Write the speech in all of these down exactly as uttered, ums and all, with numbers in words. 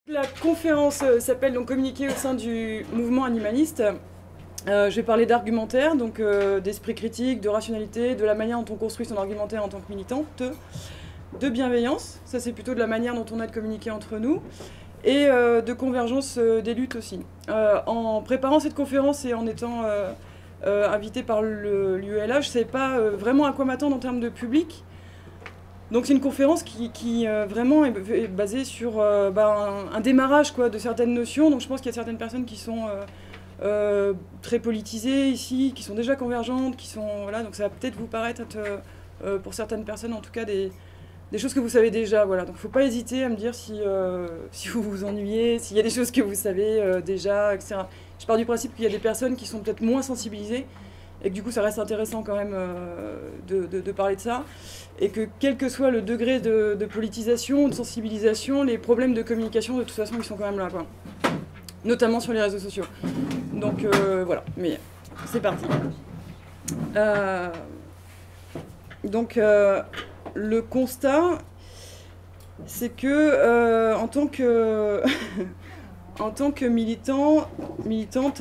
La conférence euh, s'appelle donc Communiquer au sein du mouvement animaliste. Euh, je vais parler d'argumentaire, donc euh, d'esprit critique, de rationalité, de la manière dont on construit son argumentaire en tant que militante, de bienveillance, ça c'est plutôt de la manière dont on a de communiquer entre nous, et euh, de convergence euh, des luttes aussi. Euh, en préparant cette conférence et en étant euh, euh, invité par l'U L H, je ne savais pas euh, vraiment à quoi m'attendre en termes de public. Donc c'est une conférence qui, qui euh, vraiment est, est basée sur euh, bah, un, un démarrage quoi, de certaines notions. Donc je pense qu'il y a certaines personnes qui sont euh, euh, très politisées ici, qui sont déjà convergentes, qui sont voilà. Donc ça va peut-être vous paraître être, euh, pour certaines personnes en tout cas des, des choses que vous savez déjà. Voilà. Donc il ne faut pas hésiter à me dire si, euh, si vous vous ennuyez, s'il y a des choses que vous savez euh, déjà, et cetera. Je pars du principe qu'il y a des personnes qui sont peut-être moins sensibilisées et que du coup ça reste intéressant quand même euh, de, de, de parler de ça. Et que quel que soit le degré de, de politisation, de sensibilisation, les problèmes de communication, de toute façon, ils sont quand même là, quoi. Notamment sur les réseaux sociaux. Donc euh, voilà, mais c'est parti. Euh, donc euh, le constat, c'est que euh, en tant que en tant que militant, militante,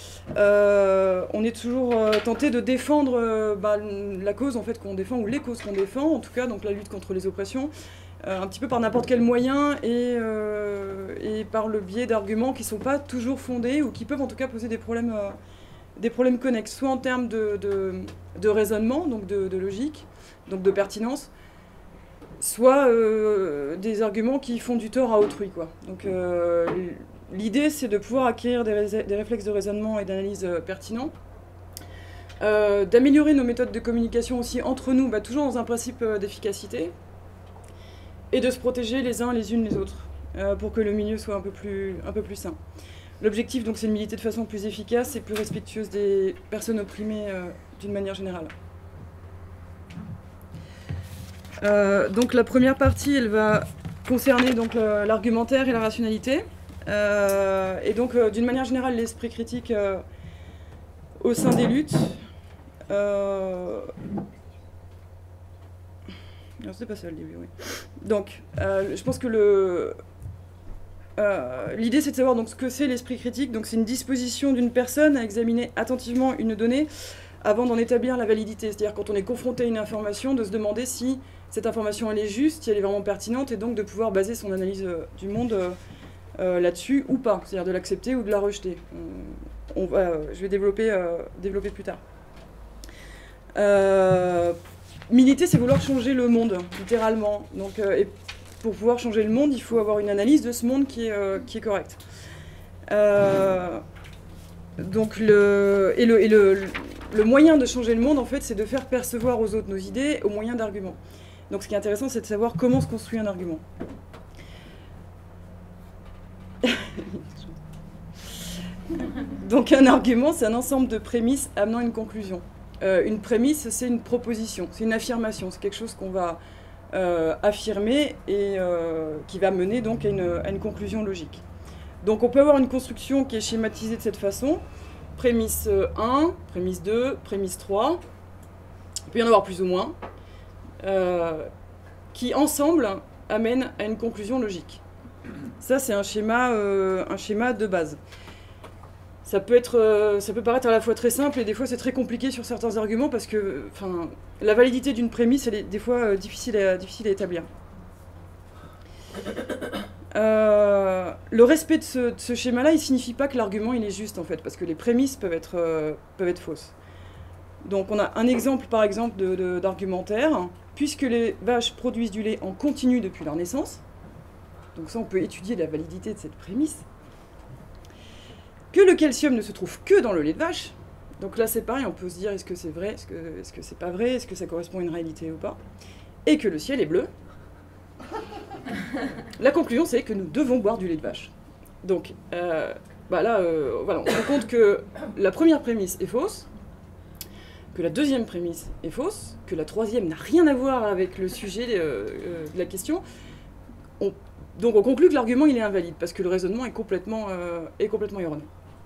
euh, on est toujours euh, tenté de défendre euh, bah, la cause en fait qu'on défend, ou les causes qu'on défend, en tout cas, donc la lutte contre les oppressions, euh, un petit peu par n'importe quel moyen et, euh, et par le biais d'arguments qui ne sont pas toujours fondés ou qui peuvent en tout cas poser des problèmes, euh, des problèmes connexes, soit en termes de, de, de raisonnement, donc de, de logique, donc de pertinence, soit euh, des arguments qui font du tort à autrui, quoi. Donc euh, l'idée, c'est de pouvoir acquérir des, des réflexes de raisonnement et d'analyse euh, pertinents, euh, d'améliorer nos méthodes de communication aussi entre nous, bah, toujours dans un principe euh, d'efficacité, et de se protéger les uns les unes les autres, euh, pour que le milieu soit un peu plus, un peu plus sain. L'objectif, donc, c'est de militer de façon plus efficace et plus respectueuse des personnes opprimées euh, d'une manière générale. Euh, donc la première partie, elle va concerner donc l'argumentaire et la rationalité, euh, et donc euh, d'une manière générale l'esprit critique euh, au sein des luttes. Euh... Non, c'est pas ça le début, oui. Donc, euh, je pense que le euh, l'idée, c'est de savoir donc ce que c'est l'esprit critique. Donc, c'est une disposition d'une personne à examiner attentivement une donnée avant d'en établir la validité. C'est-à-dire quand on est confronté à une information, de se demander si cette information elle est juste, si elle est vraiment pertinente, et donc de pouvoir baser son analyse euh, du monde euh, euh, là-dessus ou pas, c'est-à-dire de l'accepter ou de la rejeter. On, on va, euh, je vais développer, euh, développer plus tard. Euh, militer, c'est vouloir changer le monde, littéralement. Donc, euh, et pour pouvoir changer le monde, il faut avoir une analyse de ce monde qui est, euh, qui est correcte. Euh, donc le, et le, et le, le moyen de changer le monde, en fait, c'est de faire percevoir aux autres nos idées au moyen d'arguments. Donc ce qui est intéressant, c'est de savoir comment se construit un argument. Donc un argument, c'est un ensemble de prémices amenant à une conclusion. Euh, une prémisse, c'est une proposition, c'est une affirmation, c'est quelque chose qu'on va euh, affirmer et euh, qui va mener donc à une, à une conclusion logique. Donc on peut avoir une construction qui est schématisée de cette façon. Prémisse un, prémisse deux, prémisse trois. Il peut y en avoir plus ou moins. Euh, qui ensemble amènent à une conclusion logique. Ça, c'est un schéma, euh, un schéma de base. Ça peut, être, euh, ça peut paraître à la fois très simple et des fois c'est très compliqué sur certains arguments parce que enfin, la validité d'une prémisse, elle est des fois euh, difficile, à, difficile à établir. Euh, le respect de ce, de ce schéma-là, il ne signifie pas que l'argument il est juste en fait, parce que les prémices peuvent être, euh, peuvent être fausses. Donc on a un exemple par exemple de, de, d'argumentaire. Puisque les vaches produisent du lait en continu depuis leur naissance, donc ça on peut étudier la validité de cette prémisse, que le calcium ne se trouve que dans le lait de vache, donc là c'est pareil, on peut se dire est-ce que c'est vrai, est-ce que, est-ce que c'est pas vrai, est-ce que ça correspond à une réalité ou pas, et que le ciel est bleu, la conclusion c'est que nous devons boire du lait de vache. Donc euh, bah là, euh, voilà, on se rend compte que la première prémisse est fausse, que la deuxième prémisse est fausse, que la troisième n'a rien à voir avec le sujet euh, euh, de la question. On, donc on conclut que l'argument il est invalide, parce que le raisonnement est complètement, euh, est complètement erroné.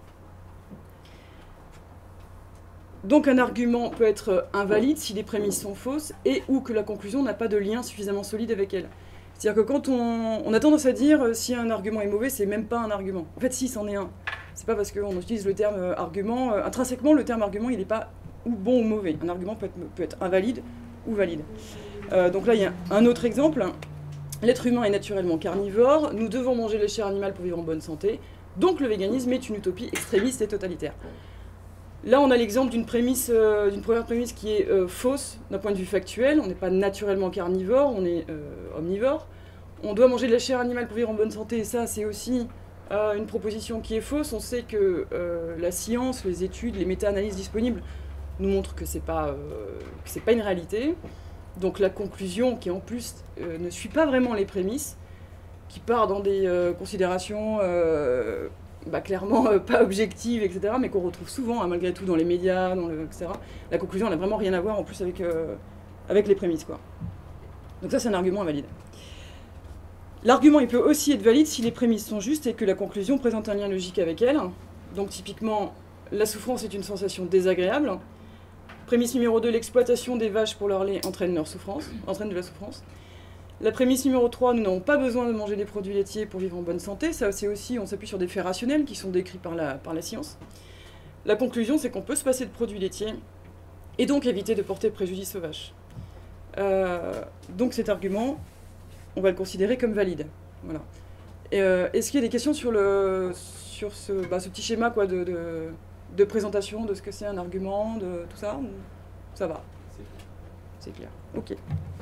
Donc un argument peut être invalide si les prémices sont fausses et ou que la conclusion n'a pas de lien suffisamment solide avec elle. C'est-à-dire que quand on, on a tendance à dire euh, si un argument est mauvais, c'est même pas un argument. En fait, si, c'en est un. C'est pas parce qu'on utilise le terme euh, argument. Euh, intrinsèquement, le terme argument, il n'est pas ou bon ou mauvais. Un argument peut être, peut être invalide ou valide. Euh, donc là, il y a un autre exemple. L'être humain est naturellement carnivore. Nous devons manger la chair animale pour vivre en bonne santé. Donc le véganisme est une utopie extrémiste et totalitaire. Là, on a l'exemple d'une prémisse, euh, d'une première prémisse qui est euh, fausse d'un point de vue factuel. On n'est pas naturellement carnivore, on est euh, omnivore. On doit manger de la chair animale pour vivre en bonne santé, et ça, c'est aussi euh, une proposition qui est fausse. On sait que euh, la science, les études, les méta-analyses disponibles nous montrent que c'est pas, euh, que c'est pas une réalité. Donc la conclusion, qui en plus euh, ne suit pas vraiment les prémices, qui part dans des euh, considérations euh, bah, clairement euh, pas objectives, et cetera, mais qu'on retrouve souvent, hein, malgré tout, dans les médias, dans le, et cetera. La conclusion, elle n'a vraiment rien à voir, en plus, avec, euh, avec les prémices, quoi. Donc ça, c'est un argument invalide. L'argument, il peut aussi être valide si les prémices sont justes et que la conclusion présente un lien logique avec elle. Donc typiquement, la souffrance est une sensation désagréable. Prémisse numéro deux, l'exploitation des vaches pour leur lait entraîne leur souffrance, entraîne de la souffrance. La prémisse numéro trois, nous n'avons pas besoin de manger des produits laitiers pour vivre en bonne santé. Ça, c'est aussi, on s'appuie sur des faits rationnels qui sont décrits par la, par la science. La conclusion, c'est qu'on peut se passer de produits laitiers et donc éviter de porter préjudice aux vaches. Euh, donc cet argument, on va le considérer comme valide. Voilà. Et, euh, est-ce qu'il y a des questions sur, le, sur ce, bah, ce petit schéma quoi, de, de, de présentation de ce que c'est un argument, de tout ça? Ça va. C'est clair. Ok.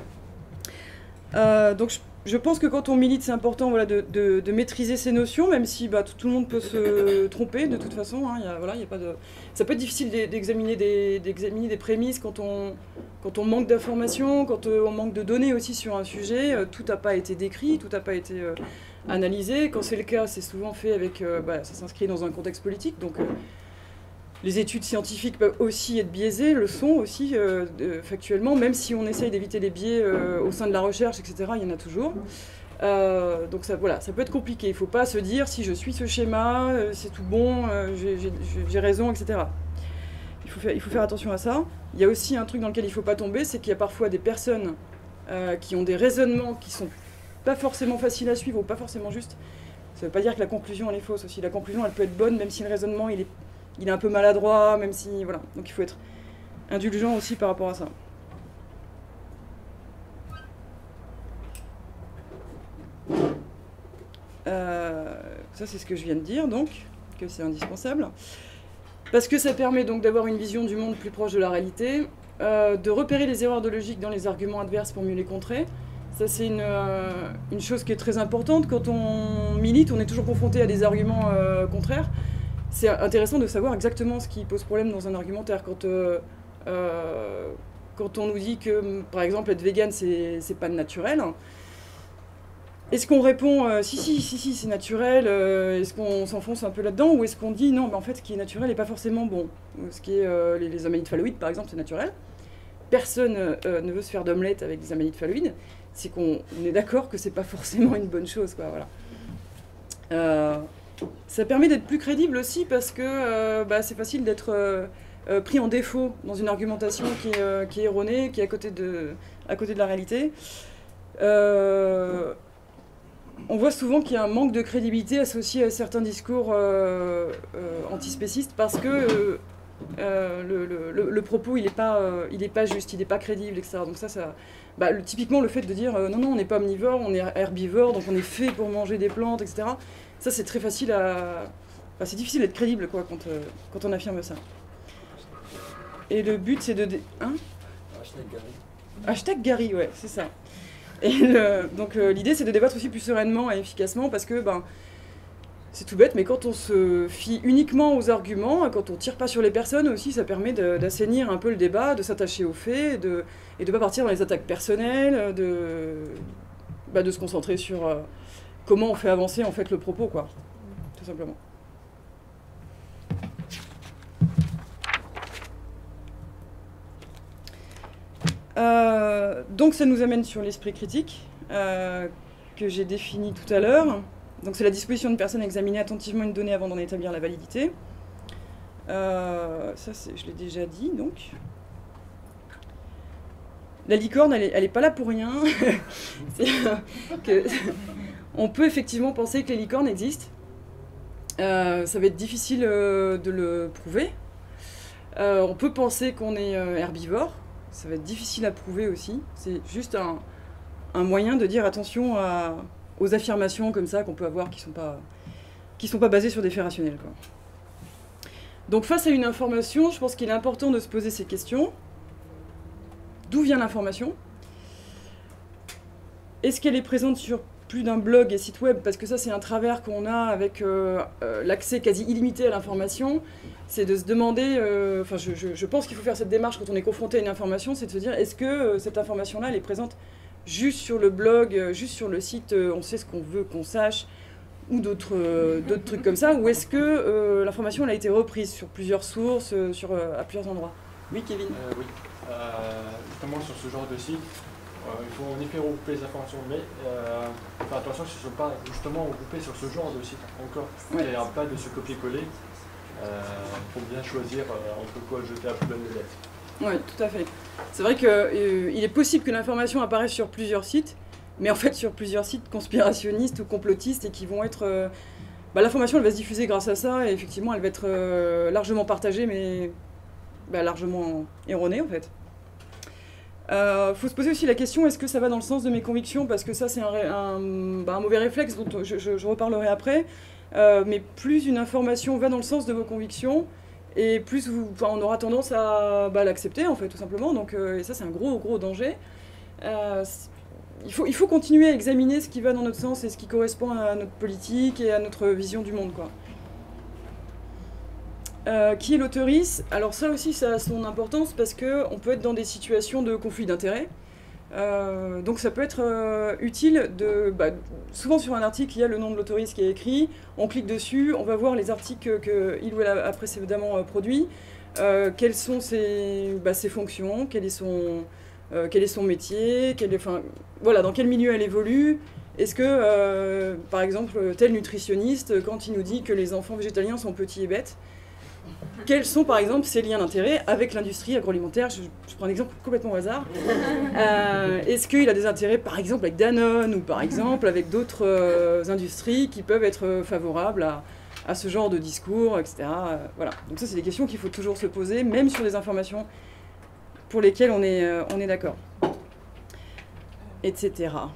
Euh, donc je, je pense que quand on milite, c'est important voilà, de, de, de maîtriser ces notions, même si bah, tout, tout le monde peut se tromper de toute façon. Hein, y a, voilà, y a pas de... Ça peut être difficile d'examiner des, d'examiner des prémices quand on, quand on manque d'informations, quand on manque de données aussi sur un sujet. Tout n'a pas été décrit, tout n'a pas été euh, analysé. Quand c'est le cas, c'est souvent fait avec... Euh, bah, ça s'inscrit dans un contexte politique. Donc, euh, les études scientifiques peuvent aussi être biaisées, le sont aussi euh, de, factuellement, même si on essaye d'éviter les biais euh, au sein de la recherche, et cetera, il y en a toujours. Euh, donc ça, voilà, ça peut être compliqué. Il ne faut pas se dire si je suis ce schéma, euh, c'est tout bon, euh, j'ai raison, et cetera. Il faut, faire, il faut faire attention à ça. Il y a aussi un truc dans lequel il ne faut pas tomber, c'est qu'il y a parfois des personnes euh, qui ont des raisonnements qui ne sont pas forcément faciles à suivre ou pas forcément justes. Ça ne veut pas dire que la conclusion elle est fausse aussi. La conclusion elle peut être bonne même si le raisonnement il est Il est un peu maladroit, même si... Voilà. Donc il faut être indulgent aussi par rapport à ça. Euh, ça, c'est ce que je viens de dire, donc, que c'est indispensable. Parce que ça permet donc d'avoir une vision du monde plus proche de la réalité, euh, de repérer les erreurs de logique dans les arguments adverses pour mieux les contrer. Ça, c'est une, euh, une chose qui est très importante. Quand on milite, on est toujours confronté à des arguments euh, contraires. C'est intéressant de savoir exactement ce qui pose problème dans un argumentaire. Quand, euh, euh, quand on nous dit que, par exemple, être vegan, c'est pas naturel, est-ce qu'on répond euh, si, si, si, si, c'est naturel, euh, est-ce qu'on s'enfonce un peu là-dedans, ou est-ce qu'on dit non, mais en fait, ce qui est naturel n'est pas forcément bon? Ce qui est euh, les, les amanite phalloïdes, par exemple, c'est naturel. Personne euh, ne veut se faire d'omelette avec des amanite phalloïdes. C'est qu'on est d'accord que c'est pas forcément une bonne chose, quoi, voilà. Euh, Ça permet d'être plus crédible aussi parce que euh, bah, c'est facile d'être euh, euh, pris en défaut dans une argumentation qui est, euh, qui est erronée, qui est à côté de, à côté de la réalité. Euh, on voit souvent qu'il y a un manque de crédibilité associé à certains discours euh, euh, antispécistes parce que euh, euh, le, le, le propos il n'est pas, euh, il est pas juste, il n'est pas crédible, et cetera. Donc ça, ça bah, le, typiquement le fait de dire euh, non, non, on n'est pas omnivore, on est herbivore, donc on est fait pour manger des plantes, et cetera. Ça, c'est très facile à... Enfin, c'est difficile d'être crédible, quoi, quand, euh, quand on affirme ça. Et le but, c'est de... Dé... Hein Hashtag Gary. Hashtag Gary, ouais, c'est ça. Et le... donc, euh, l'idée, c'est de débattre aussi plus sereinement et efficacement, parce que, ben, c'est tout bête, mais quand on se fie uniquement aux arguments, quand on tire pas sur les personnes aussi, ça permet d'assainir un peu le débat, de s'attacher aux faits, de... et de pas partir dans les attaques personnelles, de, bah, de se concentrer sur... Euh... comment on fait avancer en fait le propos, quoi, tout simplement. Euh, donc ça nous amène sur l'esprit critique, euh, que j'ai défini tout à l'heure. Donc c'est la disposition de personne à examiner attentivement une donnée avant d'en établir la validité. Euh, ça, je l'ai déjà dit, donc. La licorne, elle est, elle est pas là pour rien. que, on peut effectivement penser que les licornes existent. Euh, ça va être difficile euh, de le prouver. Euh, on peut penser qu'on est euh, herbivore. Ça va être difficile à prouver aussi. C'est juste un, un moyen de dire attention à, aux affirmations comme ça qu'on peut avoir qui ne sont pas, qui sont pas basées sur des faits rationnels, quoi. Donc face à une information, je pense qu'il est important de se poser ces questions. D'où vient l'information? Est-ce qu'elle est présente sur plus d'un blog et site web? Parce que ça, c'est un travers qu'on a avec euh, euh, l'accès quasi illimité à l'information. C'est de se demander, euh, enfin je, je, je pense qu'il faut faire cette démarche quand on est confronté à une information, c'est de se dire, est-ce que euh, cette information-là, elle est présente juste sur le blog, euh, juste sur le site, euh, on sait ce qu'on veut qu'on sache, ou d'autres euh, d'autres trucs comme ça, ou est-ce que euh, l'information elle a été reprise sur plusieurs sources, euh, sur, euh, à plusieurs endroits? Oui, Kevin. euh, Oui, euh, justement sur ce genre de site, euh, il faut en effet regrouper les informations, mais euh, faire attention que ce ne soit pas justement regroupé sur ce genre de site encore. Ouais. Il n'y a pas de se copier-coller euh, pour bien choisir euh, entre quoi jeter à la poubelle de lettres. Oui, tout à fait. C'est vrai qu'il euh, est possible que l'information apparaisse sur plusieurs sites, mais en fait sur plusieurs sites conspirationnistes ou complotistes et qui vont être... Euh, bah, l'information elle va se diffuser grâce à ça et effectivement elle va être euh, largement partagée mais bah, largement erronée en fait. Il euh, faut se poser aussi la question, est-ce que ça va dans le sens de mes convictions? Parce que ça c'est un, un, bah, un mauvais réflexe dont je, je, je reparlerai après. Euh, mais plus une information va dans le sens de vos convictions, et plus vous, enfin, on aura tendance à bah, l'accepter en fait tout simplement. Donc, euh, et ça c'est un gros gros danger. Euh, Il faut, il faut continuer à examiner ce qui va dans notre sens et ce qui correspond à notre politique et à notre vision du monde, quoi. Euh, qui est l'auteurice? Alors ça aussi, ça a son importance parce qu'on peut être dans des situations de conflit d'intérêts. Euh, donc ça peut être euh, utile de... Bah, souvent sur un article, il y a le nom de l'auteurice qui est écrit, on clique dessus, on va voir les articles qu'il ou elle a précédemment produits, euh, quelles sont ses, bah, ses fonctions, quel est son... Euh, quel est son métier, quel est, enfin, voilà, dans quel milieu elle évolue. Est-ce que, euh, par exemple, tel nutritionniste, quand il nous dit que les enfants végétaliens sont petits et bêtes, quels sont, par exemple, ses liens d'intérêt avec l'industrie agroalimentaire? je, je prends un exemple complètement au hasard. Euh, Est-ce qu'il a des intérêts, par exemple, avec Danone, ou par exemple, avec d'autres euh, industries qui peuvent être favorables à, à ce genre de discours, et cetera. Euh, voilà. Donc ça, c'est des questions qu'il faut toujours se poser, même sur des informations pour lesquels on est, euh, on est d'accord, et cetera.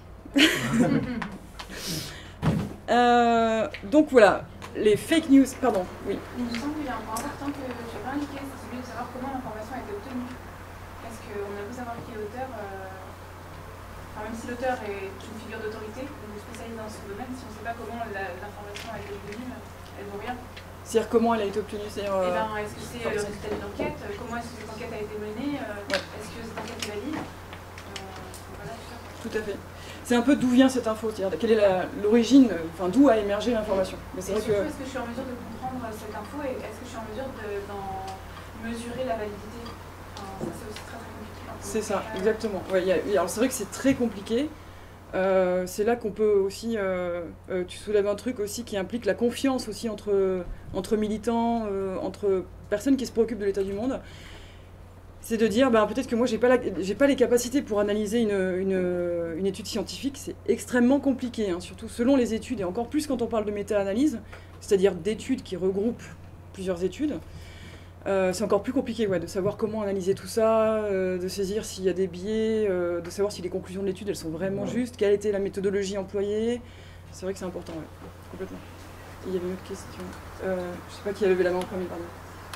euh, donc voilà, les fake news, pardon, oui. Il me semble qu'il y a un point important que je n'ai pas indiqué, c'est celui de savoir comment l'information a été obtenue. Parce qu'on a beau savoir qui est l'auteur, euh, enfin, même si l'auteur est une figure d'autorité, ou spécialiste dans ce domaine, si on ne sait pas comment l'information a été obtenue, elle ne vaut rien. C'est-à-dire comment elle a été obtenue? Euh... Eh ben, est-ce que c'est le résultat d'une enquête? Comment est-ce que cette enquête a été menée? euh, ouais. Est-ce que cette enquête est valide? euh, voilà, tout à fait. C'est un peu d'où vient cette info, c'est-à-dire quelle est l'origine, enfin d'où a émergé l'information. Mais c'est vrai que... Est-ce que je suis en mesure de comprendre cette info et est-ce que je suis en mesure d'en mesurer la validité? Enfin, ça c'est aussi très très compliqué. C'est ça, exactement. Ouais, y a, alors c'est vrai que c'est très compliqué. Euh, c'est là qu'on peut aussi, euh, euh, tu soulèves un truc aussi qui implique la confiance aussi entre, entre militants, euh, entre personnes qui se préoccupent de l'état du monde. C'est de dire, ben, peut-être que moi j'ai pas, la, j'ai pas les capacités pour analyser une, une, une étude scientifique, c'est extrêmement compliqué, hein, surtout selon les études, et encore plus quand on parle de méta-analyse, c'est-à-dire d'études qui regroupent plusieurs études. Euh, c'est encore plus compliqué ouais, de savoir comment analyser tout ça, euh, de saisir s'il y a des biais, euh, de savoir si les conclusions de l'étude elles sont vraiment justes, quelle était la méthodologie employée. C'est vrai que c'est important, ouais, complètement. Et il y avait une autre question. Euh, je sais pas qui a levé la main en premier, pardon.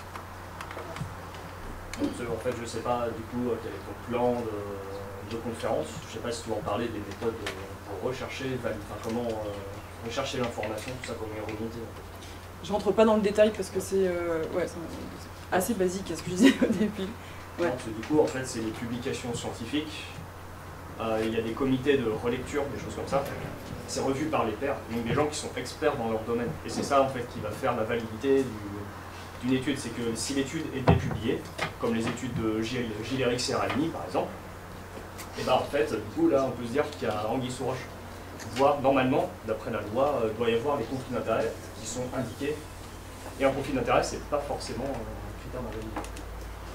En fait, je sais pas du coup quel est ton plan de, de conférence. Je sais pas si tu vas en parler des méthodes pour rechercher, enfin, comment euh, rechercher l'information, tout ça, comment y remonter. En fait. Je rentre pas dans le détail parce que c'est euh, ouais, assez basique à ce que je disais au début. Ouais. Non, parce que du coup, en fait, c'est les publications scientifiques. Euh, il y a des comités de relecture, des choses comme ça. C'est revu par les pairs, donc des gens qui sont experts dans leur domaine. Et c'est ça, en fait, qui va faire la validité d'une étude. C'est que si l'étude était publiée, comme les études de Gilles-Éric-Serralini, par exemple, et ben en fait, du coup, là, on peut se dire qu'il y a anguille sous roche. Voire, normalement, d'après la loi, il euh, doit y avoir les conflits d'intérêts qui sont indiqués. Et un conflit d'intérêt, c'est pas forcément un critère d'invalidité.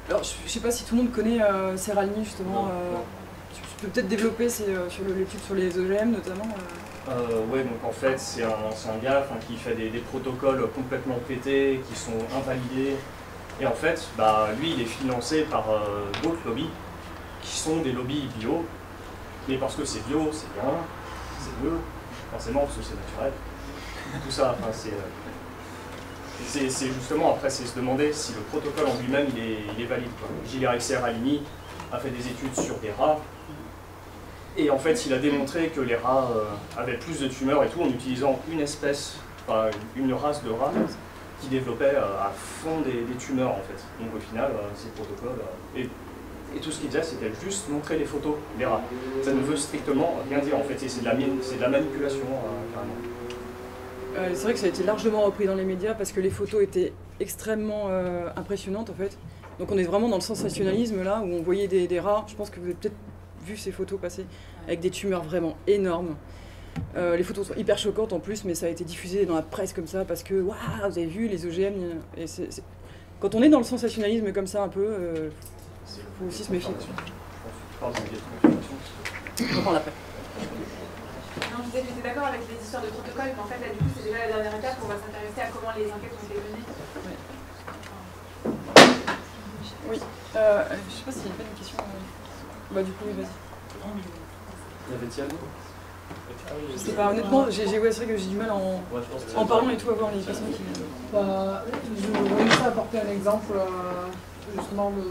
Alors, je, je sais pas si tout le monde connaît euh, Seralini, justement. Euh, tu, tu peux peut-être développer euh, sur l'étude sur les O G M, notamment. Euh. Euh, ouais, donc en fait, c'est un, un gars qui fait des, des protocoles complètement pétés, qui sont invalidés. Et en fait, bah, lui, il est financé par euh, d'autres lobbies, qui sont des lobbies bio. Mais parce que c'est bio, c'est bien, c'est mieux, forcément, parce que c'est naturel. Tout ça, enfin, c'est... Euh, c'est justement, après, c'est se demander si le protocole en lui-même, il est, il est valide. Gilles Seralini a fait des études sur des rats. Et en fait, il a démontré que les rats euh, avaient plus de tumeurs et tout en utilisant une espèce, enfin une race de rats qui développait euh, à fond des, des tumeurs en fait. Donc au final, euh, ces protocoles, euh, et, et tout ce qu'il disait, c'était juste montrer les photos des rats. Ça ne veut strictement rien dire en fait, et c'est de, de la manipulation euh, carrément. Euh, c'est vrai que ça a été largement repris dans les médias parce que les photos étaient extrêmement euh, impressionnantes en fait. Donc on est vraiment dans le sensationnalisme là, où on voyait des, des rats, je pense que vous avez peut-être vu ces photos passer, avec des tumeurs vraiment énormes. Euh, les photos sont hyper choquantes en plus, mais ça a été diffusé dans la presse comme ça, parce que, waouh, vous avez vu les O G M. Et c'est, c'est... Quand on est dans le sensationnalisme comme ça un peu, il euh, faut aussi se méfier. On prend l'après. Non, je disais que j'étais d'accord avec les histoires de protocole, mais en fait, là, du coup, c'est déjà la dernière étape, on va s'intéresser à comment les enquêtes ont été menées. Ouais. Oui, euh, je sais pas s'il y a pas une question. Euh... Bah du coup, oui, vas-y. Il y avait Thiago. Je sais pas, honnêtement, j'ai ouais, c'est vrai que j'ai du mal en, ouais, en parlant et tout à voir les personnes qui... Bah, je voulais juste apporter un exemple, euh, justement, de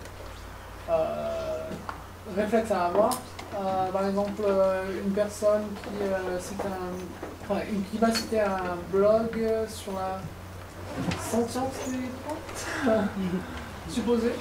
euh, réflexe à avoir. Euh, par exemple, euh, une personne qui, euh, cite un, enfin, une, qui va citer un blog sur la sentience des plantes, supposé.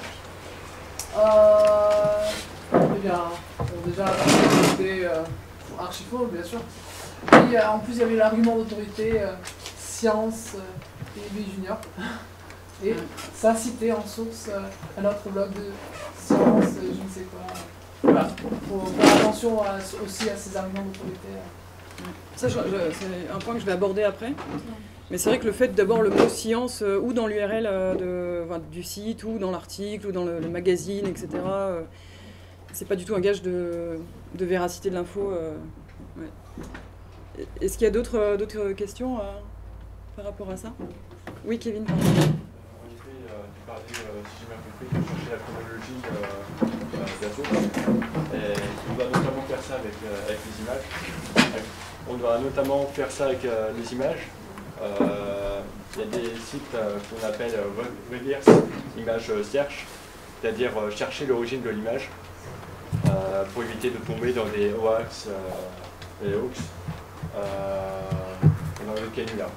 Euh, eh bien, bon, déjà, c'était euh, archi faux, bien sûr. Et euh, en plus, il y avait l'argument d'autorité euh, science euh, T V Junior. Et ça citait en source euh, un autre blog de science, euh, je ne sais quoi. Voilà, il faut faire attention à, aussi à ces arguments d'autorité. Ça, c'est un point que je vais aborder après. Mais c'est vrai que le fait d'avoir le mot science euh, ou dans l'U R L euh, de, enfin, du site, ou dans l'article, ou dans le, le magazine, et cetera, euh, c'est pas du tout un gage de, de véracité de l'info. Euh, ouais. Est-ce qu'il y a d'autres euh, questions euh, par rapport à ça? Oui, Kevin. En effet, euh, tu parlais, euh, si j'ai bien compris, de chercher la chronologie euh, euh, bientôt. Et on va notamment faire ça avec, euh, avec les images. On va notamment faire ça avec euh, les images. Il euh, y a des sites euh, qu'on appelle euh, reverse image search, c'est-à-dire euh, chercher l'origine de l'image euh, pour éviter de tomber dans des hoax euh, et hoax euh, dans le canular.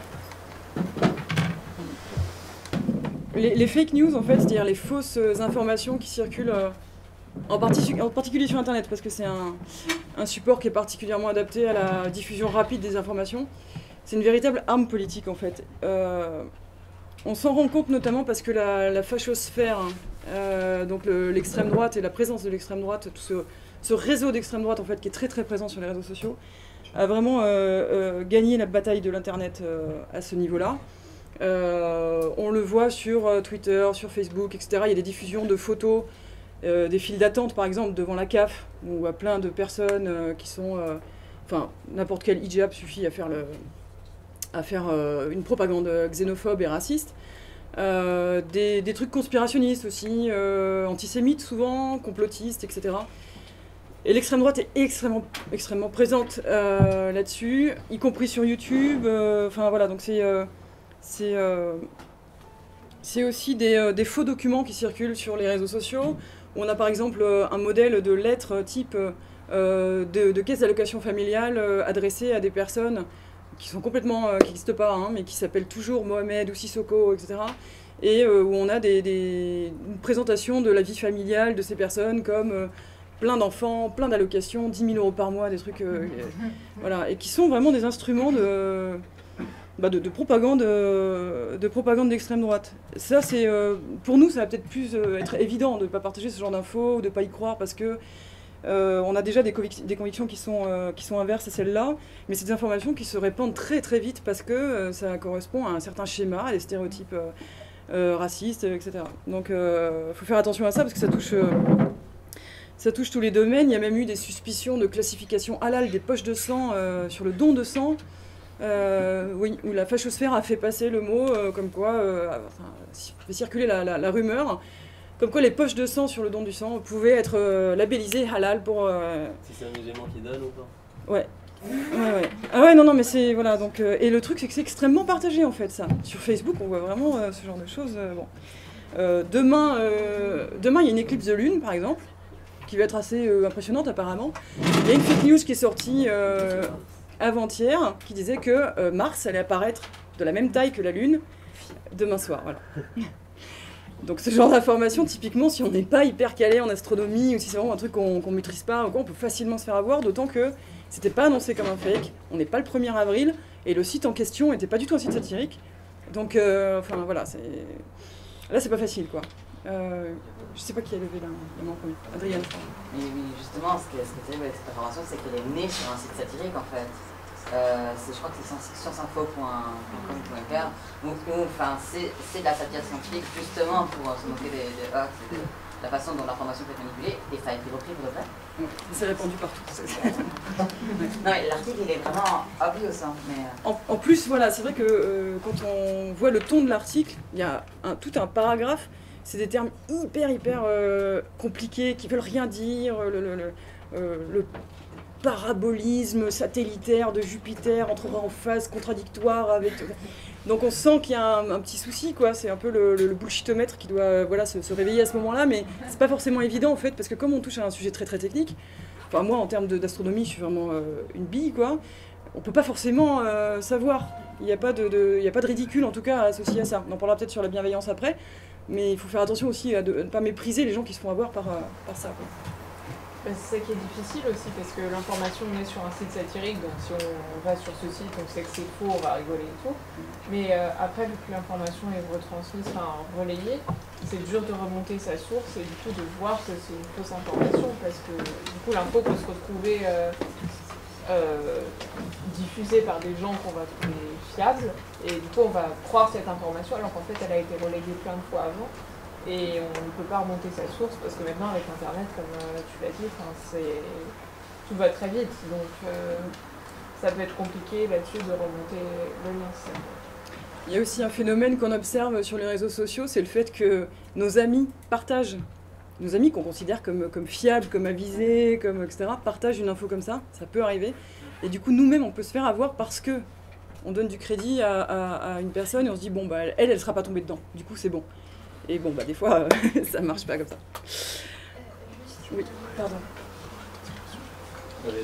Les, les fake news, en fait, c'est-à-dire les fausses informations qui circulent euh, en, partic en particulier sur Internet, parce que c'est un, un support qui est particulièrement adapté à la diffusion rapide des informations. C'est une véritable arme politique en fait. Euh, on s'en rend compte notamment parce que la, la fachosphère, hein, euh, donc l'extrême droite et la présence de l'extrême droite, tout ce, ce réseau d'extrême droite en fait qui est très très présent sur les réseaux sociaux, a vraiment euh, euh, gagné la bataille de l'internet euh, à ce niveau-là. Euh, on le voit sur Twitter, sur Facebook, et cetera. Il y a des diffusions de photos, euh, des files d'attente par exemple devant la C A F, où il y a plein de personnes euh, qui sont... Euh, enfin, n'importe quel hijab suffit à faire le... à faire euh, une propagande xénophobe et raciste. Euh, des, des trucs conspirationnistes aussi, euh, antisémites souvent, complotistes, et cetera. Et l'extrême droite est extrêmement, extrêmement présente euh, là-dessus, y compris sur YouTube. Enfin euh, voilà, donc c'est euh, c'est euh, c'est aussi des, euh, des faux documents qui circulent sur les réseaux sociaux. Où on a par exemple un modèle de lettre type euh, de, de caisse d'allocation familiale euh, adressée à des personnes qui sont complètement, euh, qui n'existent pas, hein, mais qui s'appellent toujours Mohamed ou Sissoko, et cetera. Et euh, où on a des, des, une présentation de la vie familiale de ces personnes comme euh, plein d'enfants, plein d'allocations, dix mille euros par mois, des trucs, euh, et, voilà, et qui sont vraiment des instruments de, bah de, de propagande, de propagande d'extrême droite. Ça, c'est, euh, pour nous, ça va peut-être plus euh, être évident de ne pas partager ce genre d'infos, ou de ne pas y croire, parce que Euh, on a déjà des, convic des convictions qui sont, euh, qui sont inverses à celles-là, mais c'est des informations qui se répandent très très vite parce que euh, ça correspond à un certain schéma, à des stéréotypes euh, euh, racistes, et cetera. Donc il euh, faut faire attention à ça parce que ça touche, euh, ça touche tous les domaines. Il y a même eu des suspicions de classification halal des poches de sang euh, sur le don de sang, euh, oui, où la fachosphère a fait passer le mot euh, comme quoi, euh, enfin, fait circuler la, la, la rumeur, comme quoi les poches de sang sur le don du sang pouvaient être euh, labellisées halal pour... Euh... Si c'est un musulman qui donne ou pas? Ouais. Ouais, ouais. Ah ouais, non, non, mais c'est... Voilà, donc... Euh, et le truc, c'est que c'est extrêmement partagé, en fait, ça. Sur Facebook, on voit vraiment euh, ce genre de choses. Euh, bon. Euh, demain, euh, demain, il y a une éclipse de lune, par exemple, qui va être assez euh, impressionnante, apparemment. Il y a une fake news qui est sortie euh, avant-hier, qui disait que euh, Mars allait apparaître de la même taille que la lune demain soir, voilà. Donc ce genre d'information, typiquement, si on n'est pas hyper calé en astronomie, ou si c'est vraiment un truc qu'on qu'on maîtrise pas, ou quoi, on peut facilement se faire avoir, d'autant que c'était pas annoncé comme un fake, on n'est pas le premier avril, et le site en question n'était pas du tout un site satirique. Donc, euh, enfin voilà, c'est... Là c'est pas facile, quoi. Euh, je sais pas qui a levé la main en premier. Adrienne. Oui, oui, justement, ce qui est, ce qui est terrible avec cette information, c'est qu'elle est née sur un site satirique, en fait. Euh, je crois que c'est science info point com point f r, donc enfin, c'est de la satire scientifique justement pour se moquer des, des hoax et de la façon dont l'information peut être manipulée, et ça a été repris pour de vrai. C'est répandu partout. Non mais l'article il est vraiment obvious, hein, mais... En, en plus, voilà, c'est vrai que euh, quand on voit le ton de l'article, il y a un, tout un paragraphe, c'est des termes hyper hyper euh, compliqués, qui veulent rien dire, le, le, le, euh, le parabolisme satellitaire de Jupiter entrera en phase contradictoire avec... Donc on sent qu'il y a un, un petit souci, quoi. C'est un peu le, le, le bullshitomètre qui doit euh, voilà, se, se réveiller à ce moment-là, mais c'est pas forcément évident en fait, parce que comme on touche à un sujet très très technique, enfin moi en termes d'astronomie je suis vraiment euh, une bille, quoi, on peut pas forcément euh, savoir. Il n'y a, pas de, de, il y a pas de ridicule en tout cas associé à ça. On en parlera peut-être sur la bienveillance après, mais il faut faire attention aussi à, de, à ne pas mépriser les gens qui se font avoir par, euh, par ça, quoi. C'est ça qui est difficile aussi, parce que l'information est sur un site satirique, donc si on va sur ce site, on sait que c'est faux, on va rigoler et tout. Mais euh, après, vu que l'information est retransmise, enfin relayée, c'est dur de remonter sa source et du coup de voir que c'est une fausse information, parce que du coup l'info peut se retrouver euh, euh, diffusée par des gens qu'on va trouver fiables, et du coup on va croire cette information alors qu'en fait elle a été relayée plein de fois avant. Et on ne peut pas remonter sa source parce que maintenant avec internet, comme euh, tu l'as dit, tout va très vite, donc euh, ça peut être compliqué là-dessus de remonter le lien. Il y a aussi un phénomène qu'on observe sur les réseaux sociaux, c'est le fait que nos amis partagent, nos amis qu'on considère comme, comme fiables, comme avisés, comme, et cetera, partagent une info comme ça, ça peut arriver, et du coup nous-mêmes on peut se faire avoir parce que on donne du crédit à, à, à une personne et on se dit bon bah elle, elle sera pas tombée dedans, du coup c'est bon. Et bon, bah des fois, ça marche pas comme ça. Oui, pardon. Mais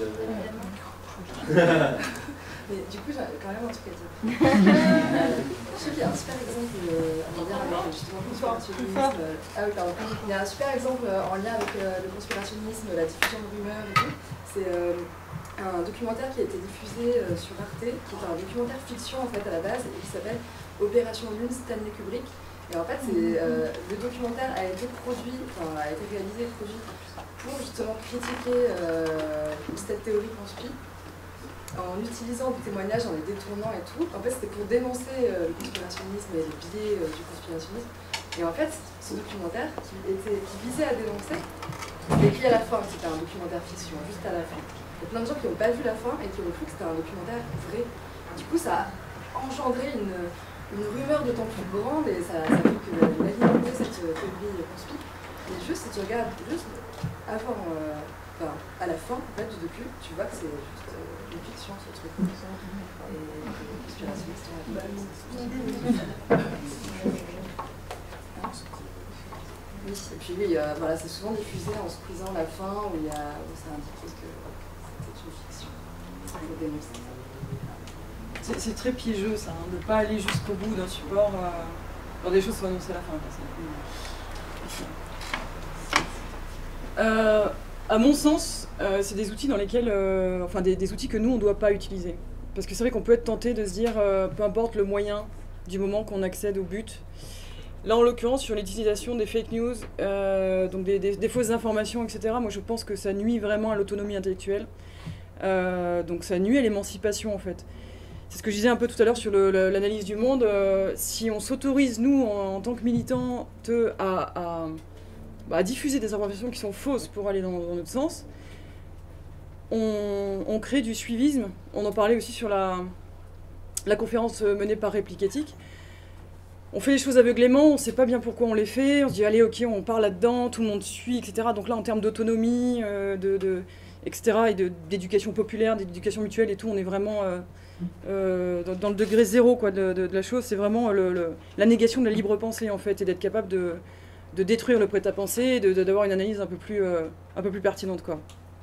du coup, j'ai quand même un truc à dire. Je sais qu'il y a un super exemple euh, en lien avec justement le conspirationnisme. Ah oui, pardon. Il y a un super exemple en lien avec euh, le conspirationnisme, la diffusion de rumeurs et tout. C'est euh, un documentaire qui a été diffusé euh, sur Arte, qui est un documentaire fiction en fait à la base, et qui s'appelle Opération Lune Stanley Kubrick. Et en fait, euh, le documentaire a été produit, enfin, a été réalisé et produit pour justement critiquer euh, cette théorie conspi, en utilisant des témoignages, en les détournant et tout. En fait, c'était pour dénoncer euh, le conspirationnisme et les biais euh, du conspirationnisme. Et en fait, ce documentaire, qui, était, qui visait à dénoncer, c'était écrit à la fin, c'était un documentaire fiction, juste à la fin. Il y a plein de gens qui n'ont pas vu la fin et qui ont cru que c'était un documentaire vrai. Du coup, ça a engendré une... une rumeur d'autant plus grande, et ça, ça fait que l'alimenter cette théorie conspi. Et juste, si tu regardes juste avant, euh, enfin, à la fin en fait, du docu, tu vois que c'est juste euh, une fiction, ce truc. Et les conspirationnistes ont la oui, et puis oui, euh, voilà, c'est souvent diffusé en squeezant la fin où, il y a, où c'est indiqué que c'est une fiction. Il faut dénoncer ça. C'est très piégeux ça, hein, de ne pas aller jusqu'au bout d'un support euh, quand des choses sont annoncées à la fin. Euh, à mon sens, euh, c'est des outils dans lesquels, euh, enfin des, des outils que nous on ne doit pas utiliser. Parce que c'est vrai qu'on peut être tenté de se dire, euh, peu importe le moyen, du moment qu'on accède au but. Là en l'occurrence sur l'utilisation des fake news, euh, donc des, des, des fausses informations, et cetera. Moi je pense que ça nuit vraiment à l'autonomie intellectuelle. Euh, donc ça nuit à l'émancipation en fait. c'est ce que je disais un peu tout à l'heure sur l'analyse du monde. Euh, si on s'autorise, nous, en, en tant que militants, à, à, bah, à diffuser des informations qui sont fausses pour aller dans, dans notre sens, on, on crée du suivisme. On en parlait aussi sur la, la conférence menée par Réplicatique. On fait les choses aveuglément, on ne sait pas bien pourquoi on les fait, on se dit allez ok on part là-dedans, tout le monde suit, et cetera. Donc là en termes d'autonomie, euh, de, de, et cetera, et d'éducation populaire, d'éducation mutuelle et tout, on est vraiment euh, euh, dans, dans le degré zéro quoi, de, de, de la chose. C'est vraiment le, le, la négation de la libre pensée en fait, et d'être capable de, de détruire le prêt-à-penser, et de, de, d'avoir une analyse un peu plus, euh, un peu plus pertinente quoi.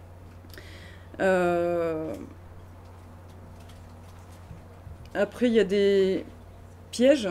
Euh... Après il y a des pièges.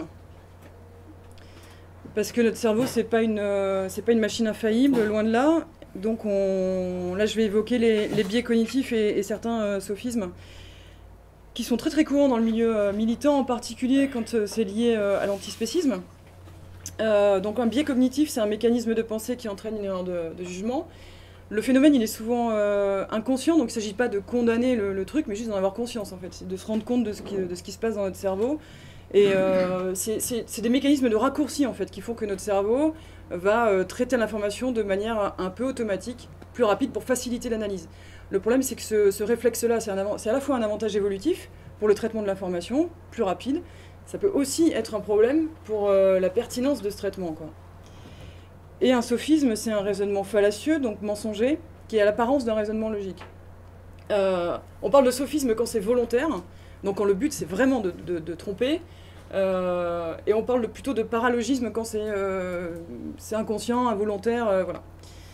Parce que notre cerveau, c'est pas une, euh, c'est pas une machine infaillible, loin de là. Donc on, là, je vais évoquer les, les biais cognitifs et, et certains euh, sophismes qui sont très très courants dans le milieu euh, militant, en particulier quand euh, c'est lié euh, à l'antispécisme. Euh, donc un biais cognitif, c'est un mécanisme de pensée qui entraîne une erreur de, de jugement. Le phénomène, il est souvent euh, inconscient, donc il ne s'agit pas de condamner le, le truc, mais juste d'en avoir conscience, en fait. C'est de se rendre compte de ce qui, de ce qui se passe dans notre cerveau. Et euh, c'est des mécanismes de raccourci en fait qui font que notre cerveau va euh, traiter l'information de manière un peu automatique, plus rapide pour faciliter l'analyse. Le problème c'est que ce, ce réflexe-là, c'est à la fois un avantage évolutif pour le traitement de l'information, plus rapide. Ça peut aussi être un problème pour euh, la pertinence de ce traitement, quoi. Et un sophisme, c'est un raisonnement fallacieux, donc mensonger, qui a l'apparence d'un raisonnement logique. Euh, on parle de sophisme quand c'est volontaire, donc quand le but c'est vraiment de, de, de tromper. Euh, et on parle plutôt de paralogisme quand c'est euh, inconscient, involontaire, euh, voilà.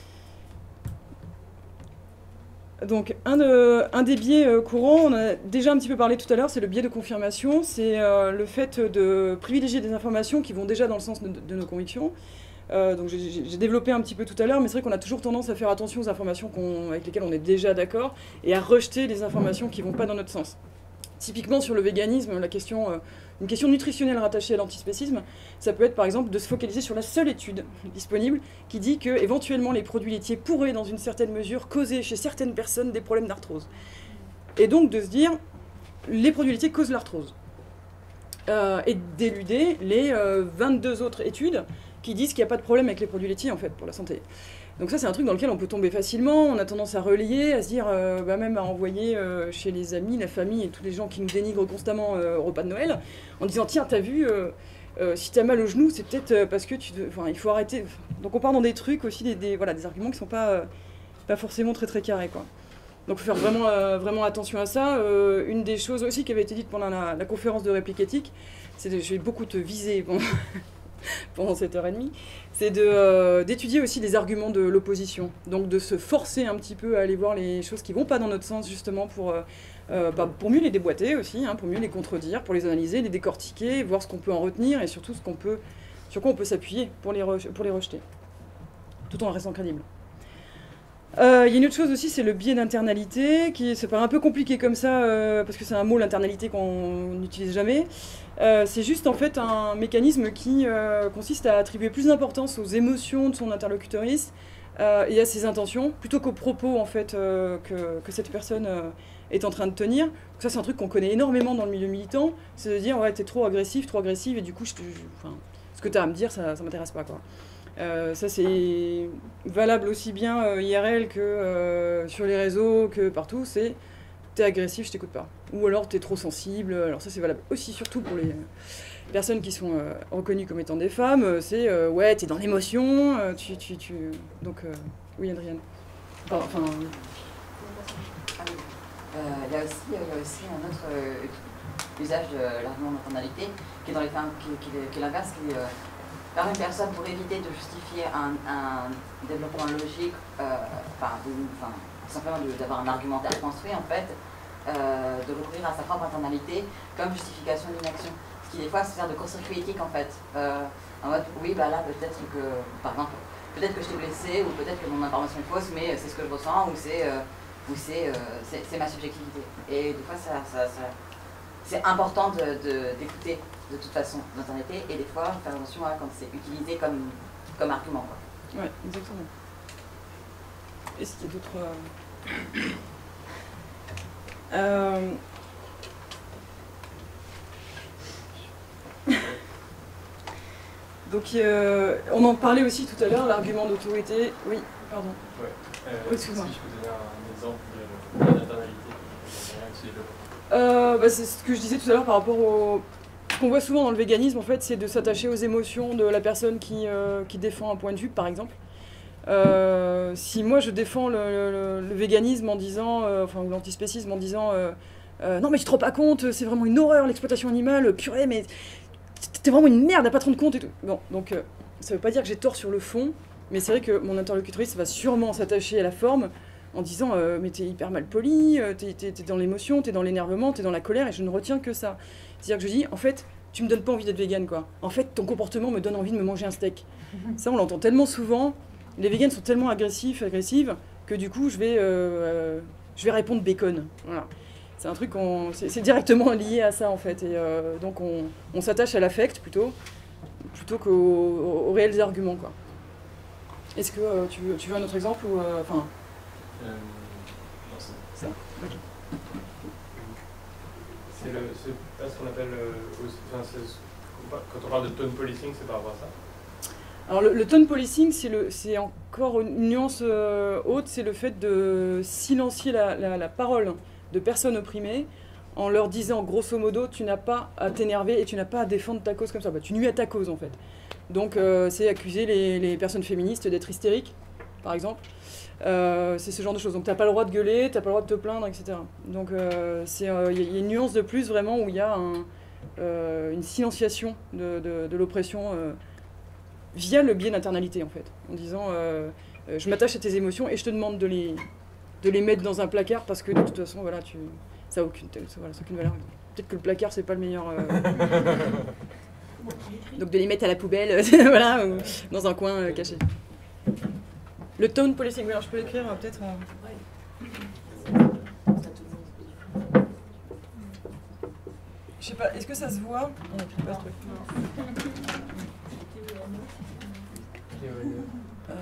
Donc un, de, un des biais euh, courants, on a déjà un petit peu parlé tout à l'heure, c'est le biais de confirmation. C'est euh, le fait de privilégier des informations qui vont déjà dans le sens de, de nos convictions. Euh, donc j'ai développé un petit peu tout à l'heure, mais c'est vrai qu'on a toujours tendance à faire attention aux informations qu'on, avec lesquelles on est déjà d'accord et à rejeter les informations qui ne vont pas dans notre sens. Typiquement sur le véganisme, la question, euh, une question nutritionnelle rattachée à l'antispécisme, ça peut être par exemple de se focaliser sur la seule étude disponible qui dit que éventuellement les produits laitiers pourraient dans une certaine mesure causer chez certaines personnes des problèmes d'arthrose. Et donc de se dire, les produits laitiers causent l'arthrose. Euh, et d'éluder les euh, vingt-deux autres études qui disent qu'il n'y a pas de problème avec les produits laitiers en fait pour la santé. Donc ça c'est un truc dans lequel on peut tomber facilement, on a tendance à relier, à se dire, euh, bah même à envoyer euh, chez les amis, la famille et tous les gens qui nous dénigrent constamment euh, au repas de Noël, en disant tiens t'as vu, euh, euh, si t'as mal au genou c'est peut-être euh, parce que tu... Enfin il faut arrêter. Donc on part dans des trucs aussi, des, des, voilà, des arguments qui sont pas, euh, pas forcément très très carrés quoi. Donc il faut faire vraiment, euh, vraiment attention à ça. Euh, une des choses aussi qui avait été dite pendant la, la conférence de Réplicatique, c'est que je vais beaucoup te viser pendant, pendant cette heure et demie, c'est d'étudier euh, aussi les arguments de l'opposition. Donc de se forcer un petit peu à aller voir les choses qui ne vont pas dans notre sens, justement, pour, euh, euh, bah, pour mieux les déboîter aussi, hein, pour mieux les contredire, pour les analyser, les décortiquer, voir ce qu'on peut en retenir et surtout ce qu'on peut, sur quoi on peut s'appuyer pour les, pour les rejeter, tout en restant crédible. Il euh, y a une autre chose aussi, c'est le biais d'internalité, qui c'est pas un peu compliqué comme ça, euh, parce que c'est un mot, l'internalité, qu'on n'utilise jamais. Euh, c'est juste en fait un mécanisme qui euh, consiste à attribuer plus d'importance aux émotions de son interlocutrice euh, et à ses intentions, plutôt qu'aux propos en fait, euh, que, que cette personne euh, est en train de tenir. Donc ça c'est un truc qu'on connaît énormément dans le milieu militant, c'est de dire ouais t'es trop agressif, trop agressive, et du coup je te, je, enfin, ce que tu as à me dire ça, ça m'intéresse pas quoi. Euh, ça c'est valable aussi bien euh, I R L que euh, sur les réseaux, que partout, c'est t'es agressif, je t'écoute pas. Ou alors t'es trop sensible, alors ça c'est valable aussi surtout pour les personnes qui sont euh, reconnues comme étant des femmes, c'est euh, ouais t'es dans l'émotion, euh, tu, tu, tu... Donc euh, oui Adrienne. Enfin... enfin euh, il y a aussi, il y a aussi un autre euh, usage de l'argument d'internalité qui est dans les femmes, qui, qui, qui est l'inverse, qui euh, par une personne pour éviter de justifier un, un développement logique, euh, enfin, enfin, simplement d'avoir un argumentaire construit en fait, euh, de recourir à sa propre internalité comme justification d'une action. Ce qui des fois se sert de court-circuit éthique en fait. Euh, en mode oui bah là peut-être que, par exemple, peut-être que je t'ai blessé ou peut-être que mon information est fausse mais c'est ce que je ressens ou c'est euh, ou c'est euh, ma subjectivité. Et des fois ça, ça, ça c'est important d'écouter de, de, de toute façon l'internalité et des fois faire attention à quand c'est utilisé comme, comme argument. Oui, exactement. Est-ce qu'il y a d'autres... Euh... Donc euh, on en parlait aussi tout à l'heure, l'argument d'autorité. Oui, pardon. Ouais. Euh, oui, excuse-moi. Si je peux donner un exemple de, de maternalité, euh, bah, c'est ce que je disais tout à l'heure par rapport au... Ce qu'on voit souvent dans le véganisme, en fait, c'est de s'attacher aux émotions de la personne qui, euh, qui défend un point de vue, par exemple. Euh, si moi je défends le, le, le véganisme en disant, euh, enfin, ou l'antispécisme en disant euh, euh, non mais tu te rends pas compte, c'est vraiment une horreur l'exploitation animale, purée, mais t'es vraiment une merde à pas te rendre compte et tout. Bon, donc euh, ça veut pas dire que j'ai tort sur le fond, mais c'est vrai que mon interlocutrice va sûrement s'attacher à la forme en disant euh, mais t'es hyper mal poli, t'es, t'es, t'es dans l'émotion, t'es dans l'énervement, t'es dans la colère et je ne retiens que ça. C'est-à-dire que je dis en fait tu me donnes pas envie d'être végane quoi. En fait ton comportement me donne envie de me manger un steak. Ça on l'entend tellement souvent. Les véganes sont tellement agressifs, agressives, que du coup, je vais, euh, euh, je vais répondre bacon. Voilà. C'est un truc, on, c'est, c'est directement lié à ça, en fait. Et euh, donc, on, on s'attache à l'affect, plutôt, plutôt qu'aux aux, aux réels arguments, quoi. Est-ce que euh, tu, veux, tu veux un autre exemple ou, euh, enfin... euh, non, c'est ça. Okay. C'est, le, c'est pas ce qu'on appelle... Euh, enfin, c'est, quand on parle de tone policing, c'est par rapport à ça. Alors le, le tone policing, c'est, le, c'est encore une nuance euh, haute, c'est le fait de silencier la, la, la parole de personnes opprimées en leur disant grosso modo tu n'as pas à t'énerver et tu n'as pas à défendre ta cause comme ça. Bah, tu nuis à ta cause en fait. Donc euh, c'est accuser les, les personnes féministes d'être hystériques, par exemple. Euh, c'est ce genre de choses. Donc t'as pas le droit de gueuler, t'as pas le droit de te plaindre, et cetera. Donc il euh, euh, y, y a une nuance de plus vraiment où il y a un, euh, une silenciation de, de, de l'oppression euh, via le biais d'internalité en fait, en disant euh, euh, je m'attache à tes émotions et je te demande de les, de les mettre dans un placard parce que de toute façon voilà, tu, ça n'a aucune, voilà, aucune valeur. Peut-être que le placard c'est pas le meilleur... Euh... Donc de les mettre à la poubelle, voilà, ou dans un coin euh, caché. Le tone policing, alors je peux l'écrire euh, peut-être... Euh... Je sais pas, est-ce que ça se voit? On n'écrit pas ce truc. Euh...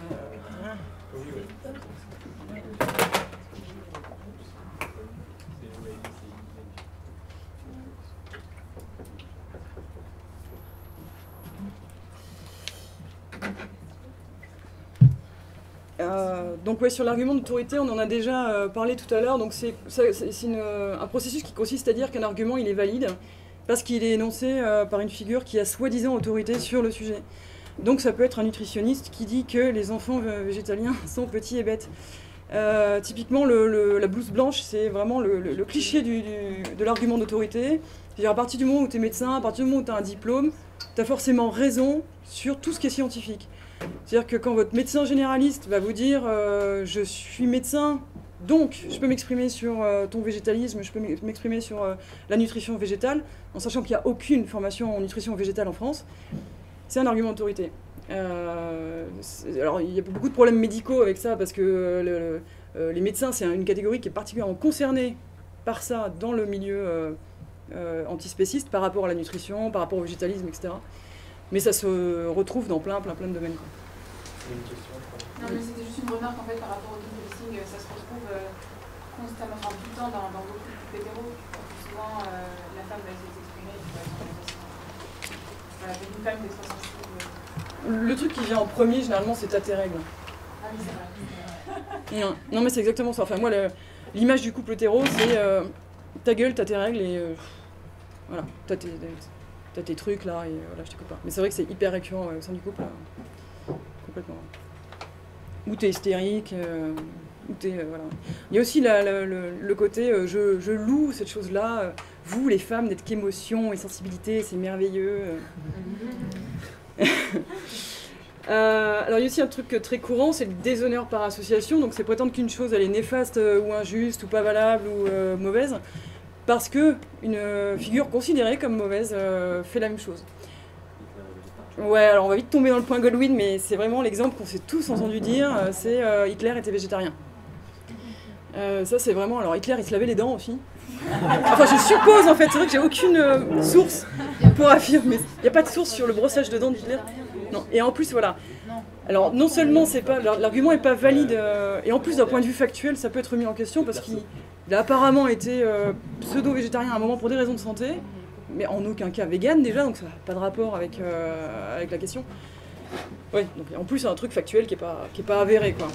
Euh, donc ouais, sur l'argument d'autorité, on en a déjà euh, parlé tout à l'heure. Donc c'est, c'est, c'est une, un processus qui consiste à dire qu'un argument il est valide parce qu'il est énoncé euh, par une figure qui a soi-disant autorité sur le sujet. Donc ça peut être un nutritionniste qui dit que les enfants végétaliens sont petits et bêtes. Euh, typiquement, le, le, la blouse blanche, c'est vraiment le, le, le cliché du, du, de l'argument d'autorité. C'est-à-dire à partir du moment où tu es médecin, à partir du moment où tu as un diplôme, tu as forcément raison sur tout ce qui est scientifique. C'est-à-dire que quand votre médecin généraliste va vous dire euh, « je suis médecin, donc je peux m'exprimer sur euh, ton végétalisme, je peux m'exprimer sur euh, la nutrition végétale », en sachant qu'il n'y a aucune formation en nutrition végétale en France, c'est un argument d'autorité. Euh, alors il y a beaucoup de problèmes médicaux avec ça, parce que euh, le, euh, les médecins, c'est une catégorie qui est particulièrement concernée par ça dans le milieu euh, euh, antispéciste, par rapport à la nutrition, par rapport au végétalisme, et cetera. Mais ça se retrouve dans plein, plein, plein de domaines. Quoi. Une question. Non, mais c'était juste une remarque en fait par rapport au tone policing, ça se retrouve euh, constamment, enfin tout le temps dans, dans beaucoup de couples hétéros. Souvent, euh, la femme va essayer de s'exprimer, et puis voilà, une femme d'être sensible. Euh. Le truc qui vient en premier, généralement, c'est t'as tes règles. Ah oui, c'est vrai. Non, non, mais c'est exactement ça. Enfin, moi, le, l'image du couple hétéro, c'est euh, ta gueule, t'as tes règles, et euh, voilà, t'as tes... T'as tes trucs là, et voilà, je t'écoute pas. Mais c'est vrai que c'est hyper récurrent ouais, au sein du couple, là. Complètement. Ou t'es hystérique, euh, ou t'es... Euh, voilà. Il y a aussi la, la, le, le côté, euh, je, je loue cette chose-là, euh, vous les femmes n'êtes qu'émotion et sensibilité, c'est merveilleux. euh, alors il y a aussi un truc très courant, c'est le déshonneur par association, donc c'est prétendre qu'une chose elle est néfaste euh, ou injuste, ou pas valable, ou euh, mauvaise, parce qu'une figure considérée comme mauvaise euh, fait la même chose. Ouais, alors on va vite tomber dans le point Goldwyn, mais c'est vraiment l'exemple qu'on s'est tous entendu dire, euh, c'est euh, Hitler était végétarien. Euh, ça c'est vraiment... Alors Hitler il se lavait les dents aussi. Enfin je suppose en fait, c'est vrai que j'ai aucune euh, source pour affirmer. Il n'y a pas de source sur le brossage de dents d'Hitler. Non, et en plus voilà. Alors non seulement c'est pas, l'argument n'est pas valide, euh, et en plus d'un point de vue factuel ça peut être remis en question parce qu'il... Il a apparemment été euh, pseudo-végétarien à un moment pour des raisons de santé, mais en aucun cas vegan déjà, donc ça n'a pas de rapport avec, euh, avec la question. Oui, donc en plus c'est un truc factuel qui n'est pas, qui est pas avéré, quoi.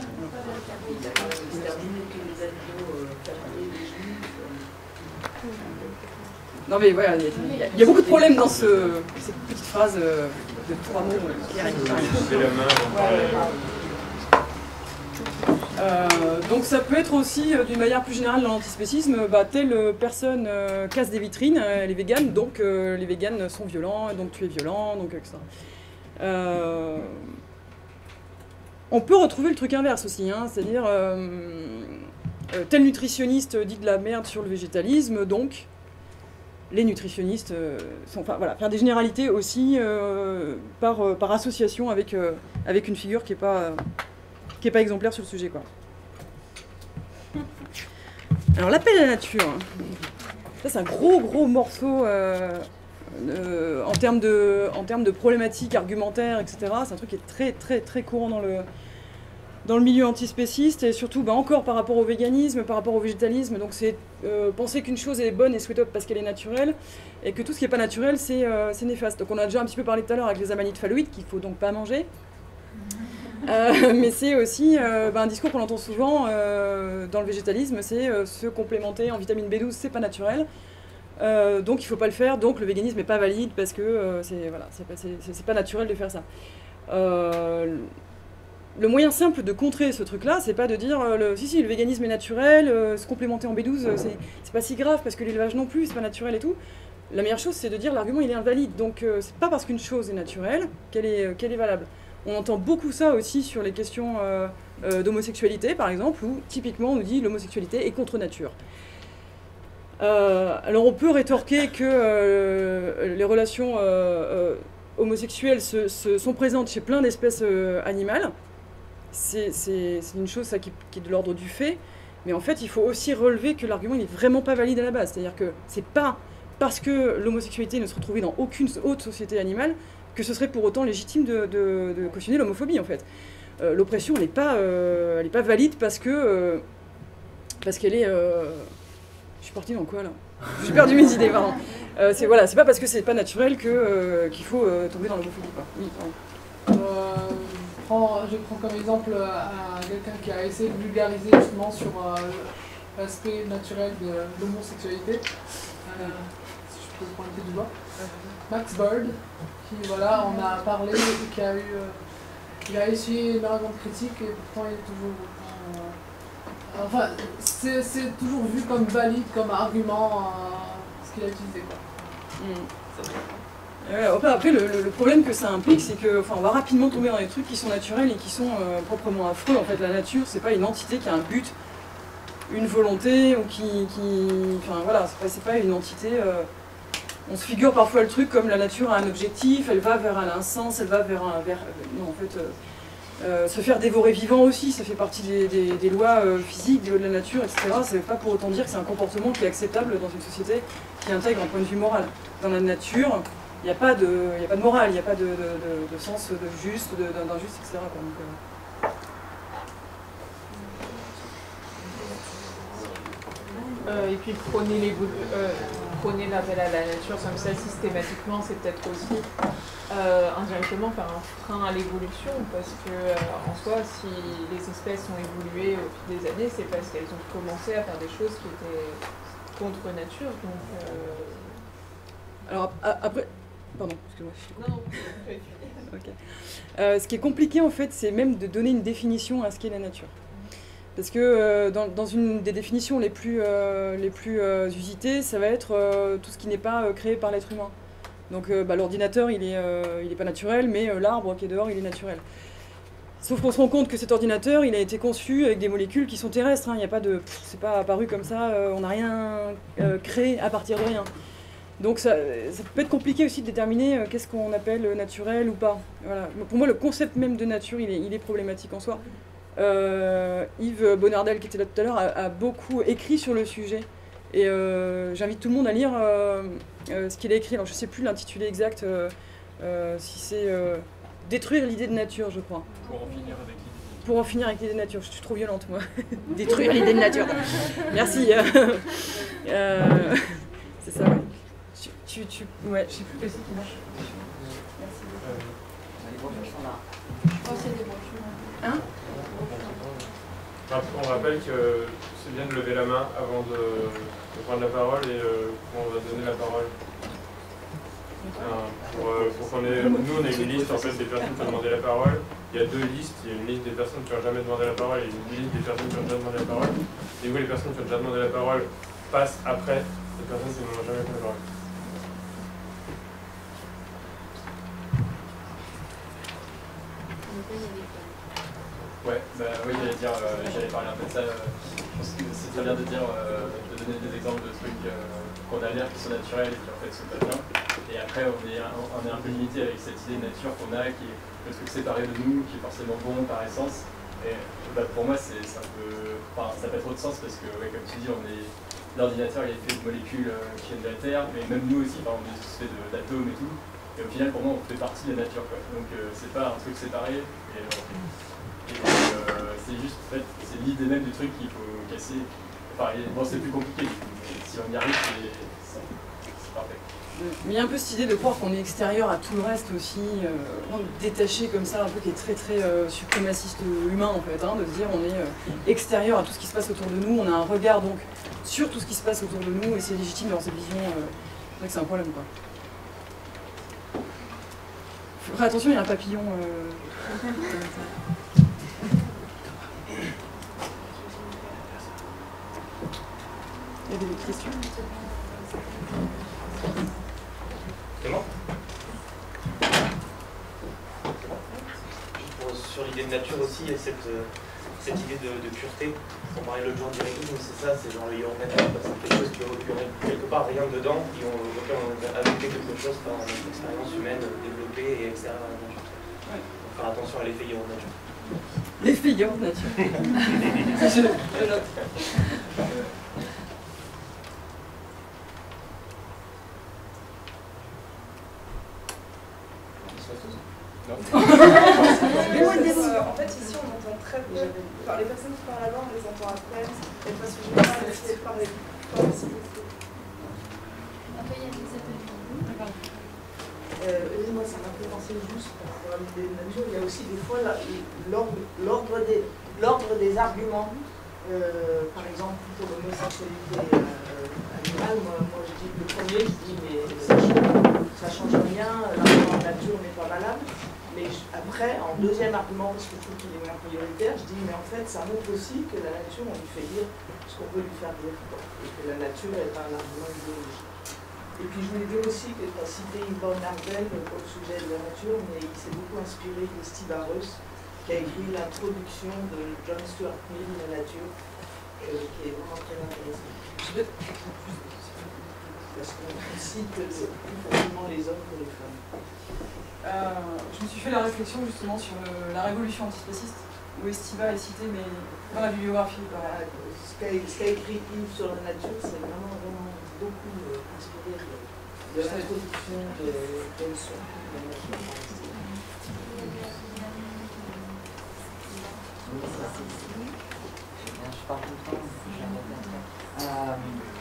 Non mais voilà, il y, y, y a beaucoup de problèmes dans ce, cette petite phrase euh, de trois mots qui arrivent. C'est la main. Euh, donc ça peut être aussi, euh, d'une manière plus générale, dans l'antispécisme, bah, telle personne euh, casse des vitrines, elle est végane, donc euh, les véganes sont violents, donc tu es violent, donc et cetera. Euh, on peut retrouver le truc inverse aussi, hein, c'est-à-dire euh, euh, tel nutritionniste dit de la merde sur le végétalisme, donc les nutritionnistes euh, sont, enfin voilà, faire des généralités aussi euh, par, euh, par association avec, euh, avec une figure qui n'est pas, euh, qui est pas exemplaire sur le sujet, quoi. Alors l'appel à la nature, ça c'est un gros gros morceau euh, euh, en termes de, en termes de problématiques argumentaires, et cetera. C'est un truc qui est très très très courant dans le, dans le milieu antispéciste, et surtout bah, encore par rapport au véganisme, par rapport au végétalisme. Donc c'est euh, penser qu'une chose est bonne et souhaitable parce qu'elle est naturelle, et que tout ce qui n'est pas naturel c'est euh, néfaste. Donc on a déjà un petit peu parlé tout à l'heure avec les amanites phalloïdes qu'il faut donc pas manger. Euh, mais c'est aussi euh, bah, un discours qu'on entend souvent euh, dans le végétalisme, c'est euh, se complémenter en vitamine B douze, c'est pas naturel, euh, donc il faut pas le faire, donc le véganisme n'est pas valide parce que euh, c'est voilà, c'est pas, pas naturel de faire ça. Euh, le moyen simple de contrer ce truc-là, c'est pas de dire euh, le, si si le véganisme est naturel, euh, se complémenter en B douze, euh, c'est pas si grave parce que l'élevage non plus, c'est pas naturel et tout. La meilleure chose c'est de dire l'argument il est invalide, donc euh, c'est pas parce qu'une chose est naturelle qu'elle est, qu'elle est valable. On entend beaucoup ça aussi sur les questions euh, euh, d'homosexualité, par exemple, où typiquement on nous dit l'homosexualité est contre nature. Euh, alors on peut rétorquer que euh, les relations euh, euh, homosexuelles se, se, sont présentes chez plein d'espèces euh, animales. C'est une chose ça, qui, qui est de l'ordre du fait, mais en fait il faut aussi relever que l'argument n'est vraiment pas valide à la base. C'est-à-dire que c'est pas parce que l'homosexualité ne se retrouvait dans aucune autre société animale que ce serait pour autant légitime de, de, de cautionner l'homophobie, en fait. Euh, L'oppression, elle n'est pas, euh, pas valide parce que euh, parce qu'elle est... Euh... Je suis partie dans quoi, là? J'ai perdu mes idées, pardon. Euh, c'est voilà, c'est pas parce que c'est pas naturel que euh, qu'il faut euh, tomber dans l'homophobie, quoi. Oui, pardon. Euh, je, prends, je prends comme exemple euh, quelqu'un qui a essayé de vulgariser justement sur euh, l'aspect naturel de l'homosexualité. Euh, si je peux le pointer du doigt. Max Bird, qui voilà, on a parlé, qui a eu, euh, il a essuyé énormément de critiques et pourtant il est toujours, euh, enfin, c'est toujours vu comme valide, comme argument euh, ce qu'il a utilisé, quoi. Mm. Euh, après, le, le, le problème que ça implique, c'est que, enfin, on va rapidement tomber dans des trucs qui sont naturels et qui sont euh, proprement affreux. En fait, la nature, c'est pas une entité qui a un but, une volonté ou qui, qui enfin voilà, c'est pas, pas une entité. Euh, On se figure parfois le truc comme la nature a un objectif, elle va vers un sens, elle va vers un... Vers, non, en fait, euh, euh, se faire dévorer vivant aussi, ça fait partie des, des, des lois euh, physiques, des lois de la nature, et cetera. Ça ne veut pas pour autant dire que c'est un comportement qui est acceptable dans une société qui intègre un point de vue moral. Dans la nature, il n'y a pas de, y a pas de morale, il n'y a pas de, de, de, de sens de juste, d'injuste, et cetera. Donc, euh... Euh, et puis prôner l'évolution. Euh... prôner l'appel à la nature comme ça systématiquement, c'est peut-être aussi euh, indirectement faire un frein à l'évolution, parce que euh, en soi, si les espèces ont évolué au fil des années, c'est parce qu'elles ont commencé à faire des choses qui étaient contre nature. Donc, euh... Alors après, pardon, excuse-moi. Non. Okay. Euh, ce qui est compliqué en fait, c'est même de donner une définition à ce qu'est la nature. Parce que euh, dans, dans une des définitions les plus, euh, les plus euh, usitées, ça va être euh, tout ce qui n'est pas euh, créé par l'être humain. Donc euh, bah, l'ordinateur, il n'est euh, il est pas naturel, mais euh, l'arbre qui est dehors, il est naturel. Sauf qu'on se rend compte que cet ordinateur, il a été conçu avec des molécules qui sont terrestres. Hein. Il n'y a pas de, c'est pas apparu comme ça, euh, on n'a rien euh, créé à partir de rien. Donc ça, ça peut être compliqué aussi de déterminer euh, qu'est-ce qu'on appelle naturel ou pas. Voilà. Pour moi, le concept même de nature, il est, il est problématique en soi. Euh, Yves Bonardel, qui était là tout à l'heure, a, a beaucoup écrit sur le sujet. Et euh, j'invite tout le monde à lire euh, euh, ce qu'il a écrit. Alors je ne sais plus l'intitulé exact, euh, euh, si c'est euh, « Détruire l'idée de nature », je crois. Pour en finir avec l'idée. Pour en finir avec l'idée de nature. Je suis trop violente, moi. Détruire l'idée de nature. Merci. euh, c'est ça, ouais. Tu, tu, tu... Ouais, je sais plus qui marche. Merci beaucoup. Les brochures sont là. Je pense qu'il y a des brochures. Hein? On rappelle que c'est bien de lever la main avant de, de prendre la parole et euh, on va donner la parole. Enfin, pour, euh, pour qu'on ait, nous, on a une liste en fait, des personnes qui ont demandé la parole. Il y a deux listes. Il y a une liste des personnes qui n'ont jamais demandé la parole et une liste des personnes qui ont déjà demandé la parole. Et vous, les personnes qui ont déjà demandé la parole passent après les personnes qui n'ont jamais pris la parole. Ouais, bah oui, j'allais dire, euh, j'allais parler un peu de ça. Euh, je pense que c'est bien de dire, euh, de donner des exemples de trucs euh, qu'on a l'air qui sont naturels et qui en fait sont pas bien. Et après, on est, on est un peu limité avec cette idée de nature qu'on a, qui est le truc séparé de nous, qui est forcément bon par essence. Et bah, pour moi, c'est un peu, enfin, ça n'a pas trop de sens parce que, ouais, comme tu dis, on est l'ordinateur, il est fait de molécules euh, qui viennent de la Terre, mais même nous aussi, par exemple, on est fait d'atomes et tout. Et au final, pour moi, on fait partie de la nature, quoi. Donc, euh, c'est pas un truc séparé. Et, euh, Et donc, euh, c'est juste, en fait, c'est l'idée même du truc qu'il faut casser. Enfin, bon, c'est plus compliqué, mais si on y arrive, c'est parfait. Mais il y a un peu cette idée de croire qu'on est extérieur à tout le reste aussi, euh, détaché comme ça, un peu qui est très très euh, suprémaciste humain en fait, hein, de se dire on est euh, extérieur à tout ce qui se passe autour de nous, on a un regard donc sur tout ce qui se passe autour de nous et c'est légitime d'avoir cette vision, euh, c'est vrai que c'est un problème quoi. Faudrait attention, il y a un papillon. Euh... Il y avait d'autres questions? Comment? Sur l'idée de nature aussi, il y a cette, cette idée de, de pureté. On parlait l'autre jour d'iritisme, c'est ça, c'est genre le yaourt nature, c'est quelque chose qui aurait pu quelque part rien dedans, et on aurait ajouté quelque chose par notre expérience humaine développée et extérieure à la nature. Ouais. Donc faire attention à l'effet yaourt nature. L'effet yaourt nature. je, je note. euh, en fait, ici, on entend très peu. Enfin, les personnes qui parlent avant, on les entend après. Et de façon générale, essayer de parler fort aussi. Après, il y a des appels. Euh, moi, ça m'a fait penser juste par rapport à l'idée de nature. Il y a aussi des fois l'ordre des, des arguments. Euh, par exemple, pour l'homosexualité euh, animale, moi, moi je dis le premier, je dis mais ça change, ça change rien, l'argument de nature n'est pas valable. Mais je, après, en deuxième argument, parce que je trouve qu'il est moins prioritaire, je dis mais en fait ça montre aussi que la nature, on lui fait dire ce qu'on peut lui faire dire. Et que la nature est un argument idéologique. Et puis je voulais dire aussi que tu as cité Yvonne Arvel pour le sujet de la nature, mais il s'est beaucoup inspiré de Steve Harris, qui a écrit l'introduction de John Stuart Mill, La nature, euh, qui est vraiment très intéressant. Parce qu'on cite plus facilement les hommes que les femmes. Euh, je me suis fait la réflexion justement sur le, la révolution antispéciste, où Estiva est cité, mais dans la bibliographie. Voilà, ce qu'a écrit Yves sur la nature, c'est vraiment, vraiment beaucoup euh, inspiré de, de l'introduction de Johnson de la nature. Je parle tout le temps, je euh,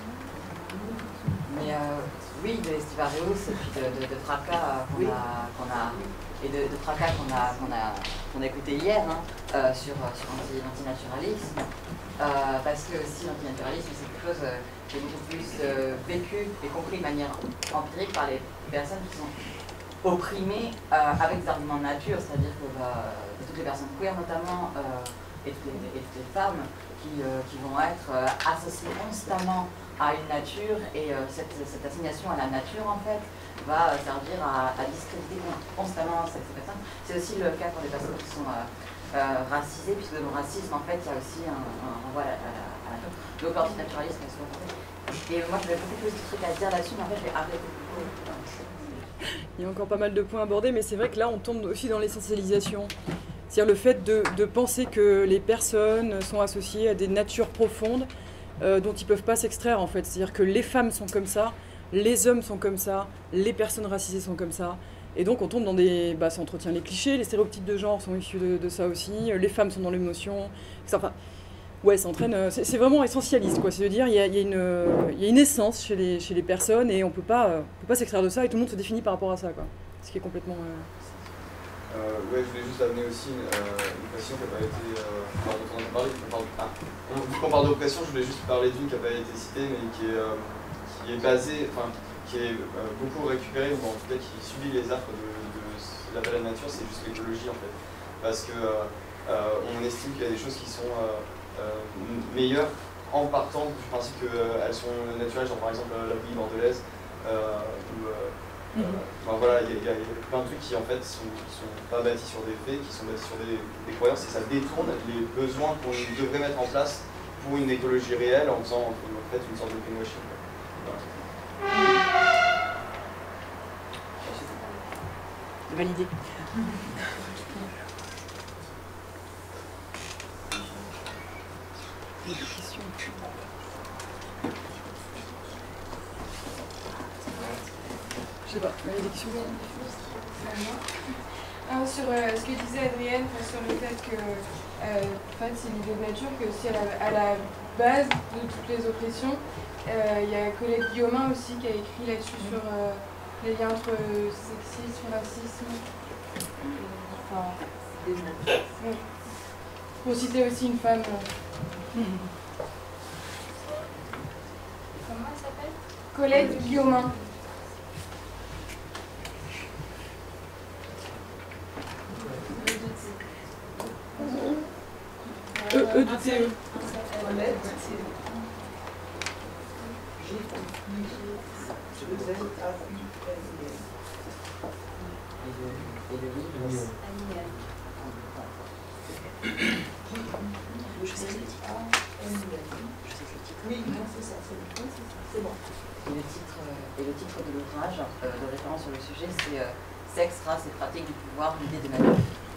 mais euh, oui, de Estivarius et puis de, de, de Fracas qu'on oui. a, qu'on a, et de, de Fracas qu'on a, qu'on a, qu'on a écouté hier hein, euh, sur, sur l'antinaturalisme. Euh, parce que aussi l'antinaturalisme c'est quelque chose euh, qui est beaucoup plus euh, vécu et compris de manière empirique par les personnes qui sont opprimées euh, avec des arguments de nature, c'est-à-dire que bah, toutes les personnes queer notamment euh, et, toutes les, et toutes les femmes qui, euh, qui vont être euh, associées constamment à une nature et euh, cette, cette assignation à la nature en fait va servir à, à discréditer constamment ces, ces personnes. C'est aussi le cas pour les personnes qui sont euh, euh, racisées, puisque dans le racisme en fait il y a aussi un, un renvoi à, à, à la nature. Donc l'antinaturalisme, et moi j'avais beaucoup plus de trucs à dire là-dessus, mais en fait je vais arrêter. Il y a encore pas mal de points abordés, mais c'est vrai que là on tombe aussi dans l'essentialisation. C'est-à-dire le fait de, de penser que les personnes sont associées à des natures profondes euh, dont ils ne peuvent pas s'extraire en fait. C'est-à-dire que les femmes sont comme ça, les hommes sont comme ça, les personnes racisées sont comme ça. Et donc on tombe dans des... Bah, ça entretient les clichés, les stéréotypes de genre sont issus de, de ça aussi, les femmes sont dans l'émotion, et cetera. Enfin, ouais, ça entraîne. Euh, c'est vraiment essentialiste, quoi. C'est de dire il y a, y, a une, euh, y a une essence chez les, chez les personnes et on peut pas, euh, on peut pas s'extraire de ça et tout le monde se définit par rapport à ça, quoi. Ce qui est complètement. Euh... Euh, ouais, je voulais juste amener aussi une, euh, une question qui n'a pas été. Euh, enfin, dont on a parlé. On parle, ah, on, vu qu'on parle d'oppression, je voulais juste parler d'une qui n'a pas été citée, mais qui est, euh, qui est basée, enfin, qui est euh, beaucoup récupérée, ou en tout cas qui subit les affres de, de, de l'appel à la nature, c'est juste l'écologie en fait. Parce que euh, euh, on estime qu'il y a des choses qui sont euh, euh, meilleures en partant du principe qu'elles sont naturelles, genre par exemple la bouillie bordelaise, euh, ou. Euh, Euh, enfin, voilà, il y, y a plein de trucs qui en fait sont, sont pas bâtis sur des faits, qui sont bâtis sur des, des croyances, et ça détourne les besoins qu'on devrait mettre en place pour une écologie réelle en faisant en fait une sorte de greenwashing. Voilà. Validé. Je sais pas, malédiction. Ah, sur euh, ce que disait Adrienne, sur le fait que euh, en fait, c'est l'idée de nature, que aussi à la, à la base de toutes les oppressions, euh, il y a Colette Guillaumin aussi qui a écrit là-dessus sur euh, les liens entre sexisme, racisme. Enfin, ouais. Pour citer aussi une femme. Euh... Comment elle s'appelle? Colette Guillaumin. E, E de T E. Oui, c'est ça, c'est bon. Et le titre, euh, et le titre de l'ouvrage euh, de référence sur le sujet, c'est euh, Sexe, race et pratique du pouvoir, l'idée de nature.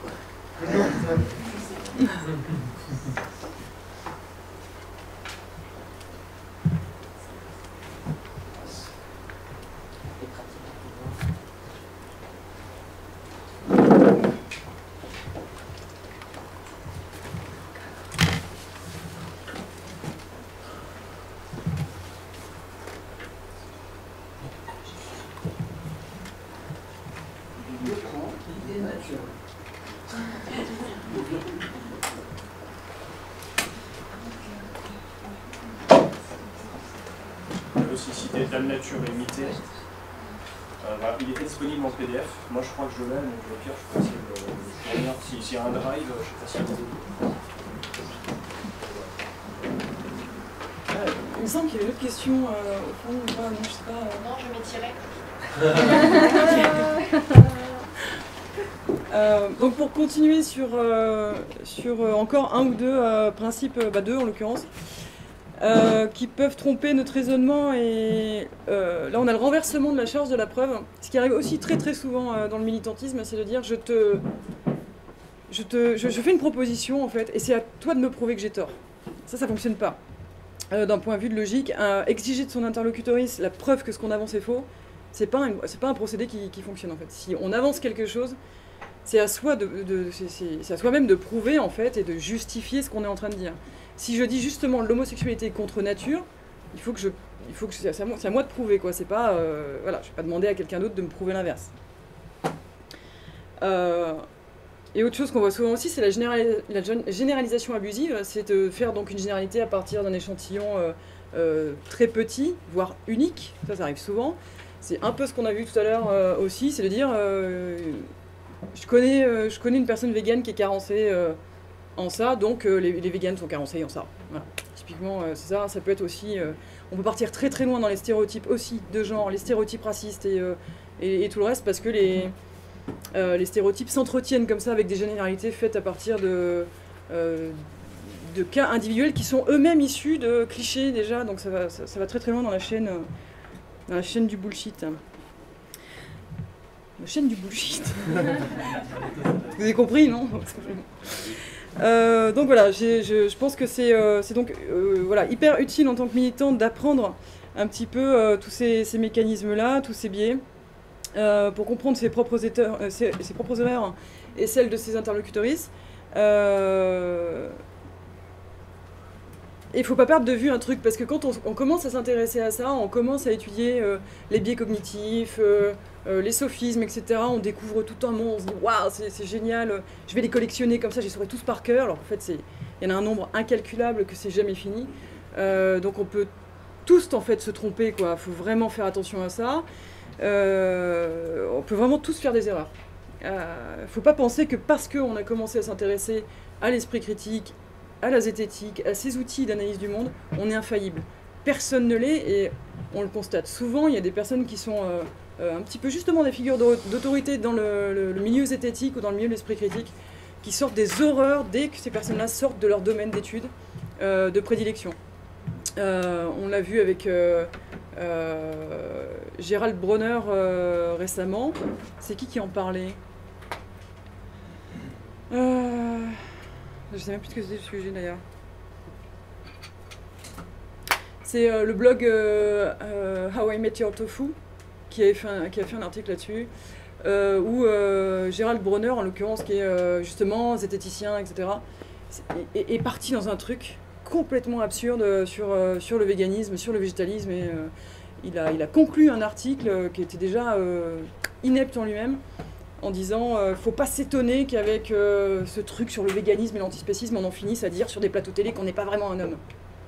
Dame Nature et Mité. Euh, voilà, il était disponible en P D F. Moi je crois que je l'ai, donc au pire je peux essayer de le fournir. S'il y a un drive, je sais pas si euh, Il me semble qu'il y avait une autre question euh, au fond, moi, non, je sais pas. Euh... Non, je m'y tirais. euh, donc pour continuer sur, euh, sur euh, encore un ou deux euh, principes, bah deux en l'occurrence, Euh, qui peuvent tromper notre raisonnement et euh, là on a le renversement de la charge de la preuve, ce qui arrive aussi très très souvent euh, dans le militantisme, c'est de dire je te, je, te je, je fais une proposition en fait et c'est à toi de me prouver que j'ai tort. Ça, ça fonctionne pas. Euh, d'un point de vue de logique, euh, exiger de son interlocutrice la preuve que ce qu'on avance est faux, c'est pas, c'est pas un procédé qui, qui fonctionne en fait. Si on avance quelque chose, c'est à soi de, de c'est à soi-même de prouver en fait et de justifier ce qu'on est en train de dire. Si je dis justement l'homosexualité contre nature, il faut que je, il faut que c'est à moi, c'est à moi de prouver quoi. C'est pas, euh, voilà, je vais pas demander à quelqu'un d'autre de me prouver l'inverse. Euh, et autre chose qu'on voit souvent aussi, c'est la, généralis la généralisation abusive, c'est de faire donc une généralité à partir d'un échantillon euh, euh, très petit, voire unique. Ça, ça arrive souvent. C'est un peu ce qu'on a vu tout à l'heure euh, aussi, c'est de dire, euh, je connais, euh, je connais une personne végane qui est carencée. Euh, en ça, donc euh, les, les véganes sont carencés en ça. Voilà. Typiquement, euh, c'est ça. Ça peut être aussi... Euh, on peut partir très très loin dans les stéréotypes aussi de genre, les stéréotypes racistes et, euh, et, et tout le reste, parce que les, euh, les stéréotypes s'entretiennent comme ça avec des généralités faites à partir de, euh, de cas individuels qui sont eux-mêmes issus de clichés déjà, donc ça va, ça, ça va très très loin dans la chaîne, euh, dans la chaîne du bullshit. La chaîne du bullshit. Vous avez compris, non ? Euh, donc voilà, je, je pense que c'est euh, donc euh, voilà, hyper utile en tant que militante d'apprendre un petit peu euh, tous ces, ces mécanismes-là, tous ces biais, euh, pour comprendre ses propres, éteurs, euh, ses, ses propres erreurs et celles de ses interlocutrices. Euh, il ne faut pas perdre de vue un truc, parce que quand on, on commence à s'intéresser à ça, on commence à étudier euh, les biais cognitifs, euh, euh, les sophismes, et cetera. On découvre tout un monde, on se dit « Waouh, c'est génial, je vais les collectionner comme ça, je les saurai tous par cœur ». Alors en fait, il y en a un nombre incalculable que c'est jamais fini. Euh, donc on peut tous en fait se tromper, quoi. Il faut vraiment faire attention à ça. Euh, on peut vraiment tous faire des erreurs. Il euh, ne faut pas penser que parce qu'on a commencé à s'intéresser à l'esprit critique, à la zététique, à ces outils d'analyse du monde, on est infaillible. Personne ne l'est, et on le constate souvent, il y a des personnes qui sont euh, euh, un petit peu justement des figures d'autorité dans le, le, le milieu zététique ou dans le milieu de l'esprit critique, qui sortent des horreurs dès que ces personnes-là sortent de leur domaine d'études, euh, de prédilection. Euh, on l'a vu avec euh, euh, Gérald Bronner euh, récemment. C'est qui qui en parlait? euh, Je ne sais même plus ce que c'était le sujet d'ailleurs. C'est euh, le blog euh, euh, How I Met Your Tofu qui a fait un, qui a fait un article là-dessus, euh, où euh, Gérald Bronner, en l'occurrence, qui est euh, justement zététicien, et cetera, est, est parti dans un truc complètement absurde sur, euh, sur le véganisme, sur le végétalisme, et euh, il, a, il a conclu un article qui était déjà euh, inepte en lui-même, en disant euh, faut pas s'étonner qu'avec euh, ce truc sur le véganisme et l'antispécisme, on en finisse à dire sur des plateaux télé qu'on n'est pas vraiment un homme.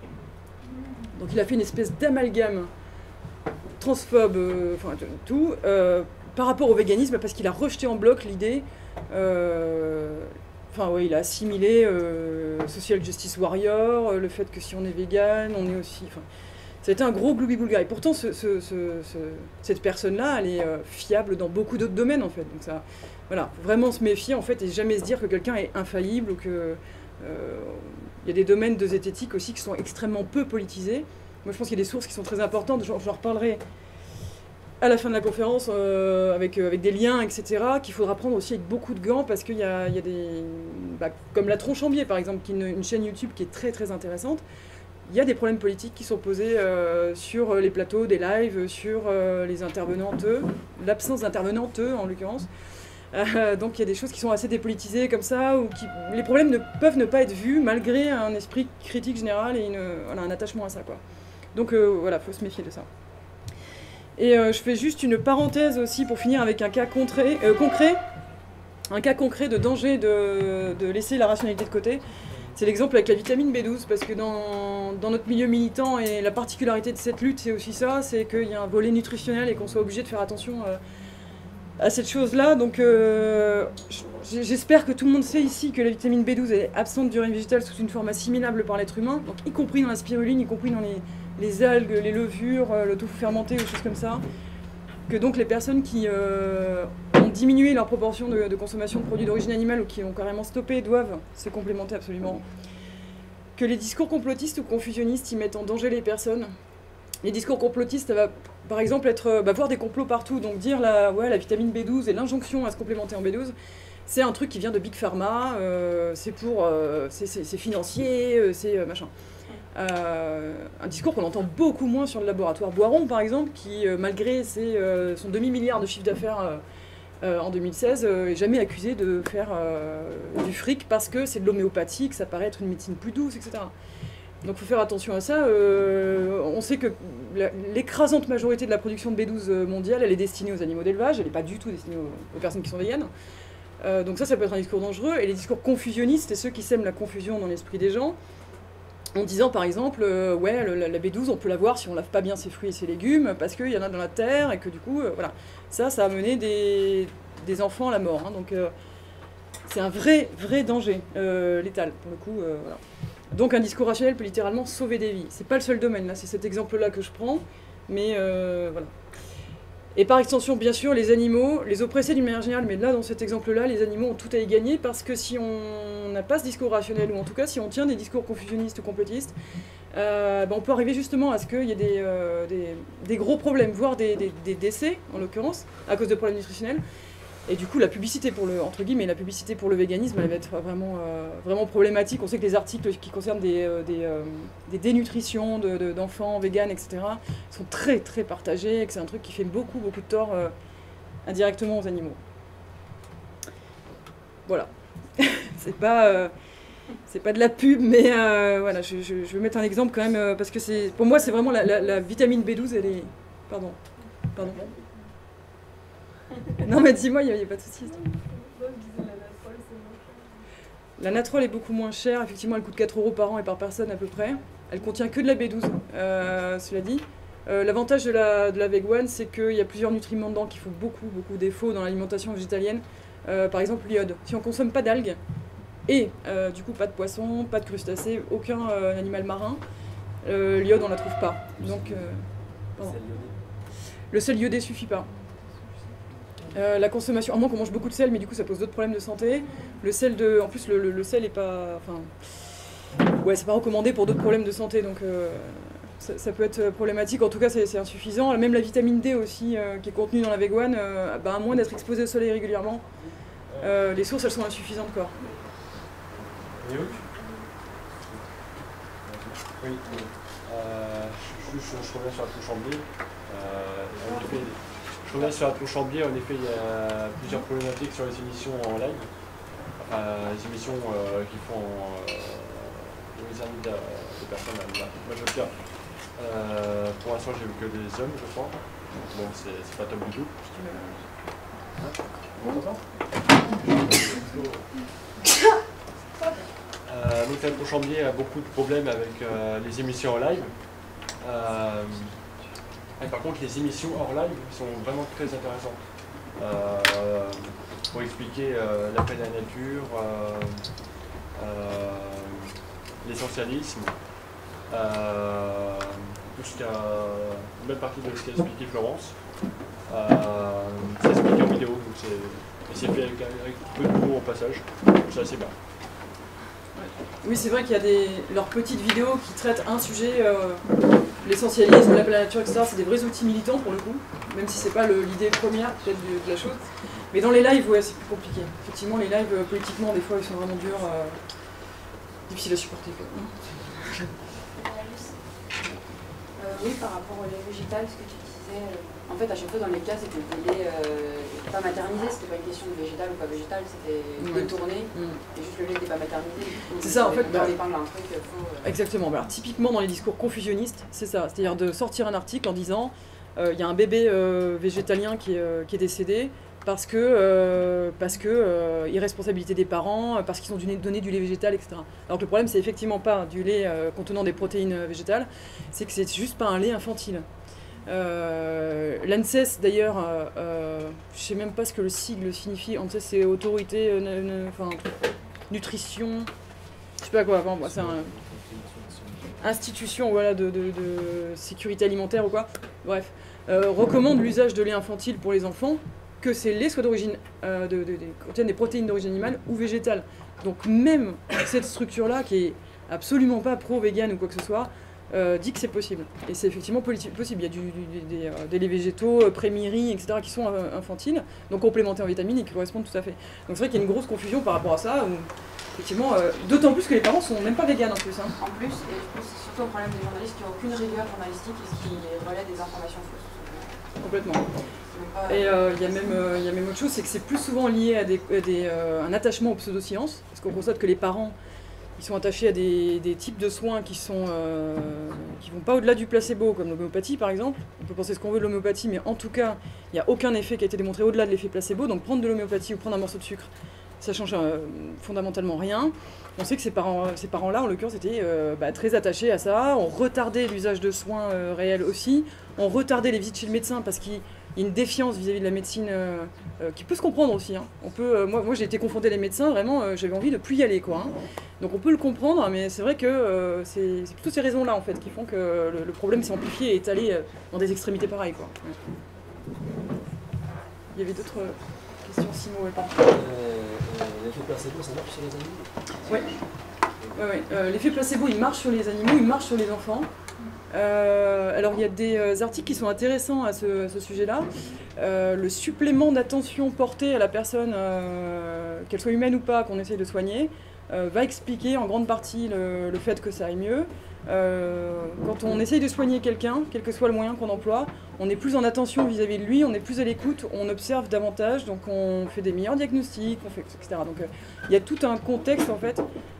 Donc il a fait une espèce d'amalgame transphobe, euh, enfin tout, euh, par rapport au véganisme, parce qu'il a rejeté en bloc l'idée, euh, enfin ouais, il a assimilé euh, Social Justice Warrior, euh, le fait que si on est vegan, on est aussi... Ça a été un gros gloubi-boulga. Et pourtant, ce, ce, ce, ce, cette personne-là, elle est euh, fiable dans beaucoup d'autres domaines, en fait. Donc ça, voilà, faut vraiment se méfier, en fait, et jamais se dire que quelqu'un est infaillible ou que... Euh, il y a des domaines de zététique aussi qui sont extrêmement peu politisés. Moi, je pense qu'il y a des sources qui sont très importantes. J'en reparlerai à la fin de la conférence euh, avec, avec des liens, et cetera, qu'il faudra prendre aussi avec beaucoup de gants, parce qu'il y a, il y a des... Bah, comme La Tronche en Biais, par exemple, qui est une, une chaîne YouTube qui est très, très intéressante. Il y a des problèmes politiques qui sont posés euh, sur les plateaux, des lives, sur euh, les intervenantes, l'absence d'intervenantes en l'occurrence. Euh, donc il y a des choses qui sont assez dépolitisées comme ça, ou qui, les problèmes ne, peuvent ne pas être vus malgré un esprit critique général et une, voilà, un attachement à ça, quoi. Donc euh, voilà, il faut se méfier de ça. Et euh, je fais juste une parenthèse aussi pour finir avec un cas concret, euh, concret un cas concret de danger de, de laisser la rationalité de côté. C'est l'exemple avec la vitamine B douze, parce que dans, dans notre milieu militant, et la particularité de cette lutte, c'est aussi ça, c'est qu'il y a un volet nutritionnel et qu'on soit obligé de faire attention euh, à cette chose-là. Donc euh, j'espère que tout le monde sait ici que la vitamine B douze est absente du règne végétal sous une forme assimilable par l'être humain, donc y compris dans la spiruline, y compris dans les, les algues, les levures, le tofu fermenté, ou des choses comme ça. Que donc les personnes qui euh, ont diminué leur proportion de, de consommation de produits d'origine animale ou qui ont carrément stoppé doivent se complémenter absolument. Que les discours complotistes ou confusionnistes y mettent en danger les personnes. Les discours complotistes, ça va par exemple être bah, voir des complots partout, donc dire la, ouais, la vitamine B douze et l'injonction à se complémenter en B douze, c'est un truc qui vient de Big Pharma, euh, c'est pour, euh, c'est financier, euh, c'est euh, machin. Euh, un discours qu'on entend beaucoup moins sur le laboratoire Boiron, par exemple, qui, euh, malgré ses, euh, son demi-milliard de chiffre d'affaires euh, euh, en deux mille seize, euh, est jamais accusé de faire euh, du fric parce que c'est de l'homéopathie, que ça paraît être une médecine plus douce, et cetera. Donc il faut faire attention à ça. Euh, on sait que l'écrasante majorité de la production de B douze mondiale, elle est destinée aux animaux d'élevage, elle n'est pas du tout destinée aux, aux personnes qui sont véganes. Euh, donc ça, ça peut être un discours dangereux. Et les discours confusionnistes, c'est ceux qui sèment la confusion dans l'esprit des gens, en disant par exemple, euh, ouais, le, la B douze, on peut l'avoir si on lave pas bien ses fruits et ses légumes, parce qu'il y en a dans la terre, et que du coup, euh, voilà. Ça, ça a mené des, des enfants à la mort. Hein, donc euh, c'est un vrai, vrai danger, euh, létal, pour le coup. Euh, voilà. Donc un discours rationnel peut littéralement sauver des vies. C'est pas le seul domaine, là, c'est cet exemple-là que je prends, mais euh, voilà. Et par extension, bien sûr, les animaux, les oppressés d'une manière générale, mais là, dans cet exemple-là, les animaux ont tout à y gagner, parce que si on n'a pas ce discours rationnel, ou en tout cas, si on tient des discours confusionnistes ou complotistes, euh, ben on peut arriver justement à ce qu'il y ait des, euh, des, des gros problèmes, voire des, des, des décès, en l'occurrence, à cause de problèmes nutritionnels. Et du coup, la publicité pour le, entre guillemets, la publicité pour le véganisme, elle va être vraiment, euh, vraiment problématique. On sait que les articles qui concernent des, euh, des, euh, des dénutritions de, de, d'enfants véganes, et cetera, sont très, très partagés, et que c'est un truc qui fait beaucoup, beaucoup de tort euh, indirectement aux animaux. Voilà. C'est pas... Euh, c'est pas de la pub, mais euh, voilà, je, je, je vais mettre un exemple quand même, euh, parce que c'est, pour moi, c'est vraiment la, la, la vitamine B douze, elle est... Pardon. Pardon. Non, mais dis-moi, il n'y a, a pas de souci. La Natrol est beaucoup moins chère, effectivement, elle coûte quatre euros par an et par personne à peu près. Elle contient que de la B douze, euh, cela dit. Euh, L'avantage de la, de la Veg One, c'est qu'il y a plusieurs nutriments dedans qui font beaucoup, beaucoup défaut dans l'alimentation végétalienne. Euh, par exemple, l'iode. Si on ne consomme pas d'algues, et euh, du coup pas de poissons, pas de crustacés, aucun euh, animal marin, euh, l'iode on ne la trouve pas. Donc, euh, le sel iodé suffit pas. Euh, la consommation, à moins qu'on mange beaucoup de sel, mais du coup ça pose d'autres problèmes de santé. Le sel de, en plus le, le, le sel est pas, enfin, ouais, c'est pas recommandé pour d'autres problèmes de santé, donc euh, ça, ça peut être problématique. En tout cas, c'est insuffisant. Même la vitamine D aussi, euh, qui est contenue dans la Veg One, euh, bah, à moins d'être exposé au soleil régulièrement, euh, les sources elles sont insuffisantes quoi. Oui. Oui. Euh, je, je, je reviens sur la Touche-Chamblier. Euh, en effet, je reviens sur la Touche-Chamblier. En effet, il y a plusieurs problématiques sur les émissions en live. Enfin, les émissions euh, qui font euh, les amis de, de personnes à la majorité. Euh, pour l'instant, j'ai vu que des hommes, je crois. Bon, c'est pas top du tout. Hein? On m'entend? Euh, donc la Touche-Chamblier a beaucoup de problèmes avec euh, les émissions en live. Euh, et par contre, les émissions hors live sont vraiment très intéressantes. Euh, pour expliquer euh, l'appel à la nature, euh, euh, l'essentialisme, euh, jusqu'à une bonne partie de ce qu'a expliqué Florence. Euh, ça s'explique en vidéo, donc c'est fait avec, avec peu de mots au passage, c'est assez bien. Oui, c'est vrai qu'il y a des, leurs petites vidéos qui traitent un sujet, euh, l'essentialisme, l'appel à la nature, et cetera. C'est des vrais outils militants pour le coup, même si c'est pas l'idée première peut-être de, de la chose. Mais dans les lives, ouais, c'est plus compliqué. Effectivement, les lives, euh, politiquement, des fois, ils sont vraiment durs, euh, difficiles à supporter. Quoi. Euh, oui, par rapport au lait végétal, ce que tu disais, euh, en fait, à chaque fois dans les cas, c'était des laits euh, pas maternisés, c'était pas une question de végétal ou pas végétal, c'était Ouais. détourné, mmh. et juste le lait n'était pas maternisé. C'est ça, en fait. Dans Bah, l'épingle un truc, faut, euh... Exactement. Bah, alors, typiquement, dans les discours confusionnistes, c'est ça. C'est-à-dire de sortir un article en disant il euh, y a un bébé euh, végétalien qui est, euh, qui est décédé parce que, euh, parce que euh, irresponsabilité des parents, parce qu'ils ont donné du lait végétal, et cetera. Alors que le problème, c'est effectivement pas du lait euh, contenant des protéines végétales, c'est que c'est juste pas un lait infantile. Euh, L'ANSES d'ailleurs, euh, euh, je sais même pas ce que le sigle signifie. ANSES c'est autorité, euh, enfin nutrition, je sais pas quoi. Enfin, c'est un institution voilà de, de, de sécurité alimentaire ou quoi. Bref, euh, recommande l'usage de lait infantile pour les enfants, que ces laits soient d'origine, euh, de, de, de, contiennent des protéines d'origine animale ou végétale. Donc même cette structure-là, qui est absolument pas pro-vegan ou quoi que ce soit, euh, dit que c'est possible. Et c'est effectivement possible. Il y a du, du, des, des laits végétaux, euh, pré-miri, et cetera qui sont euh, infantiles, donc complémentés en vitamines et qui correspondent tout à fait. Donc c'est vrai qu'il y a une grosse confusion par rapport à ça, où, effectivement, euh, d'autant plus que les parents sont même pas véganes en plus. Hein. En plus, et je pense surtout au problème des journalistes qui n'ont aucune rigueur journalistique et qui relaient des informations fausses. Complètement. Et il euh, y, euh, y a même autre chose, c'est que c'est plus souvent lié à, des, à des, euh, un attachement aux pseudosciences, parce qu'on constate que les parents ils sont attachés à des, des types de soins qui sont euh, qui vont pas au-delà du placebo, comme l'homéopathie par exemple. On peut penser ce qu'on veut de l'homéopathie, mais en tout cas, il n'y a aucun effet qui a été démontré au-delà de l'effet placebo. Donc prendre de l'homéopathie ou prendre un morceau de sucre, ça change euh, fondamentalement rien. On sait que ces parents-là, ces parents-là, en l'occurrence, étaient euh, bah, très attachés à ça. On retardait l'usage de soins euh, réels aussi. On retardait les visites chez le médecin parce qu'il y a une défiance vis-à-vis de la médecine euh, euh, qui peut se comprendre aussi. Hein. On peut, euh, moi, moi j'ai été confrontée à des médecins, vraiment, euh, j'avais envie de plus y aller. Quoi, hein. Donc on peut le comprendre, mais c'est vrai que euh, c'est plutôt ces raisons-là en fait, qui font que le, le problème s'est amplifié et est allé euh, dans des extrémités pareilles. Quoi. Ouais. Il y avait d'autres questions, Simon, ouais, pardon. Euh, L'effet placebo, ça marche sur les animaux? Oui. Ouais, ouais. euh, L'effet placebo, il marche sur les animaux, il marche sur les enfants. Euh, alors il y a des euh, articles qui sont intéressants à ce, à ce sujet-là. Euh, le supplément d'attention porté à la personne, euh, qu'elle soit humaine ou pas, qu'on essaye de soigner, euh, va expliquer en grande partie le, le fait que ça aille mieux. Euh, quand on essaye de soigner quelqu'un, quel que soit le moyen qu'on emploie, on est plus en attention vis-à-vis de lui, on est plus à l'écoute, on observe davantage, donc on fait des meilleurs diagnostics, on fait, et cetera. Donc euh, il y a tout un contexte en fait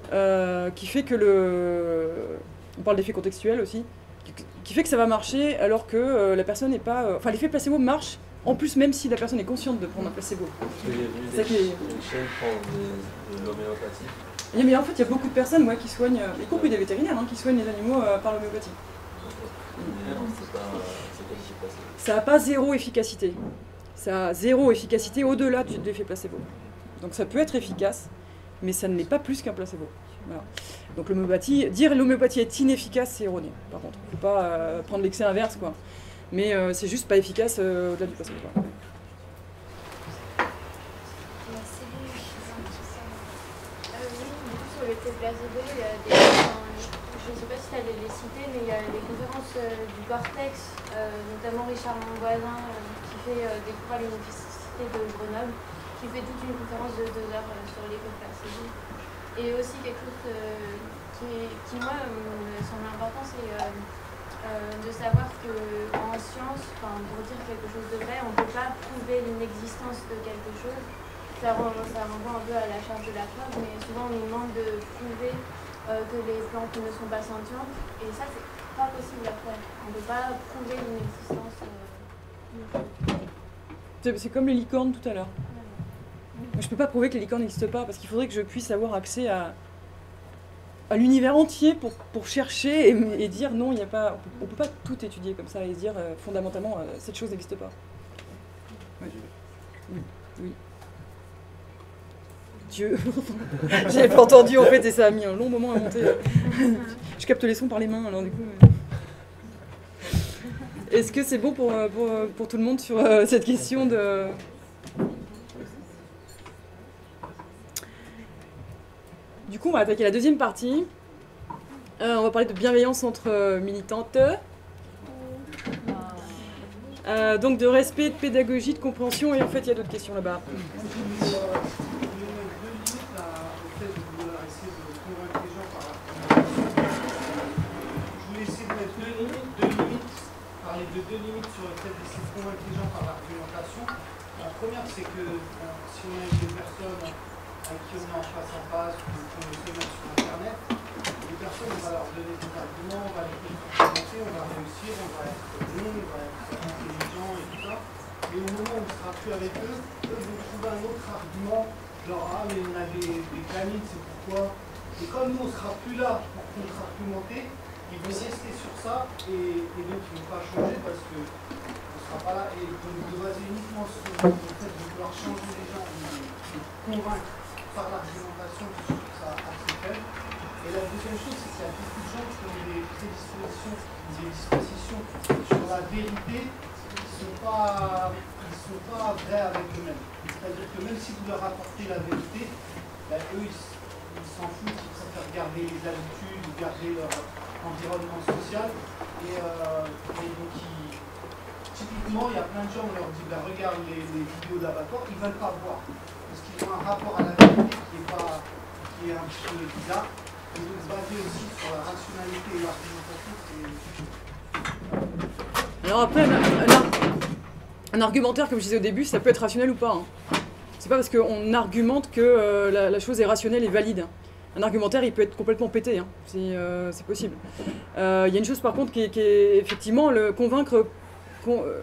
euh, qui fait que le... On parle d'effet contextuel aussi, qui, qui fait que ça va marcher alors que euh, la personne n'est pas... Euh, enfin, l'effet placebo marche, en plus même si la personne est consciente de prendre un placebo. Il y a eu C'est ça des qui est... chaînes de, de l'homéopathie. Et mais en fait, il y a beaucoup de personnes ouais, qui soignent, y compris des vétérinaires, hein, qui soignent les animaux euh, par l'homéopathie. Ça n'a pas zéro efficacité. Ça a zéro efficacité au-delà de l'effet placebo. Donc ça peut être efficace, mais ça ne l'est pas plus qu'un placebo. Voilà. Donc l'homéopathie, dire l'homéopathie est inefficace, c'est erroné. Par contre, il ne faut pas euh, prendre l'excès inverse, quoi. Mais euh, c'est juste pas efficace euh, au-delà du placebo. Quoi. L'effet placebo, il y a des, enfin, je ne sais pas si tu allais les citer, mais il y a les conférences euh, du Cortex, euh, notamment Richard Langvoisin, euh, qui fait euh, des cours à l'université de Grenoble, qui fait toute une conférence de deux heures euh, sur l'effet placebo. Et aussi quelque chose euh, qui, qui, moi, me semble important, c'est euh, euh, de savoir qu'en science, pour dire quelque chose de vrai, on ne peut pas prouver l'inexistence de quelque chose. Ça renvoie, ça renvoie un peu à la charge de la preuve, mais souvent on nous demande de prouver euh, que les plantes ne sont pas sentientes, et ça c'est pas possible à faire. On ne peut pas prouver l'inexistence. Euh... C'est comme les licornes tout à l'heure. Ouais. Je ne peux pas prouver que les licornes n'existent pas, parce qu'il faudrait que je puisse avoir accès à, à l'univers entier pour, pour chercher et, et dire non, il n'y a pas, on ne peut pas tout étudier comme ça et se dire euh, fondamentalement euh, cette chose n'existe pas. Ouais. Oui. Oui. Dieu, j'avais pas entendu en fait et ça a mis un long moment à monter. Je capte les sons par les mains alors du coup. Est-ce que c'est bon pour, pour, pour tout le monde sur euh, cette question de... Du coup on va attaquer la deuxième partie. Euh, on va parler de bienveillance entre militantes. Euh, donc de respect, de pédagogie, de compréhension et en fait il y a d'autres questions là-bas. De deux limites sur le fait d'essayer de convaincre les gens par l'argumentation. La première, c'est que bon, si on a des personnes avec qui on est en face à face ou qu'on essaie de mettre sur Internet, les personnes, on va leur donner des arguments, on va les argumenter, on va réussir, on va être bon, on va être intelligent et tout ça. Mais au moment où on ne sera plus avec eux, eux vont trouver un autre argument, genre ah mais on a des, des canines, c'est pourquoi. Et comme nous on ne sera plus là pour contre-argumenter, ils vont rester sur ça et, et donc ils ne vont pas changer parce qu'on ne sera pas là. Et donc de baser uniquement sur le fait de vouloir changer les gens, de convaincre par l'argumentation, je trouve ça assez faible. Et la deuxième chose, c'est qu'il y a beaucoup de gens qui ont des prédispositions, des dispositions sur la vérité qui ne sont pas, qui sont pas vrais avec eux-mêmes. C'est-à-dire que même si vous leur apportez la vérité, ben, eux ils s'en foutent, ils préfèrent garder les habitudes, garder leur environnement social et, euh, et donc ils, typiquement il y a plein de gens on leur dit bah, regarde les, les vidéos d'abattoir, ils ne veulent pas voir parce qu'ils ont un rapport à la vérité qui est, pas, qui est un petit peu bizarre et donc basé aussi sur la rationalité et l'argumentation c'est... Alors après un, un, un argumentaire comme je disais au début ça peut être rationnel ou pas hein. C'est pas parce qu'on argumente que euh, la, la chose est rationnelle et valide. Un argumentaire, il peut être complètement pété, hein. C'est euh, possible. Il euh, y a une chose par contre qui est, qui est effectivement le convaincre... Con, euh,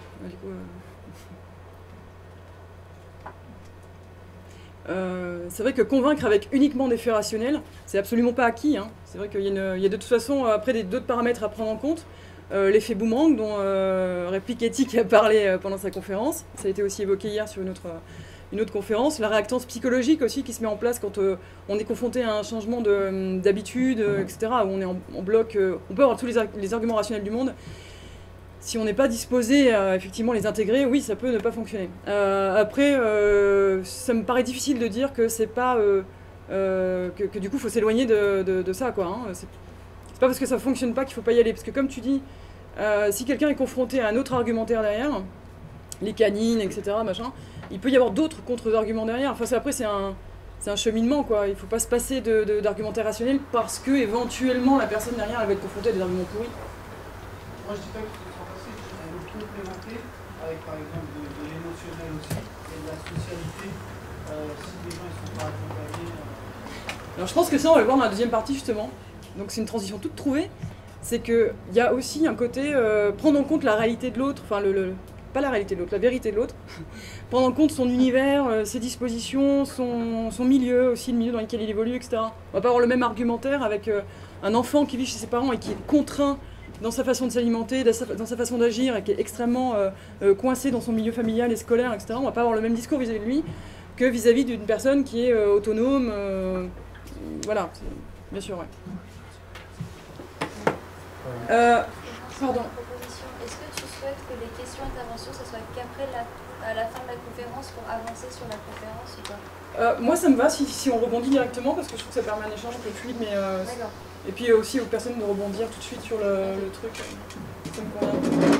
euh, c'est vrai que convaincre avec uniquement des faits rationnels, c'est absolument pas acquis. Hein. C'est vrai qu'il y, y a de toute façon après d'autres paramètres à prendre en compte. Euh, L'effet boomerang dont euh, Réplique Éthique a parlé euh, pendant sa conférence. Ça a été aussi évoqué hier sur une autre... Euh, une autre conférence, la réactance psychologique aussi qui se met en place quand euh, on est confronté à un changement d'habitude, euh, et cetera, où on est en, en bloc, euh, on peut avoir tous les, ar les arguments rationnels du monde. Si on n'est pas disposé à effectivement les intégrer, oui, ça peut ne pas fonctionner. Euh, après, euh, ça me paraît difficile de dire que c'est pas, euh, euh, que, que du coup, il faut s'éloigner de, de, de ça, quoi. Hein. C'est pas parce que ça fonctionne pas qu'il faut pas y aller, parce que comme tu dis, euh, si quelqu'un est confronté à un autre argumentaire derrière, les canines, et cetera, machin. Il peut y avoir d'autres contre-arguments derrière. Enfin, après, c'est un, un cheminement, quoi. Il ne faut pas se passer d'argumentaire rationnel parce que, éventuellement, la personne derrière, elle va être confrontée à des arguments pourris. Moi, je dis pas qu'il faut s'en passer, je dis le complémenter avec, par exemple, de, de l'émotionnel aussi et de la socialité. Euh, si les gens ne sont pas accompagnés, euh, Alors je pense que ça, on va le voir dans la deuxième partie justement. Donc c'est une transition toute trouvée. C'est qu'il y a aussi un côté euh, prendre en compte la réalité de l'autre, enfin le, le, pas la réalité de l'autre, la vérité de l'autre. Prendre en compte son univers, euh, ses dispositions, son, son milieu, aussi le milieu dans lequel il évolue, et cetera. On va pas avoir le même argumentaire avec euh, un enfant qui vit chez ses parents et qui est contraint dans sa façon de s'alimenter, dans sa, dans sa façon d'agir et qui est extrêmement euh, euh, coincé dans son milieu familial et scolaire, et cetera. On va pas avoir le même discours vis-à-vis de lui que vis-à-vis d'une personne qui est euh, autonome. Euh, voilà, bien sûr, ouais. Euh, pardon. Est-ce que tu souhaites que les questions-interventions, ça soit qu'après la, à la fin de la conférence pour avancer sur la conférence ou pas? euh, Moi ça me va si, si on rebondit directement parce que je trouve que ça permet un échange un peu fluide, mais euh, et puis aussi aux personnes de rebondir tout de suite sur le, le truc. Ça me convient.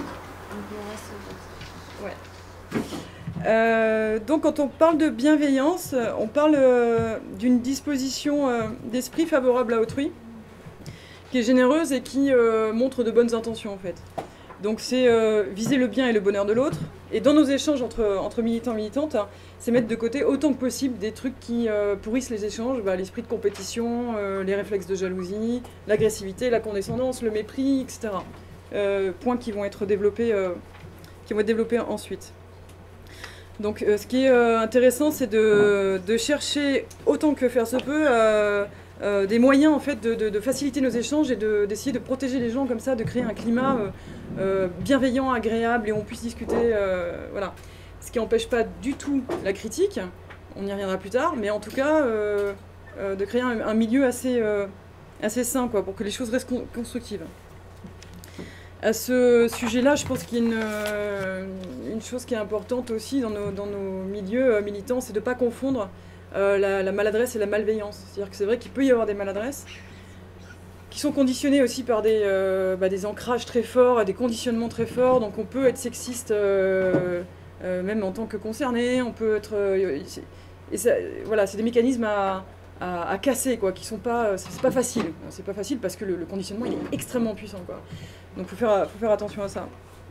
Ouais. Euh, donc quand on parle de bienveillance, on parle euh, d'une disposition euh, d'esprit favorable à autrui, qui est généreuse et qui euh, montre de bonnes intentions en fait. Donc c'est euh, viser le bien et le bonheur de l'autre. Et dans nos échanges entre, entre militants et militantes, hein, c'est mettre de côté autant que possible des trucs qui euh, pourrissent les échanges, bah, l'esprit de compétition, euh, les réflexes de jalousie, l'agressivité, la condescendance, le mépris, et cetera. Euh, points qui vont être développés, euh, qui vont être développés ensuite. Donc euh, ce qui est euh, intéressant, c'est de, de chercher autant que faire se peut euh, euh, des moyens en fait, de, de, de faciliter nos échanges et de, d'essayer de protéger les gens comme ça, de créer un climat euh, euh, bienveillant, agréable et on puisse discuter. Euh, voilà. Ce qui n'empêche pas du tout la critique, on y reviendra plus tard, mais en tout cas euh, euh, de créer un, un milieu assez, euh, assez sain quoi, pour que les choses restent con- constructives. À ce sujet-là, je pense qu'il y a une, euh, une chose qui est importante aussi dans nos, dans nos milieux euh, militants, c'est de ne pas confondre euh, la, la maladresse et la malveillance. C'est-à-dire que c'est vrai qu'il peut y avoir des maladresses qui sont conditionnées aussi par des, euh, bah, des ancrages très forts, des conditionnements très forts. Donc on peut être sexiste euh, euh, même en tant que concerné, on peut être... Euh, et ça, voilà, c'est des mécanismes à... À, à casser quoi, qui sont pas, c'est pas facile, c'est pas facile parce que le, le conditionnement il est extrêmement puissant quoi. Donc faut faire, faut faire attention à ça.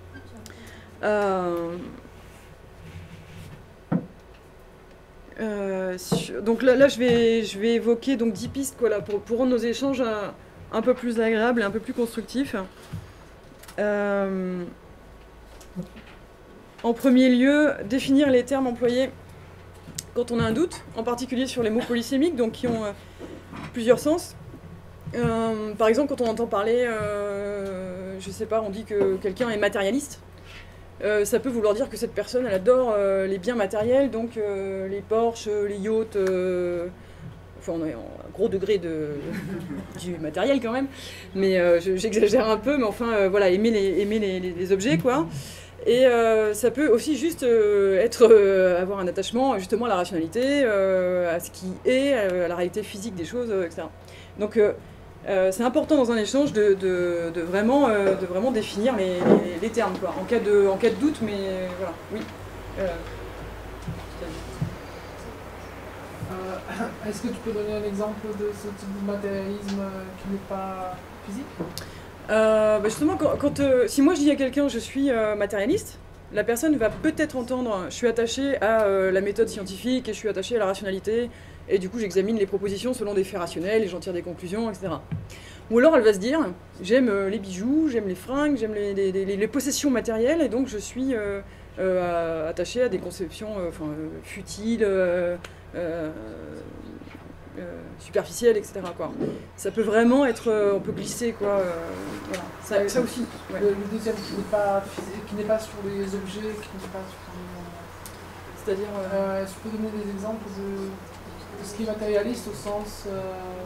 Euh, euh, donc là, là je vais, je vais évoquer donc dix pistes quoi là pour, pour rendre nos échanges un, un peu plus agréables et un peu plus constructifs. Euh, en premier lieu, définir les termes employés quand on a un doute, en particulier sur les mots polysémiques, donc qui ont euh, plusieurs sens. Euh, par exemple, quand on entend parler, euh, je sais pas, on dit que quelqu'un est matérialiste, euh, ça peut vouloir dire que cette personne, elle adore euh, les biens matériels, donc euh, les Porsche, les yachts, euh, enfin on est en gros degré de, du matériel quand même, mais euh, je, j'exagère un peu, mais enfin euh, voilà, aimer les, aimer les, les, les objets quoi. Et euh, ça peut aussi juste euh, être, euh, avoir un attachement justement à la rationalité, euh, à ce qui est, à la réalité physique des choses, euh, et cetera. Donc euh, euh, c'est important dans un échange de, de, de, vraiment, euh, de vraiment définir les, les, les termes, quoi, en cas de, en cas de doute, mais voilà, oui. Euh, euh, Est-ce que tu peux donner un exemple de ce type de matérialisme qui n'est pas physique ? Euh, bah justement, quand, quand, euh, si moi je dis à quelqu'un je suis euh, matérialiste, la personne va peut-être entendre je suis attaché à euh, la méthode scientifique et je suis attaché à la rationalité et du coup j'examine les propositions selon des faits rationnels et j'en tire des conclusions, et cetera. Ou alors elle va se dire j'aime euh, les bijoux, j'aime les fringues, j'aime les, les, les, les possessions matérielles et donc je suis euh, euh, attaché à des conceptions euh, enfin, euh, futiles, euh, euh, Euh, superficielle, et cetera. Quoi. Ça peut vraiment être, euh, on peut glisser quoi. Euh, voilà. ça, ça aussi. Ouais. Le, le deuxième qui n'est pas qui n'est pas sur les objets, qui n'est pas sur les... C'est-à-dire. Euh... Euh, je peux donner des exemples de, de ce qui est matérialiste au sens euh,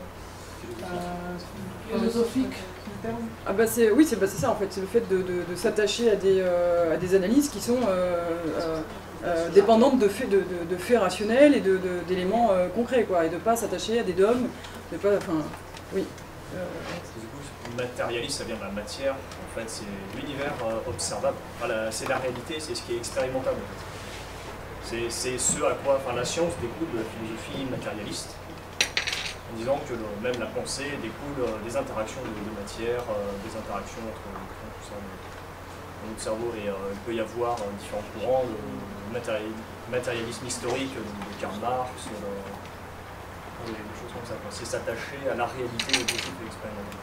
euh, philosophique du terme. Ah bah c'est oui c'est bah c'est ça en fait, c'est le fait de, de, de s'attacher à des euh, à des analyses qui sont euh, euh, Euh, dépendante de faits, de, de, de faits rationnels et de, de, d'éléments euh, concrets, quoi, et de ne pas s'attacher à des dogmes, de pas, enfin, oui. Euh... Du coup, matérialiste, ça vient de la matière, en fait, c'est l'univers euh, observable, enfin, la, c'est la réalité, c'est ce qui est expérimentable, en fait. C'est, c'est ce à quoi, enfin, la science découle de la philosophie matérialiste, en disant que le, même la pensée découle euh, des interactions de, de matière, euh, des interactions entre, entre tout ça, dans notre cerveau, et euh, il peut y avoir euh, différents courants, le, matérialisme historique de Karl Marx, le, des, des choses comme ça. C'est s'attacher à la réalité et aussi de l'expérience.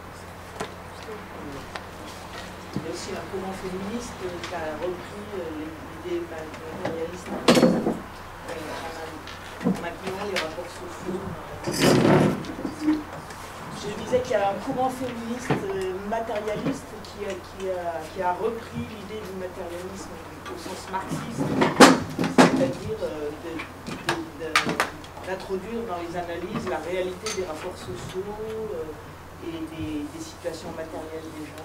Il y a aussi un courant féministe qui a repris l'idée matérialiste en maintenant les rapports sociaux. Je disais qu'il y a un courant féministe matérialiste qui a, qui a, qui a repris l'idée du matérialisme au sens marxiste, c'est-à-dire d'introduire dans les analyses la réalité des rapports sociaux euh, et des, des situations matérielles déjà.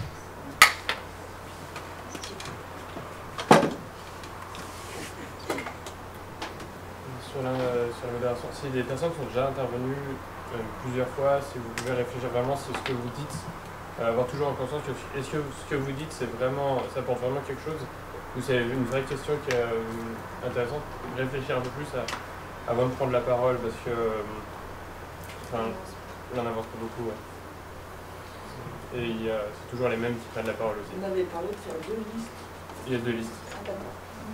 Sur la, sur la modération, si des personnes sont déjà intervenues euh, plusieurs fois, si vous pouvez réfléchir vraiment sur ce que vous dites, euh, avoir toujours en conscience que est-ce que ce que vous dites, c'est vraiment, ça apporte vraiment quelque chose, ou c'est une vraie question qui est euh, intéressante, réfléchir un peu plus à, avant de prendre la parole, parce que euh, enfin, on n'en avance pas beaucoup. Ouais. Et il y a, c'est toujours les mêmes qui prennent la parole aussi. On avait parlé de faire deux listes. Il y a deux listes. Ah, d'accord.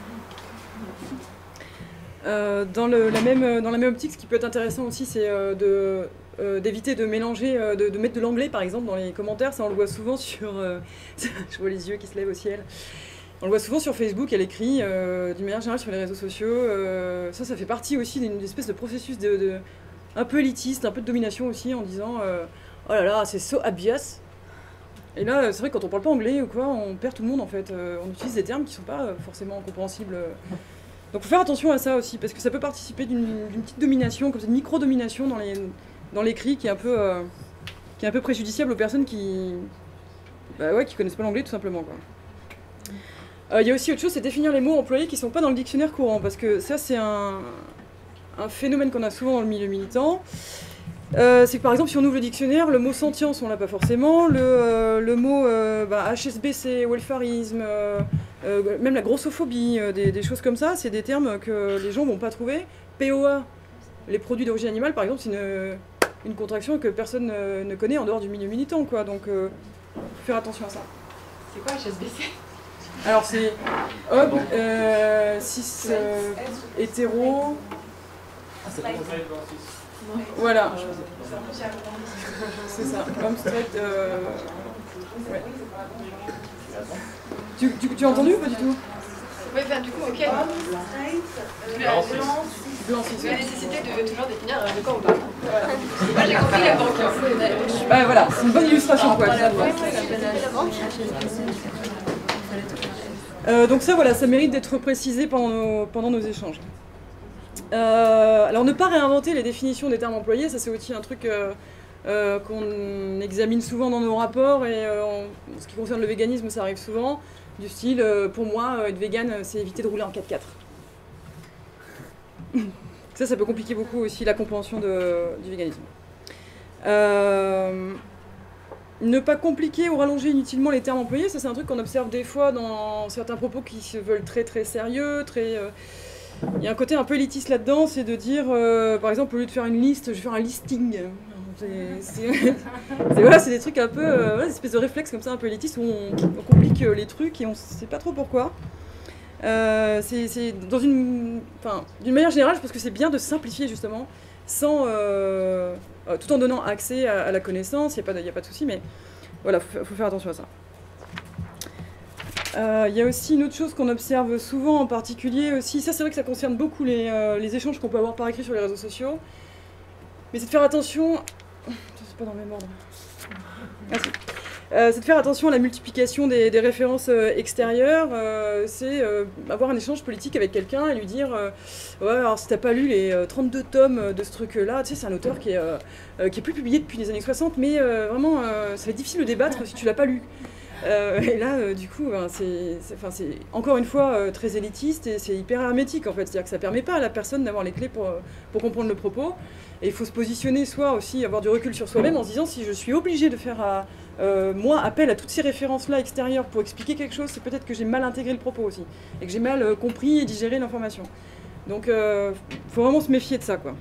Euh, dans, le, la même, dans la même optique, ce qui peut être intéressant aussi, c'est euh, de, euh, d'éviter de mélanger, euh, de, de mettre de l'anglais par exemple dans les commentaires. Ça, on le voit souvent sur. Euh, je vois les yeux qui se lèvent au ciel. On le voit souvent sur Facebook, elle écrit, euh, d'une manière générale sur les réseaux sociaux. Euh, ça, ça fait partie aussi d'une espèce de processus de, de, un peu élitiste, un peu de domination aussi, en disant euh, oh là là, c'est so obvious. Et là, c'est vrai que quand on parle pas anglais ou quoi, on perd tout le monde en fait. Euh, on utilise des termes qui sont pas forcément compréhensibles. Donc il faut faire attention à ça aussi, parce que ça peut participer d'une, d'une petite domination, comme ça, une micro-domination dans, les, dans l'écrit qui est un peu, euh, qui est un peu préjudiciable aux personnes qui, bah ouais, qui connaissent pas l'anglais tout simplement, quoi. Il euh, y a aussi autre chose, c'est définir les mots employés qui ne sont pas dans le dictionnaire courant, parce que ça c'est un, un phénomène qu'on a souvent dans le milieu militant. Euh, c'est que par exemple si on ouvre le dictionnaire, le mot sentience on l'a pas forcément, le, euh, le mot euh, bah, H S B C, welfarisme, euh, euh, même la grossophobie, euh, des, des choses comme ça, c'est des termes que les gens vont pas trouver. P O A, les produits d'origine animale par exemple, c'est une, une contraction que personne ne, ne connaît en dehors du milieu militant, quoi, donc euh, faut faire attention à ça. C'est quoi H S B C? Alors c'est homme, euh, cis, euh, hétéro. Voilà. C'est ça. Homme straight. Euh... Ouais. Tu, tu, tu as entendu ou pas du tout? Oui, ben du coup, ok. Blanc, blanc, c'est la nécessité de toujours définir de quoi on parle. Moi, j'ai compris la banque. Bah voilà, c'est une bonne illustration, quoi. Euh, donc ça, voilà, ça mérite d'être précisé pendant nos, pendant nos échanges. Euh, alors ne pas réinventer les définitions des termes employés, ça c'est aussi un truc euh, euh, qu'on examine souvent dans nos rapports, et euh, en ce qui concerne le véganisme ça arrive souvent, du style euh, pour moi être vegan c'est éviter de rouler en quatre quatre. Ça ça peut compliquer beaucoup aussi la compréhension de, du véganisme. Euh, ne pas compliquer ou rallonger inutilement les termes employés, ça c'est un truc qu'on observe des fois dans certains propos qui se veulent très très sérieux, très... Euh, il y a un côté un peu élitiste là-dedans, c'est de dire, euh, par exemple, au lieu de faire une liste, je vais faire un listing. C'est, c'est, c'est, voilà, c'est des trucs un peu, euh, voilà, des espèces de réflexes comme ça, un peu élitistes, où on, on complique les trucs et on ne sait pas trop pourquoi. Euh, c'est, c'est dans une, enfin, d'une manière générale, je pense que c'est bien de simplifier justement, sans, euh, euh, tout en donnant accès à, à la connaissance, il n'y a pas de, y a pas de souci, mais voilà, il faut, faut faire attention à ça. Il euh, y a aussi une autre chose qu'on observe souvent en particulier aussi, ça c'est vrai que ça concerne beaucoup les, euh, les échanges qu'on peut avoir par écrit sur les réseaux sociaux, mais c'est de faire attention, c'est pas dans le même ordre, ah, c'est... Euh, c'est de faire attention à la multiplication des, des références euh, extérieures, euh, c'est euh, avoir un échange politique avec quelqu'un et lui dire euh, ouais alors si t'as pas lu les euh, trente-deux tomes de ce truc là, tu sais c'est un auteur qui est, euh, euh, qui est plus publié depuis les années soixante, mais euh, vraiment euh, ça va être difficile de débattre si tu l'as pas lu. Euh, et là, euh, du coup, ben, c'est, c'est, enfin, c'est encore une fois euh, très élitiste et c'est hyper hermétique en fait. C'est-à-dire que ça ne permet pas à la personne d'avoir les clés pour, pour comprendre le propos. Et il faut se positionner, soit aussi avoir du recul sur soi-même en se disant si je suis obligée de faire à, euh, moi appel à toutes ces références-là extérieures pour expliquer quelque chose, c'est peut-être que j'ai mal intégré le propos aussi et que j'ai mal euh, compris et digéré l'information. Donc, il euh, faut vraiment se méfier de ça, quoi.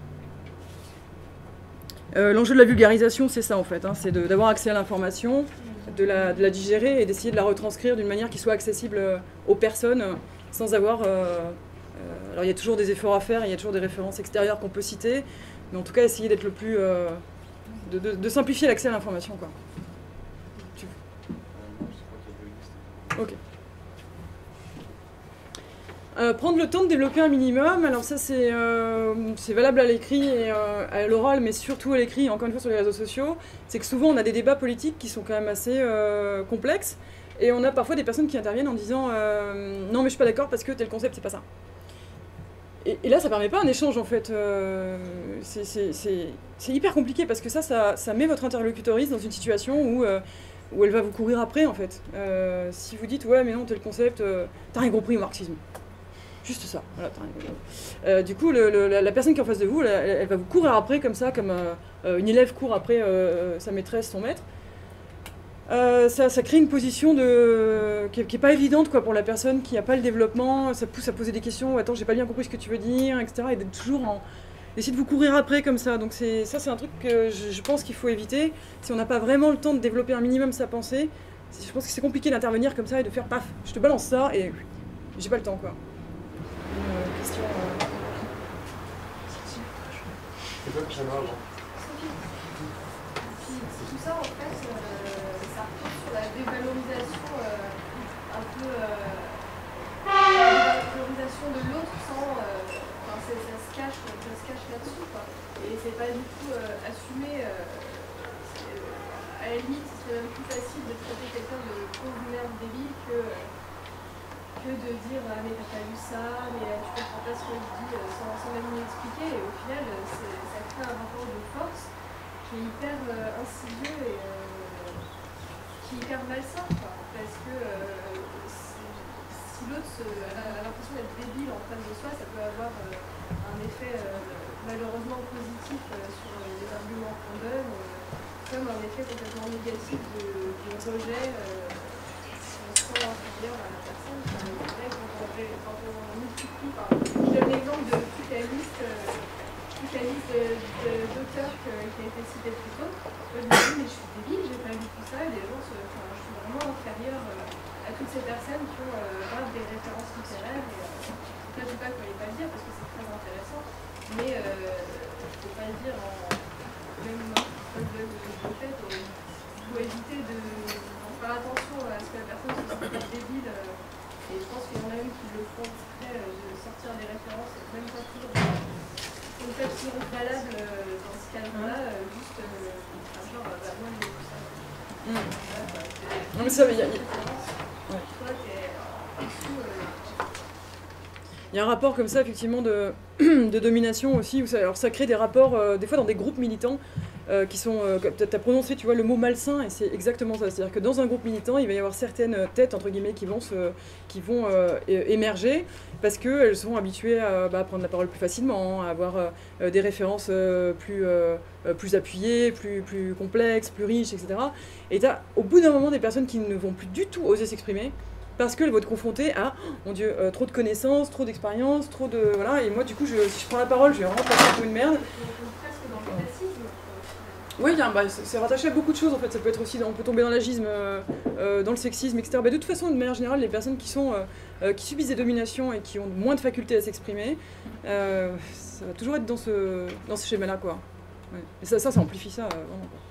Euh, l'enjeu de la vulgarisation, c'est ça en fait, hein, c'est de, d'avoir accès à l'information, de la, de la digérer et d'essayer de la retranscrire d'une manière qui soit accessible aux personnes sans avoir... Euh, euh, alors il y a toujours des efforts à faire, il y a toujours des références extérieures qu'on peut citer, mais en tout cas, essayer d'être le plus... Euh, de, de, de simplifier l'accès à l'information, quoi. Tu... Ok. Euh, prendre le temps de développer un minimum, alors ça c'est euh, valable à l'écrit et euh, à l'oral, mais surtout à l'écrit, encore une fois sur les réseaux sociaux, c'est que souvent on a des débats politiques qui sont quand même assez euh, complexes, et on a parfois des personnes qui interviennent en disant euh, non mais je suis pas d'accord parce que tel concept c'est pas ça. Et, et là ça permet pas un échange en fait, euh, c'est hyper compliqué parce que ça, ça, ça met votre interlocutrice dans une situation où, euh, où elle va vous courir après en fait. Euh, si vous dites ouais mais non tel concept, euh, t'as rien compris au marxisme. Juste ça, voilà, euh, du coup, le, le, la personne qui est en face de vous, elle, elle va vous courir après comme ça, comme euh, une élève court après euh, sa maîtresse, son maître. Euh, ça, ça crée une position de, qui n'est pas évidente quoi, pour la personne qui n'a pas le développement, ça pousse à poser des questions, attends, j'ai pas bien compris ce que tu veux dire, et cetera. Et d'être toujours en... d'essayer de vous courir après comme ça. Donc ça, c'est un truc que je, je pense qu'il faut éviter. Si on n'a pas vraiment le temps de développer un minimum sa pensée, je pense que c'est compliqué d'intervenir comme ça et de faire paf, je te balance ça et j'ai pas le temps quoi. Une question. Euh... C'est quoi que j'aimerais avant? Tout ça, en fait, euh, ça repose sur la dévalorisation euh, un peu. Euh, la dévalorisation de l'autre sans. Euh, enfin, ça se cache, ça se cache là-dessus, quoi. Et c'est pas du tout euh, assumé. Euh, à la limite, ce serait même plus facile de traiter quelqu'un de pauvre merde débile que. Euh, que de dire ah, mais t'as pas vu ça, mais tu comprends pas ce que je dis euh, sans, sans même m'expliquer, et au final ça crée un rapport de force qui est hyper euh, insidieux et euh, qui est hyper malsain quoi, parce que euh, si l'autre a l'impression d'être débile en face de soi, ça peut avoir euh, un effet euh, malheureusement positif euh, sur les arguments qu'on donne, euh, comme un effet complètement négatif de, de rejet euh, sans inférieur à la personne. Quand on, quand on multiplie, enfin, je donne l'exemple de toute la liste, euh, toute la liste d'auteurs qui a été citée plus tôt. Je me dis, mais je suis débile, j'ai pas vu tout ça, et les gens se, enfin, je suis vraiment inférieure euh, à toutes ces personnes qui ont euh, des références littéraires. Et, euh, là, je dis pas qu'il ne fallait pas le dire parce que c'est très intéressant, mais euh, il ne faut pas le dire en même comme je le fais, il faut éviter de faire attention à ce que la personne se sente pas débile. Euh, Et je pense qu'il y en a même qui le font exprès euh, de sortir des références, même pas toujours une fait toujours valable euh, dans ce cas-là, euh, juste euh, un genre, bah, moi j'ai vu ça. Mm. Voilà, bah, non mais ça, il y a... Ouais. Toi, t'es en dessous. Euh... Il y a un rapport comme ça, effectivement, de, de domination aussi, où ça, alors ça crée des rapports, euh, des fois dans des groupes militants, Euh, qui sont, euh, tu as prononcé tu vois, le mot malsain et c'est exactement ça, c'est-à-dire que dans un groupe militant il va y avoir certaines têtes entre guillemets qui vont, se, qui vont euh, émerger parce qu'elles sont habituées à, bah, à prendre la parole plus facilement, à avoir euh, des références euh, plus, euh, plus appuyées, plus, plus complexes, plus riches, et cetera. Et tu as au bout d'un moment des personnes qui ne vont plus du tout oser s'exprimer parce qu'elles vont être confrontées à, oh, mon Dieu, euh, trop de connaissances, trop d'expérience, trop de... Voilà, et moi du coup je, si je prends la parole je vais vraiment passer pour une merde. Oui, bah, c'est rattaché à beaucoup de choses en fait, ça peut être aussi, on peut tomber dans l'agisme, euh, euh, dans le sexisme, et cetera. Bah, de toute façon, de manière générale, les personnes qui, sont, euh, euh, qui subissent des dominations et qui ont moins de facultés à s'exprimer, euh, ça va toujours être dans ce, dans ce schéma-là, quoi. Ouais. Et ça, ça, ça amplifie ça, euh, vraiment, quoi.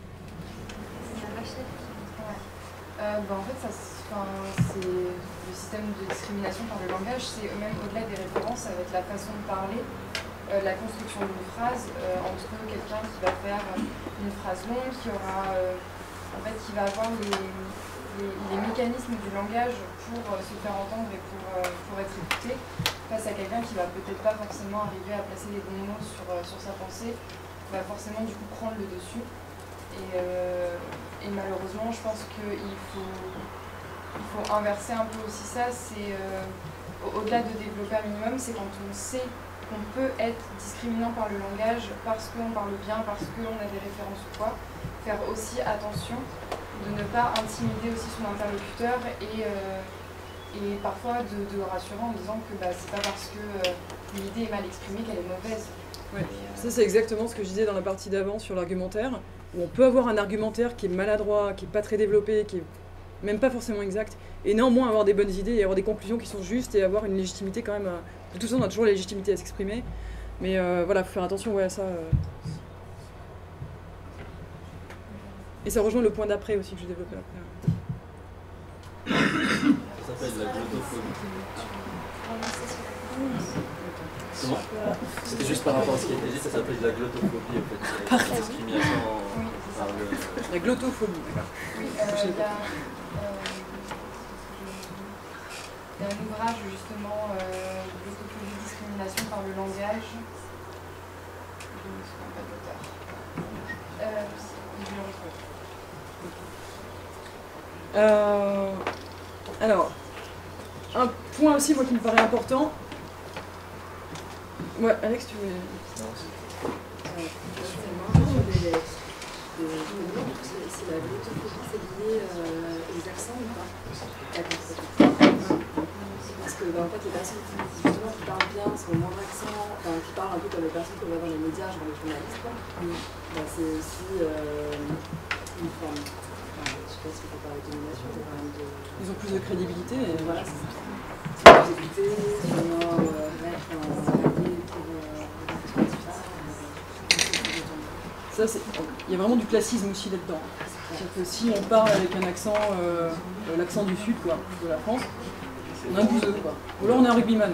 Euh, bah, en fait, ça, c'est le système de discrimination par le langage, c'est même au-delà des références, ça va être la façon de parler. Euh, la construction d'une phrase euh, entre quelqu'un qui va faire une phrase longue, qui aura, euh, en fait, qui va avoir les, les, les mécanismes du langage pour euh, se faire entendre et pour, euh, pour être écouté, face à quelqu'un qui va peut-être pas forcément arriver à placer les bons mots sur, euh, sur sa pensée, va forcément du coup prendre le dessus. Et, euh, et malheureusement, je pense qu'il faut, il faut inverser un peu aussi ça. C'est euh, au-delà de développer un minimum, c'est quand on sait qu'on peut être discriminant par le langage parce qu'on parle bien, parce qu'on a des références ou quoi, faire aussi attention de ne pas intimider aussi son interlocuteur et, euh, et parfois de, de le rassurer en disant que bah, c'est pas parce que euh, l'idée est mal exprimée qu'elle est mauvaise. Ouais. Et, euh... Ça c'est exactement ce que je disais dans la partie d'avant sur l'argumentaire, où on peut avoir un argumentaire qui est maladroit, qui est pas très développé, qui est même pas forcément exact, et néanmoins avoir des bonnes idées et avoir des conclusions qui sont justes et avoir une légitimité quand même. À... De toute façon, on a toujours la légitimité à s'exprimer. Mais euh, voilà, faut faire attention ouais, à ça. Euh. Et ça rejoint le point d'après aussi que je développais après. Ça s'appelle la glottophobie. Comment ? C'était juste par rapport à ce qui a été dit, ça s'appelle la glottophobie en fait. La discrimination en... par le... La glottophobie, d'accord. Oui, euh, il y a, euh, il y a un ouvrage justement, euh, glottophobie, discrimination par le langage. Je ne me souviens pas de l'auteur. Euh, je le retrouve. Euh, alors, un point aussi moi qui me paraît important. Ouais, Alex, tu voulais. C'est la glottophobie, c'est lié euh, aux accents ou pas? Parce que bah, en fait, les personnes qui, justement, qui parlent bien, qui ont moins d'accent, enfin, qui parlent un peu comme les personnes qu'on voit dans les médias, genre les journalistes, quoi, bah, c'est aussi euh, une forme. Enfin, je sais pas si on peut parler de domination, mais quand même de. Ils ont plus de crédibilité. Et... Voilà, c'est ça. Ils sont plus écoutés, ils sont moins euh, mettre en salarié pour. Ça, c'est... Il y a vraiment du classisme aussi là-dedans. C'est-à-dire que si on parle avec un accent, euh, l'accent du sud, quoi, de la France, on a un bouseux, quoi. Ou là, on est un rugbyman.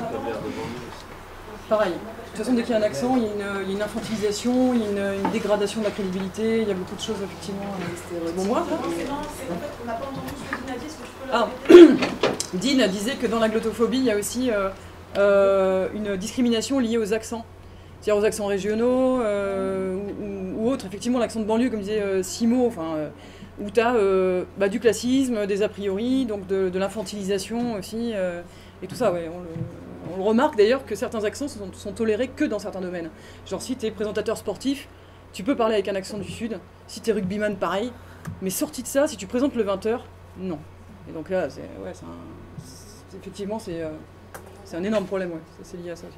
Pareil. De toute façon, dès qu'il y a un accent, il y a une, il y a une infantilisation, il y a une, une dégradation de la crédibilité, il y a beaucoup de choses, effectivement. C'est bon, moi, ça ? On n'a pas entendu ce que Dina dit, est-ce que tu peux le Ah, Dean disait que dans la glottophobie, il y a aussi euh, euh, une discrimination liée aux accents. C'est-à-dire aux accents régionaux euh, ou, ou autres, effectivement l'accent de banlieue, comme disait euh, Simo, enfin, euh, où tu as euh, bah, du classisme, des a priori, donc de, de l'infantilisation aussi, euh, et tout ça, ouais. On le, on le remarque d'ailleurs que certains accents sont, sont tolérés que dans certains domaines. Genre si tu es présentateur sportif, tu peux parler avec un accent du sud, si tu es rugbyman, pareil, mais sorti de ça, si tu présentes le vingt heures, non. Et donc là, c'est, ouais, c'est un, c'est, effectivement, c'est, euh, c'est un énorme problème, ouais. C'est lié à ça aussi.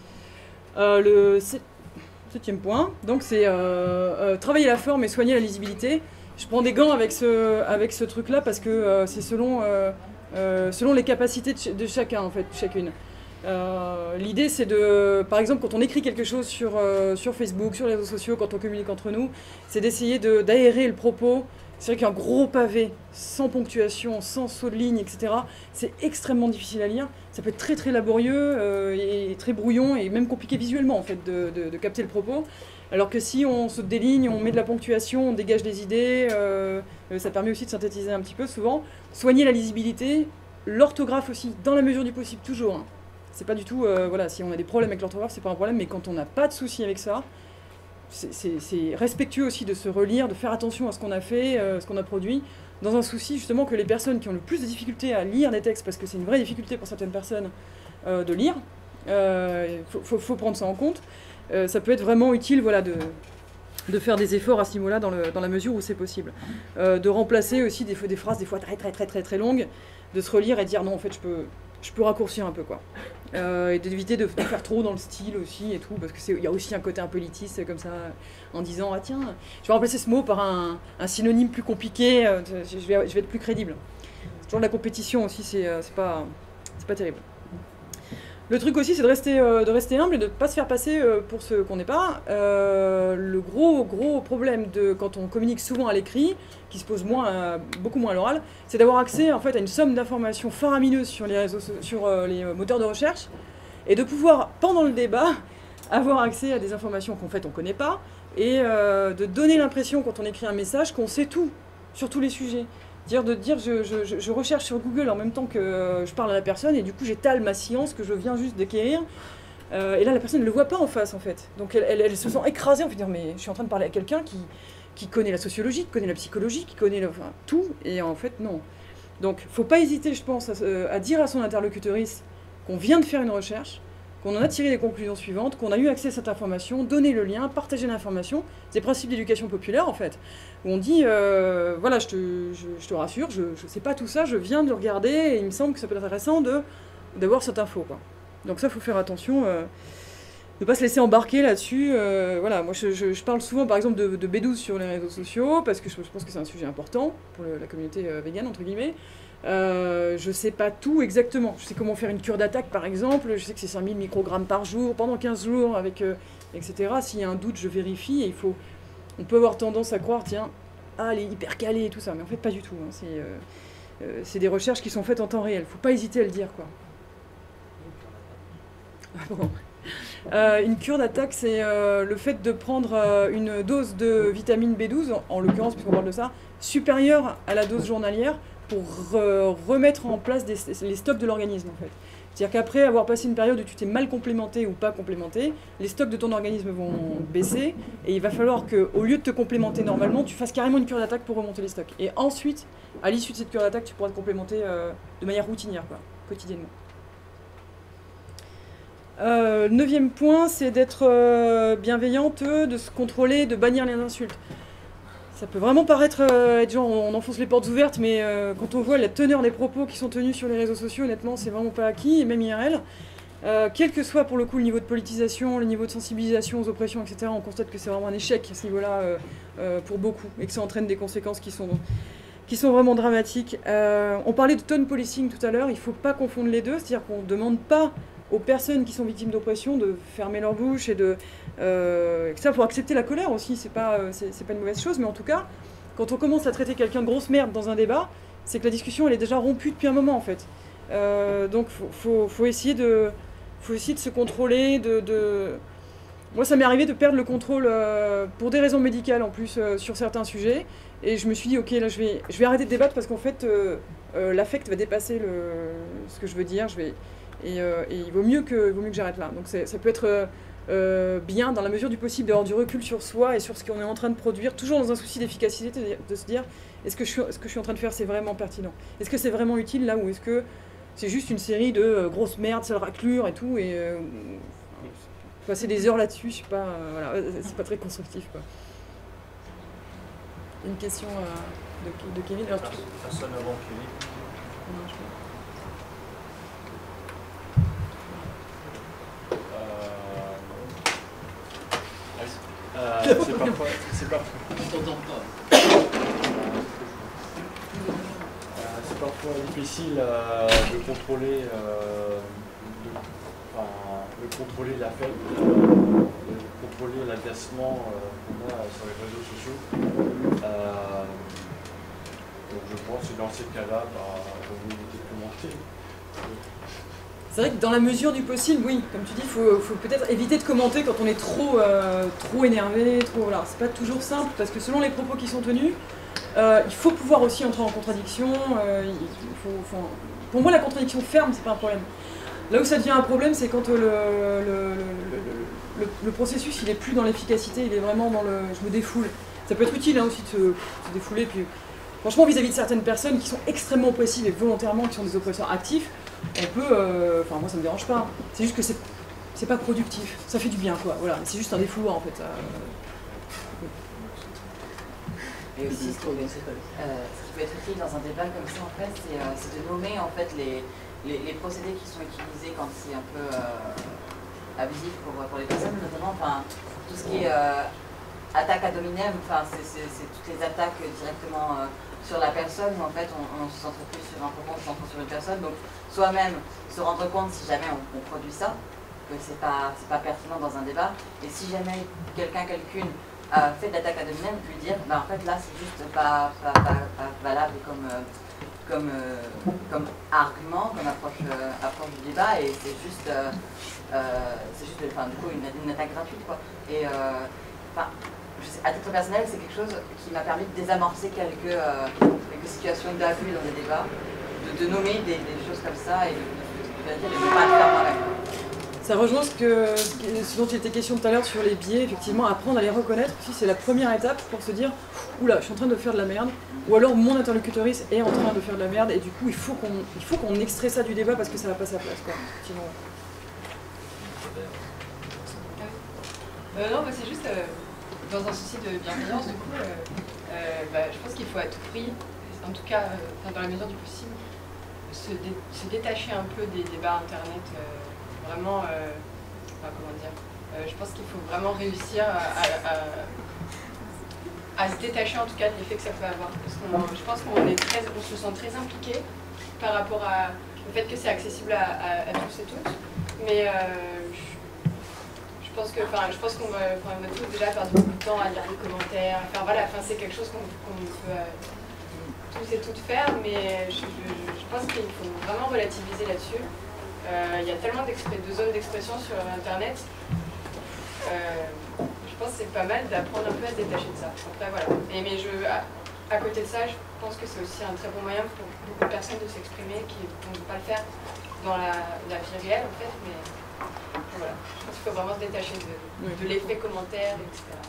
Euh, le septième point, donc c'est euh, euh, travailler la forme et soigner la lisibilité. Je prends des gants avec ce, avec ce truc-là parce que euh, c'est selon, euh, euh, selon les capacités de, ch de chacun, en fait, chacune. Euh, L'idée, c'est de, par exemple, quand on écrit quelque chose sur, euh, sur Facebook, sur les réseaux sociaux, quand on communique entre nous, c'est d'essayer d'aérer le propos. C'est vrai qu'un gros pavé, sans ponctuation, sans saut de ligne, et cetera, c'est extrêmement difficile à lire. Ça peut être très très laborieux euh, et très brouillon et même compliqué visuellement en fait de, de, de capter le propos. Alors que si on saute des lignes, on met de la ponctuation, on dégage des idées, euh, ça permet aussi de synthétiser un petit peu souvent. Soigner la lisibilité, l'orthographe aussi, dans la mesure du possible, toujours. Hein. C'est pas du tout, euh, voilà, si on a des problèmes avec l'orthographe, c'est pas un problème, mais quand on n'a pas de souci avec ça, c'est respectueux aussi de se relire, de faire attention à ce qu'on a fait, euh, ce qu'on a produit, dans un souci justement que les personnes qui ont le plus de difficultés à lire des textes, parce que c'est une vraie difficulté pour certaines personnes euh, de lire, il euh, faut, faut, faut prendre ça en compte. Euh, ça peut être vraiment utile voilà, de, de faire des efforts à ce niveau-là dans, dans la mesure où c'est possible. Euh, de remplacer aussi des, des phrases des fois très très très très très longues, de se relire et dire non en fait je peux... je peux raccourcir un peu, quoi. Euh, et d'éviter de, de faire trop dans le style aussi et tout, parce qu'il y a aussi un côté un peu élitiste comme ça, en disant ah tiens, je vais remplacer ce mot par un, un synonyme plus compliqué, euh, je, vais, je vais être plus crédible. C'est toujours de la compétition aussi, c'est pas, c'est pas terrible. Le truc aussi, c'est de rester, euh, de rester humble et de ne pas se faire passer euh, pour ce qu'on n'est pas. Euh, le gros, gros problème de, quand on communique souvent à l'écrit, qui se pose moins, euh, beaucoup moins à l'oral, c'est d'avoir accès en fait, à une somme d'informations faramineuses sur les, réseaux, sur euh, les moteurs de recherche et de pouvoir, pendant le débat, avoir accès à des informations qu'en fait on ne connaît pas et euh, de donner l'impression, quand on écrit un message, qu'on sait tout sur tous les sujets. Dire de dire je, je, je recherche sur Google en même temps que je parle à la personne et du coup j'étale ma science que je viens juste d'acquérir euh, et là la personne ne le voit pas en face en fait, donc elle, elle, elle se sent écrasée en fait, dire mais je suis en train de parler à quelqu'un qui, qui connaît la sociologie, qui connaît la psychologie, qui connaît le, enfin, tout et en fait non. Donc faut pas hésiter je pense à, à dire à son interlocutrice qu'on vient de faire une recherche, qu'on en a tiré les conclusions suivantes, qu'on a eu accès à cette information, donner le lien, partager l'information. C'est le principe d'éducation populaire, en fait, où on dit, euh, voilà, je te, je, je te rassure, je ne sais pas tout ça, je viens de le regarder, et il me semble que ça peut être intéressant d'avoir cette info, quoi. Donc ça, il faut faire attention. Euh, ne pas se laisser embarquer là-dessus. Euh, voilà, moi je, je, je parle souvent par exemple de, de B douze sur les réseaux sociaux, parce que je, je pense que c'est un sujet important pour le, la communauté euh, végane, entre guillemets. Euh, je sais pas tout exactement. Je sais comment faire une cure d'attaque par exemple, je sais que c'est cinq mille microgrammes par jour, pendant quinze jours, avec, euh, et cetera. S'il y a un doute, je vérifie, et il faut... On peut avoir tendance à croire, tiens, ah, elle est hyper calée et tout ça, mais en fait pas du tout. Hein. C'est euh, euh, c'est des recherches qui sont faites en temps réel, faut pas hésiter à le dire, quoi. Ah bon. Euh, une cure d'attaque, c'est euh, le fait de prendre euh, une dose de vitamine B douze, en, en l'occurrence, puisqu'on parle de ça, supérieure à la dose journalière pour re remettre en place des, les stocks de l'organisme, en fait. C'est-à-dire qu'après avoir passé une période où tu t'es mal complémenté ou pas complémenté, les stocks de ton organisme vont baisser et il va falloir qu'au lieu de te complémenter normalement, tu fasses carrément une cure d'attaque pour remonter les stocks. Et ensuite, à l'issue de cette cure d'attaque, tu pourras te complémenter euh, de manière routinière, quoi, quotidiennement. Euh, neuvième point, c'est d'être euh, bienveillante, de se contrôler, de bannir les insultes. Ça peut vraiment paraître euh, être genre on enfonce les portes ouvertes, mais euh, quand on voit la teneur des propos qui sont tenus sur les réseaux sociaux, honnêtement, c'est vraiment pas acquis, et même I R L. Euh, quel que soit pour le coup le niveau de politisation, le niveau de sensibilisation aux oppressions, et cetera, on constate que c'est vraiment un échec à ce niveau-là euh, euh, pour beaucoup, et que ça entraîne des conséquences qui sont, qui sont vraiment dramatiques. Euh, on parlait de tone policing tout à l'heure, il ne faut pas confondre les deux, c'est-à-dire qu'on ne demande pas aux personnes qui sont victimes d'oppression de fermer leur bouche et de... Euh, ça, pour accepter la colère aussi, c'est pas, c'est, c'est pas une mauvaise chose, mais en tout cas, quand on commence à traiter quelqu'un de grosse merde dans un débat, c'est que la discussion, elle est déjà rompue depuis un moment, en fait. Euh, donc, il faut, faut, faut, essayer de, faut essayer de se contrôler, de... de... Moi, ça m'est arrivé de perdre le contrôle euh, pour des raisons médicales, en plus, euh, sur certains sujets, et je me suis dit, ok, là, je vais, je vais arrêter de débattre, parce qu'en fait, euh, euh, l'affect va dépasser le, ce que je veux dire, je vais... Et, euh, et il vaut mieux que, vaut mieux que j'arrête là. Donc ça peut être euh, euh, bien, dans la mesure du possible, d'avoir du recul sur soi et sur ce qu'on est en train de produire, toujours dans un souci d'efficacité, de, de se dire, est-ce que, je suis, ce que je suis en train de faire, c'est vraiment pertinent? Est-ce que c'est vraiment utile là, ou est-ce que c'est juste une série de euh, grosses merdes, sales raclures et tout, et euh, passer des heures là-dessus, je sais pas, euh, voilà, c'est pas très constructif, quoi. Une question euh, de, de Kevin. Alors, personne avant Kevin. Euh, c'est parfois, c'est parfois, pas. Euh, c'est parfois difficile euh, de contrôler, euh, de, enfin, de contrôler l'affect, euh, de contrôler l'agacement euh, qu'on a sur les réseaux sociaux. Euh, donc je pense que dans ces cas-là, bah, on va éviter de commenter. C'est vrai que dans la mesure du possible, oui, comme tu dis, il faut, faut peut-être éviter de commenter quand on est trop, euh, trop énervé, trop... Voilà. C'est pas toujours simple, parce que selon les propos qui sont tenus, euh, il faut pouvoir aussi entrer en contradiction. Euh, il faut, enfin, pour moi, la contradiction ferme, c'est pas un problème. Là où ça devient un problème, c'est quand le, le, le, le, le, le processus, il est plus dans l'efficacité, il est vraiment dans le... je me défoule. Ça peut être utile hein, aussi de se, se défouler, puis... Franchement, vis-à-vis de certaines personnes qui sont extrêmement oppressives et volontairement, qui sont des oppresseurs actifs, on peut, euh, enfin moi ça me dérange pas, c'est juste que c'est c'est pas productif, ça fait du bien quoi, voilà, c'est juste un défouloir en fait. Ça, euh... Et aussi ce qui, peut, euh, ce qui peut être utile dans un débat comme ça en fait, c'est euh, de nommer en fait les, les, les procédés qui sont utilisés quand c'est un peu euh, abusif pour, pour les personnes, notamment enfin, tout ce qui est euh, attaque ad hominem, enfin c'est toutes les attaques directement euh, sur la personne où en fait on, on se centre plus sur un propos, on se centre sur une personne, donc soi-même se rendre compte si jamais on, on produit ça, que c'est pas, c'est pas pertinent dans un débat, et si jamais quelqu'un, quelqu'une a fait de l'attaque ad hominem, lui dire bah en fait là c'est juste pas, pas, pas, pas valable comme, euh, comme, euh, comme argument, comme approche, euh, approche du débat, et c'est juste, euh, euh, c'est juste enfin, du coup une, une attaque gratuite quoi. Et euh, enfin, à titre personnel, c'est quelque chose qui m'a permis de désamorcer quelques, euh, quelques situations d'abus dans les débats, de, de nommer des, des choses comme ça et de, de, de, de, de ne pas le faire moi-même. Ça rejoint ce, que, ce dont il était question tout à l'heure sur les biais, effectivement, apprendre à les reconnaître aussi, c'est la première étape pour se dire « Oula, je suis en train de faire de la merde », ou alors mon interlocutrice est en train de faire de la merde, et du coup, il faut qu'on il faut qu'on extrait ça du débat parce que ça n'a pas sa place, quoi. Sinon... Euh, non, bah, c'est juste... Euh... Dans un souci de bienveillance, du coup, euh, euh, bah, je pense qu'il faut à tout prix, en tout cas euh, dans la mesure du possible, se, dé se détacher un peu des débats internet, euh, vraiment, euh, enfin, comment dire, Euh, je pense qu'il faut vraiment réussir à, à, à, à se détacher en tout cas de l'effet que ça peut avoir. Parce qu'on, je pense qu'on est très, on se sent très impliqué par rapport à, au fait que c'est accessible à, à, à tous et toutes. Mais euh, je, je pense que, enfin, je pense qu'on va, enfin, on va tous déjà perdre beaucoup de temps à lire les commentaires. Enfin voilà, enfin, c'est quelque chose qu'on, qu'on peut euh, tous et toutes faire, mais je, je, je pense qu'il faut vraiment relativiser là-dessus. Euh, il y a tellement de zones d'expression sur Internet. Euh, je pense que c'est pas mal d'apprendre un peu à se détacher de ça. Après, voilà. Et, mais je, à, à côté de ça, je pense que c'est aussi un très bon moyen pour beaucoup de personnes de s'exprimer qui ne vont pas le faire dans la, la vie réelle, en fait. Mais voilà, je pense qu'il faut vraiment se détacher de, de l'effet commentaire, et cetera.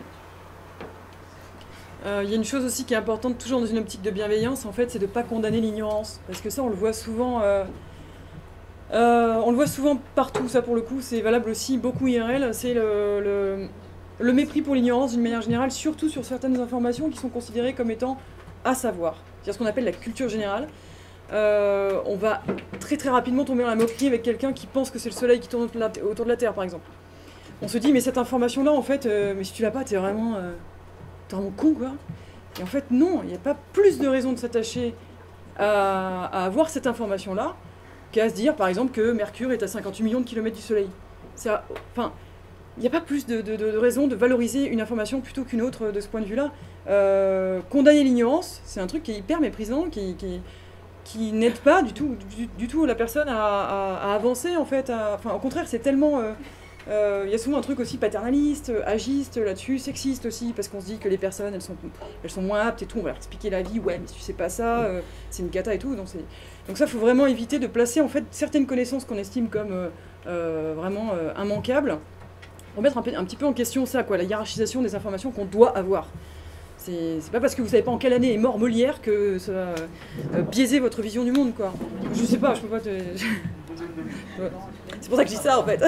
Il euh, y a une chose aussi qui est importante, toujours dans une optique de bienveillance, en fait, c'est de ne pas condamner l'ignorance. Parce que ça, on le voit souvent... Euh, Euh, on le voit souvent partout, ça pour le coup, c'est valable aussi beaucoup I R L, c'est le, le, le mépris pour l'ignorance d'une manière générale, surtout sur certaines informations qui sont considérées comme étant à savoir. C'est-à-dire ce qu'on appelle la culture générale. Euh, on va très très rapidement tomber dans la moquerie avec quelqu'un qui pense que c'est le soleil qui tourne autour de la Terre, par exemple. On se dit, mais cette information-là, en fait, euh, mais si tu l'as pas, t'es vraiment, euh, t'es vraiment con, quoi. Et en fait, non, il n'y a pas plus de raison de s'attacher à, à avoir cette information-là qu'à se dire, par exemple, que Mercure est à cinquante-huit millions de kilomètres du Soleil. Ça, enfin, il n'y a pas plus de, de, de raison de valoriser une information plutôt qu'une autre de ce point de vue-là. Euh, condamner l'ignorance, c'est un truc qui est hyper méprisant, qui, qui, qui n'aide pas du tout, du, du tout la personne à, à, à avancer, en fait. À, enfin, au contraire, c'est tellement... Il euh, euh, y a souvent un truc aussi paternaliste, agiste là-dessus, sexiste aussi, parce qu'on se dit que les personnes, elles sont, elles sont moins aptes et tout, on va leur expliquer la vie, ouais, mais si tu sais pas ça, euh, c'est une cata et tout, donc c'est... Donc ça, il faut vraiment éviter de placer en fait certaines connaissances qu'on estime comme euh, euh, vraiment euh, immanquables, remettre un, peu, un petit peu en question ça, quoi, la hiérarchisation des informations qu'on doit avoir. C'est pas parce que vous savez pas en quelle année est mort Molière que ça va euh, biaiser votre vision du monde, quoi. Je sais pas, je peux pas te... C'est pour ça que je dis ça, en fait.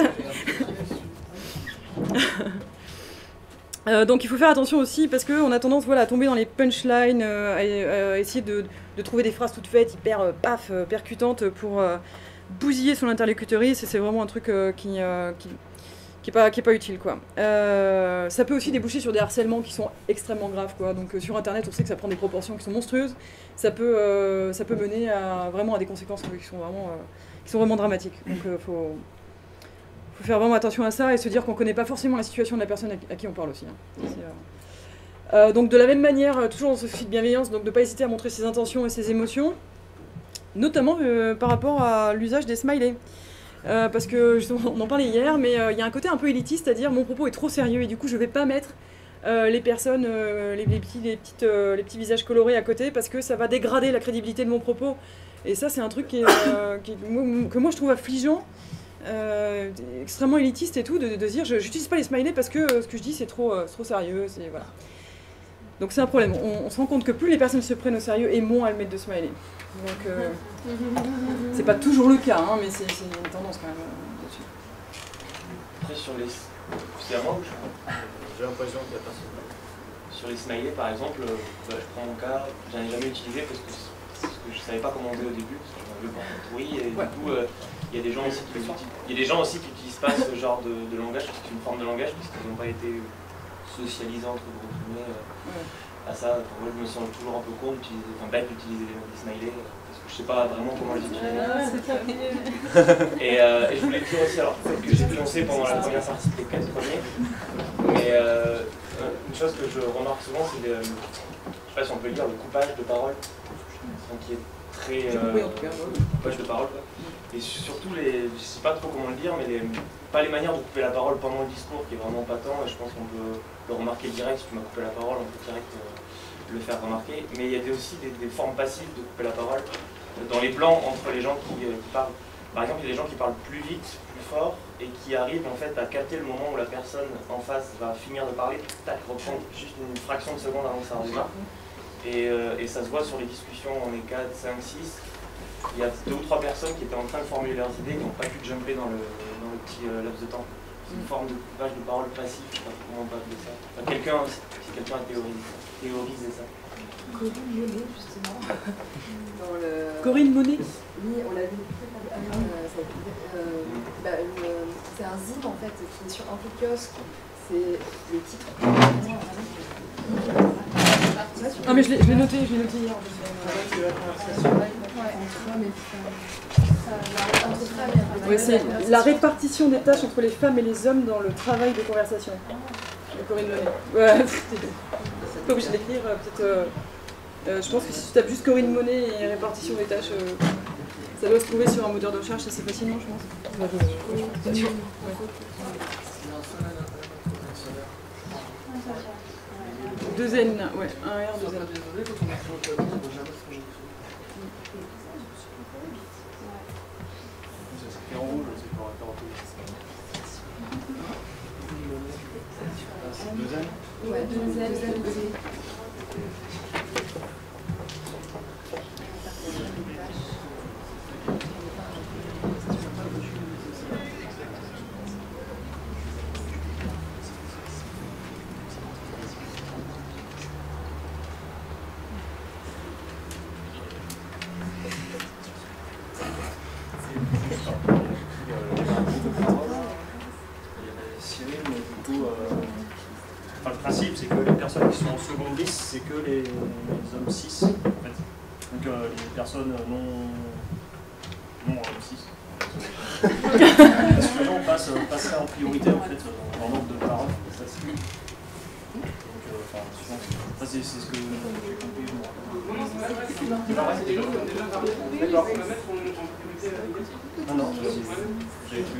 Euh, donc il faut faire attention aussi parce qu'on a tendance voilà, à tomber dans les punchlines, euh, à, à essayer de, de trouver des phrases toutes faites, hyper euh, paf, euh, percutantes pour euh, bousiller son interlocutrice, et c'est vraiment un truc euh, qui, euh, qui, qui est pas, qui est pas utile, quoi. Euh, ça peut aussi déboucher sur des harcèlements qui sont extrêmement graves, quoi. Donc euh, sur Internet, on sait que ça prend des proportions qui sont monstrueuses, ça peut, euh, ça peut mener à, vraiment à des conséquences qui sont vraiment, euh, qui sont vraiment dramatiques. Donc il euh, faut... Il faut faire vraiment attention à ça et se dire qu'on ne connaît pas forcément la situation de la personne à qui on parle aussi. Hein. Euh... Euh, donc de la même manière, toujours dans ce souci de bienveillance, donc de ne pas hésiter à montrer ses intentions et ses émotions, notamment euh, par rapport à l'usage des smileys. Euh, parce que justement, on en parlait hier, mais il euh, y a un côté un peu élitiste, c'est-à-dire mon propos est trop sérieux et du coup je ne vais pas mettre euh, les personnes, euh, les, les, petits, les, petites, euh, les petits visages colorés à côté parce que ça va dégrader la crédibilité de mon propos. Et ça c'est un truc qui est, euh, qui, que moi je trouve affligeant. Euh, extrêmement élitiste et tout, de, de dire je j'utilise pas les smileys parce que euh, ce que je dis c'est trop, euh, trop sérieux, c'est voilà. Donc c'est un problème. On, on se rend compte que plus les personnes se prennent au sérieux et moins elles mettent de smileys. Donc euh, c'est pas toujours le cas, hein, mais c'est une tendance quand même euh, là-dessus. Après sur les, c'est à moi ou je... J'ai l'impression qu'il y a personne. Sur les smileys par exemple, euh, bah, je prends mon cas, j'en ai jamais utilisé parce que, parce que je savais pas comment on faisait au début, parce que j'en avais pas oui et ouais. Du coup euh, il y a des gens aussi qui il y a des gens aussi qui n'utilisent pas ce genre de, de langage, parce que c'est une forme de langage, parce qu'ils n'ont pas été socialisés entre guillemets euh, à ça. Enfin, moi je me sens toujours un peu con d'utiliser, enfin bête d'utiliser des smileys, parce que je sais pas vraiment comment les utiliser. et, euh, et je voulais dire aussi alors que j'ai foncé pendant la première partie des quatre premiers, mais euh, une chose que je remarque souvent c'est le, je sais pas si on peut le dire, le coupage de parole, donc, qui est très euh, coupage de parole quoi. Et surtout, les, je sais pas trop comment le dire, mais les, pas les manières de couper la parole pendant le discours qui est vraiment patent, et je pense qu'on peut le remarquer direct, si tu m'as coupé la parole, on peut direct euh, le faire remarquer. Mais il y a des, aussi des, des formes passives de couper la parole, dans les plans entre les gens qui, euh, qui parlent. Par exemple, il y a des gens qui parlent plus vite, plus fort, et qui arrivent en fait à capter le moment où la personne en face va finir de parler, tac, reprendre juste une fraction de seconde avant que ça redémarre. Et, euh, et ça se voit sur les discussions, on est quatre, cinq, six. Il y a deux ou trois personnes qui étaient en train de formuler leurs idées, qui n'ont pas pu jumper dans le, dans le petit euh, laps de temps. C'est une forme de coupage de parole passif, je ne sais pas comment on peut appeler ça. Enfin, quelqu'un, si quelqu'un a théorisé ça. théoriser ça? Corinne Monet, justement. Dans le... Corinne Monet? Oui, on l'a vu. Euh, bah, c'est un zine en fait qui est sur Amphikiosque. C'est le titre. Ah mais je l'ai noté, je l'ai noté hier. Ouais, c'est la répartition des tâches entre les femmes et les hommes dans le travail de conversation. De Corinne Monet. Ouais, pas obligé d'écrire, peut-être. Euh, euh, je pense que si tu tapes juste Corinne Monet et répartition des tâches, euh, ça doit se trouver sur un moteur de recherche assez facilement, je pense. Ouais. Deux N, ouais, un R, deux N. C'est en rouge, c'est pour deux N? Ouais, deux N. Qui sont en seconde liste, c'est que les, les hommes cis, en fait. Donc euh, les personnes non, non hommes cis. Parce que les gens passent, passeraient en priorité en fait dans l'ordre de parole. Ça, c'est... Donc, euh, enfin, souvent, ça, c'est, c'est ce que j'ai compris. D'accord, on va mettre en priorité. Non, non, j'ai vu.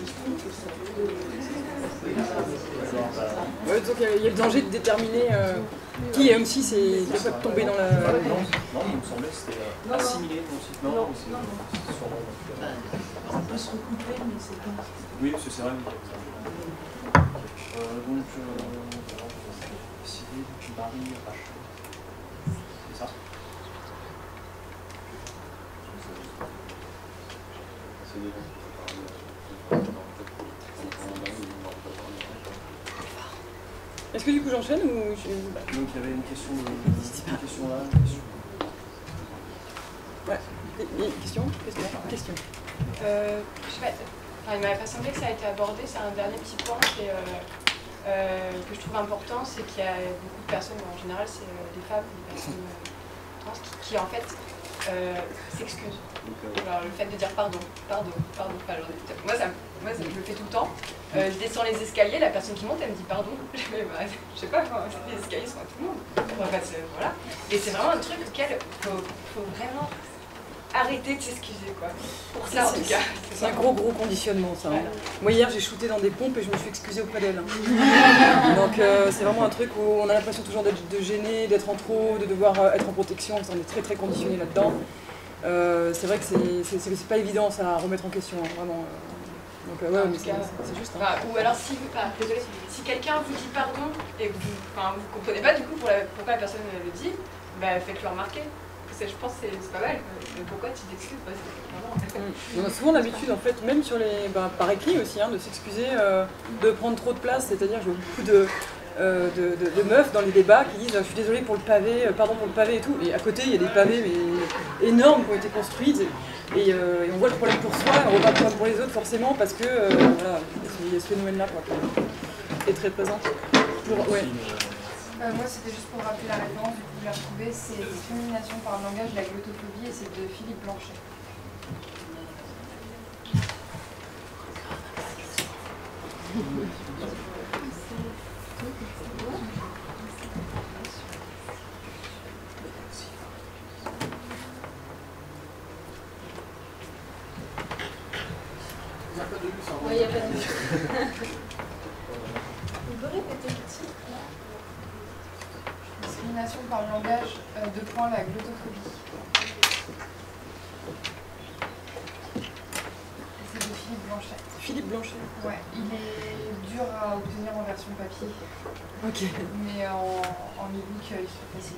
Ouais, donc il y a le danger de déterminer euh, qui est homme cis et de pas tomber dans la. Non, non, il me semblait que c'était euh, assimilé. Non, non, c'est sûrement. Ça peut se recouper, mais c'est pas. Oui, parce que c'est vrai. Euh, donc, euh, Cyril, Marie, Rachel. C'est ça? Est-ce que du coup j'enchaîne ou je... Donc il y avait une question, de... une question là, une question. Ouais, une question, question, question. Euh, je sais pas, enfin, il m'avait pas semblé que ça a été abordé, c'est un dernier petit point c'est, euh, euh, que je trouve important, c'est qu'il y a beaucoup de personnes, en général c'est euh, des femmes, des personnes euh, trans, qui, qui en fait euh, s'excusent. Alors, le fait de dire pardon, pardon, pardon, pardon. Moi, ça, moi ça, je le fais tout le temps. Euh, je descends les escaliers, la personne qui monte, elle me dit pardon. Je, fais, bah, je sais pas, les escaliers sont à tout le monde. En fait, voilà. Et c'est vraiment un truc auquel il faut, faut vraiment arrêter de s'excuser, quoi. Pour ça, en tout cas. C'est un gros, gros conditionnement, ça. Ouais. Moi, hier, j'ai shooté dans des pompes et je me suis excusée auprès d'elle. Donc, euh, c'est vraiment un truc où on a l'impression toujours d'être de gêné, d'être en trop, de devoir être en protection. On est très, très conditionné là-dedans. Euh, c'est vrai que c'est pas évident ça à remettre en question, hein, vraiment. Euh, donc, euh, ouais, mais c'est juste. Hein. Bah, ou alors, si, bah, désolé, si quelqu'un vous dit pardon et que vous ne comprenez pas du coup pour la, pourquoi la personne le dit, bah, faites-le remarquer. Je pense que c'est pas mal. Mais pourquoi tu t'excuses? On a souvent l'habitude, en fait, même sur les, bah, par écrit aussi, hein, de s'excuser, euh, de prendre trop de place. C'est-à-dire, je vois beaucoup de. Euh, de, de, de meufs dans les débats qui disent je suis désolée pour le pavé, euh, pardon pour le pavé et tout, et à côté il y a des pavés mais énormes qui ont été construits et, et, euh, et on voit le problème pour soi, on voit pas le problème pour les autres forcément parce que euh, voilà, il y a ce phénomène là qui est très présent. Pour, ouais. euh, moi c'était juste pour rappeler la référence, du coup je l'ai retrouvée, c'est Discrimination par le langage, la glottophobie et c'est de Philippe Blanchet. Oui, il n'y a pas de but. On peut répéter le titre? Discrimination par le langage, euh, deux points, la glottophobie. C'est de Philippe Blanchet. Philippe Blanchet. Ouais, il est dur à obtenir en version papier. Ok. Mais en, en e-book, il se facile.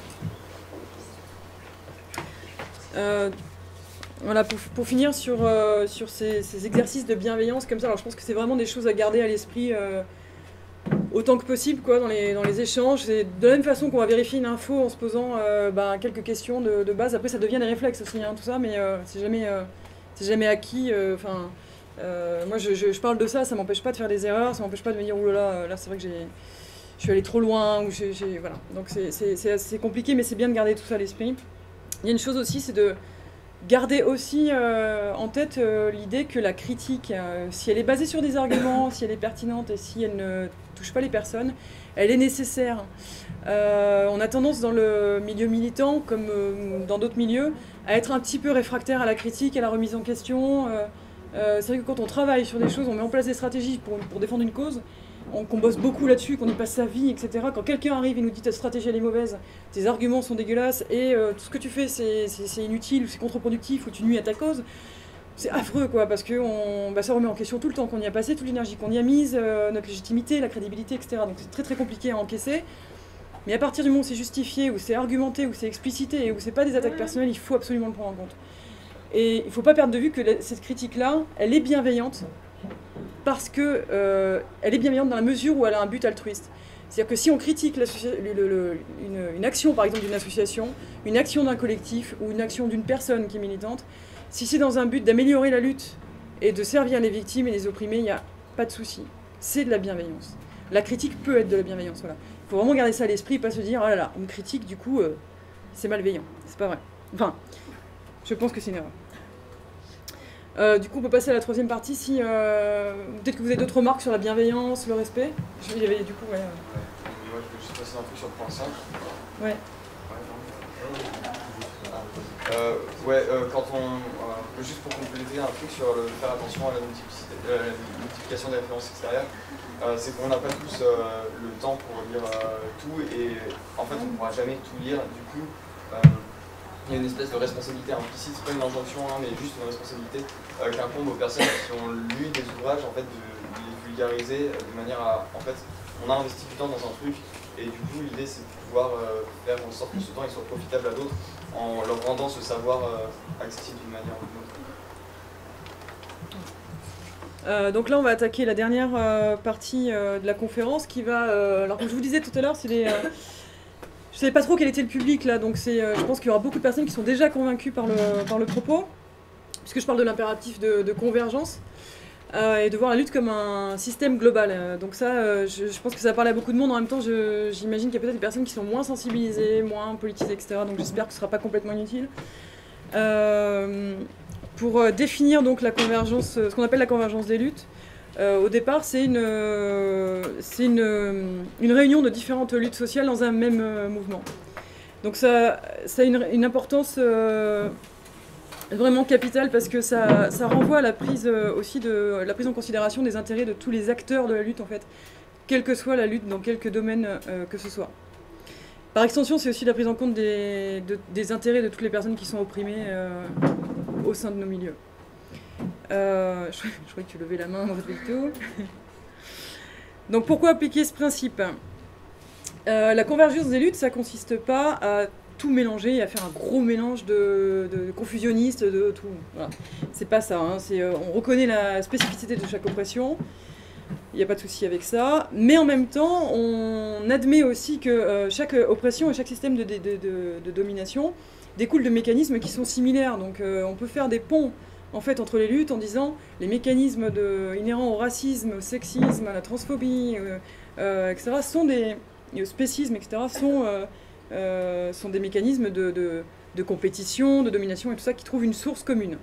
Euh, voilà, pour, pour finir sur, euh, sur ces, ces exercices de bienveillance comme ça, alors je pense que c'est vraiment des choses à garder à l'esprit euh, autant que possible quoi, dans, les, dans les échanges. C'est de la même façon qu'on va vérifier une info en se posant euh, bah, quelques questions de, de base. Après, ça devient des réflexes aussi, hein, tout ça, mais euh, c'est jamais, euh, c'est jamais acquis. Enfin, euh, euh, moi, je, je, je parle de ça, ça m'empêche pas de faire des erreurs, ça m'empêche pas de me dire, oh là là, là c'est vrai que j'ai, je suis allé trop loin, ou j'ai, j'ai, voilà. Donc c'est, c'est, c'est assez compliqué, mais c'est bien de garder tout ça à l'esprit. Il y a une chose aussi, c'est de garder aussi euh, en tête euh, l'idée que la critique, euh, si elle est basée sur des arguments, si elle est pertinente et si elle ne touche pas les personnes, elle est nécessaire. Euh, on a tendance dans le milieu militant, comme euh, dans d'autres milieux, à être un petit peu réfractaire à la critique, à la remise en question. Euh, euh, c'est vrai que quand on travaille sur des choses, on met en place des stratégies pour, pour défendre une cause, on, qu'on bosse beaucoup là-dessus, qu'on y passe sa vie, et cetera. Quand quelqu'un arrive et nous dit ta stratégie elle est mauvaise, tes arguments sont dégueulasses et euh, tout ce que tu fais c'est, c'est, c'est inutile ou c'est contre-productif ou tu nuis à ta cause, c'est affreux quoi, parce que on, bah, ça remet en question tout le temps qu'on y a passé, toute l'énergie qu'on y a mise, euh, notre légitimité, la crédibilité, et cetera. Donc c'est très très compliqué à encaisser. Mais à partir du moment où c'est justifié, où c'est argumenté, où c'est explicité et où c'est pas des attaques personnelles, il faut absolument le prendre en compte. Et il ne faut pas perdre de vue que la, cette critique-là, elle est bienveillante, parce qu'elle euh, est bienveillante dans la mesure où elle a un but altruiste. C'est-à-dire que si on critique le, le, le, une, une action, par exemple, d'une association, une action d'un collectif ou une action d'une personne qui est militante, si c'est dans un but d'améliorer la lutte et de servir les victimes et les opprimés, il n'y a pas de souci. C'est de la bienveillance. La critique peut être de la bienveillance, voilà. Il faut vraiment garder ça à l'esprit, pas se dire « Oh là là, on me critique, du coup, euh, c'est malveillant. » C'est pas vrai. Enfin, je pense que c'est une erreur. Euh, du coup, on peut passer à la troisième partie. Si, euh, peut-être que vous avez d'autres remarques sur la bienveillance, le respect. Je, il y avait du coup, ouais. ouais. Moi, je vais juste passer un peu sur le point cinq. Ouais. Euh, ouais, euh, quand on. Euh, juste pour compléter un truc sur le faire attention à la, multiplicité, euh, la multiplication des références extérieures, euh, c'est qu'on n'a pas tous euh, le temps pour lire euh, tout et en fait, on ne pourra jamais tout lire. Du coup, euh, il y a une espèce de responsabilité implicite, c'est pas une injonction, hein, mais juste une responsabilité euh, qui incombe aux personnes qui ont lu des ouvrages, en fait, de, de les vulgariser de manière à, en fait, on a investi du temps dans un truc, et du coup, l'idée c'est de pouvoir euh, faire en sorte que ce temps il soit profitable à d'autres, en leur rendant ce savoir euh, accessible d'une manière ou d'une autre. Euh, donc là, on va attaquer la dernière euh, partie euh, de la conférence qui va. Euh, alors, comme je vous disais tout à l'heure, c'est des. Euh, Je ne savais pas trop quel était le public là, donc c'est, euh, je pense qu'il y aura beaucoup de personnes qui sont déjà convaincues par le, par le propos, puisque je parle de l'impératif de, de convergence, euh, et de voir la lutte comme un système global. Euh, donc ça, euh, je, je pense que ça parle à beaucoup de monde. En même temps, je, j'imagine qu'il y a peut-être des personnes qui sont moins sensibilisées, moins politisées, et cetera. Donc j'espère que ce ne sera pas complètement inutile. Euh, pour euh, définir donc la convergence, ce qu'on appelle la convergence des luttes, Euh, au départ, c'est une, euh, c'est une, euh, une réunion de différentes luttes sociales dans un même euh, mouvement. Donc ça, ça a une, une importance euh, vraiment capitale parce que ça, ça renvoie à la prise euh, aussi de la prise en considération des intérêts de tous les acteurs de la lutte en fait, quelle que soit la lutte dans quelque domaine euh, que ce soit. Par extension, c'est aussi la prise en compte des, de, des intérêts de toutes les personnes qui sont opprimées euh, au sein de nos milieux. Euh, je, je crois que tu levais la main, Roberto. Donc pourquoi appliquer ce principe ? euh, La convergence des luttes, ça consiste pas à tout mélanger, à faire un gros mélange de, de confusionnistes, de tout. Voilà. C'est pas ça. Hein. C'est, euh, on reconnaît la spécificité de chaque oppression. Il n'y a pas de souci avec ça. Mais en même temps, on admet aussi que euh, chaque oppression et chaque système de, de, de, de domination découle de mécanismes qui sont similaires. Donc euh, on peut faire des ponts en fait, entre les luttes en disant les mécanismes de, inhérents au racisme, au sexisme, à la transphobie, euh, euh, et cetera, sont des, au spécisme, et cetera, sont, euh, euh, sont des mécanismes de, de, de compétition, de domination et tout ça qui trouvent une source commune.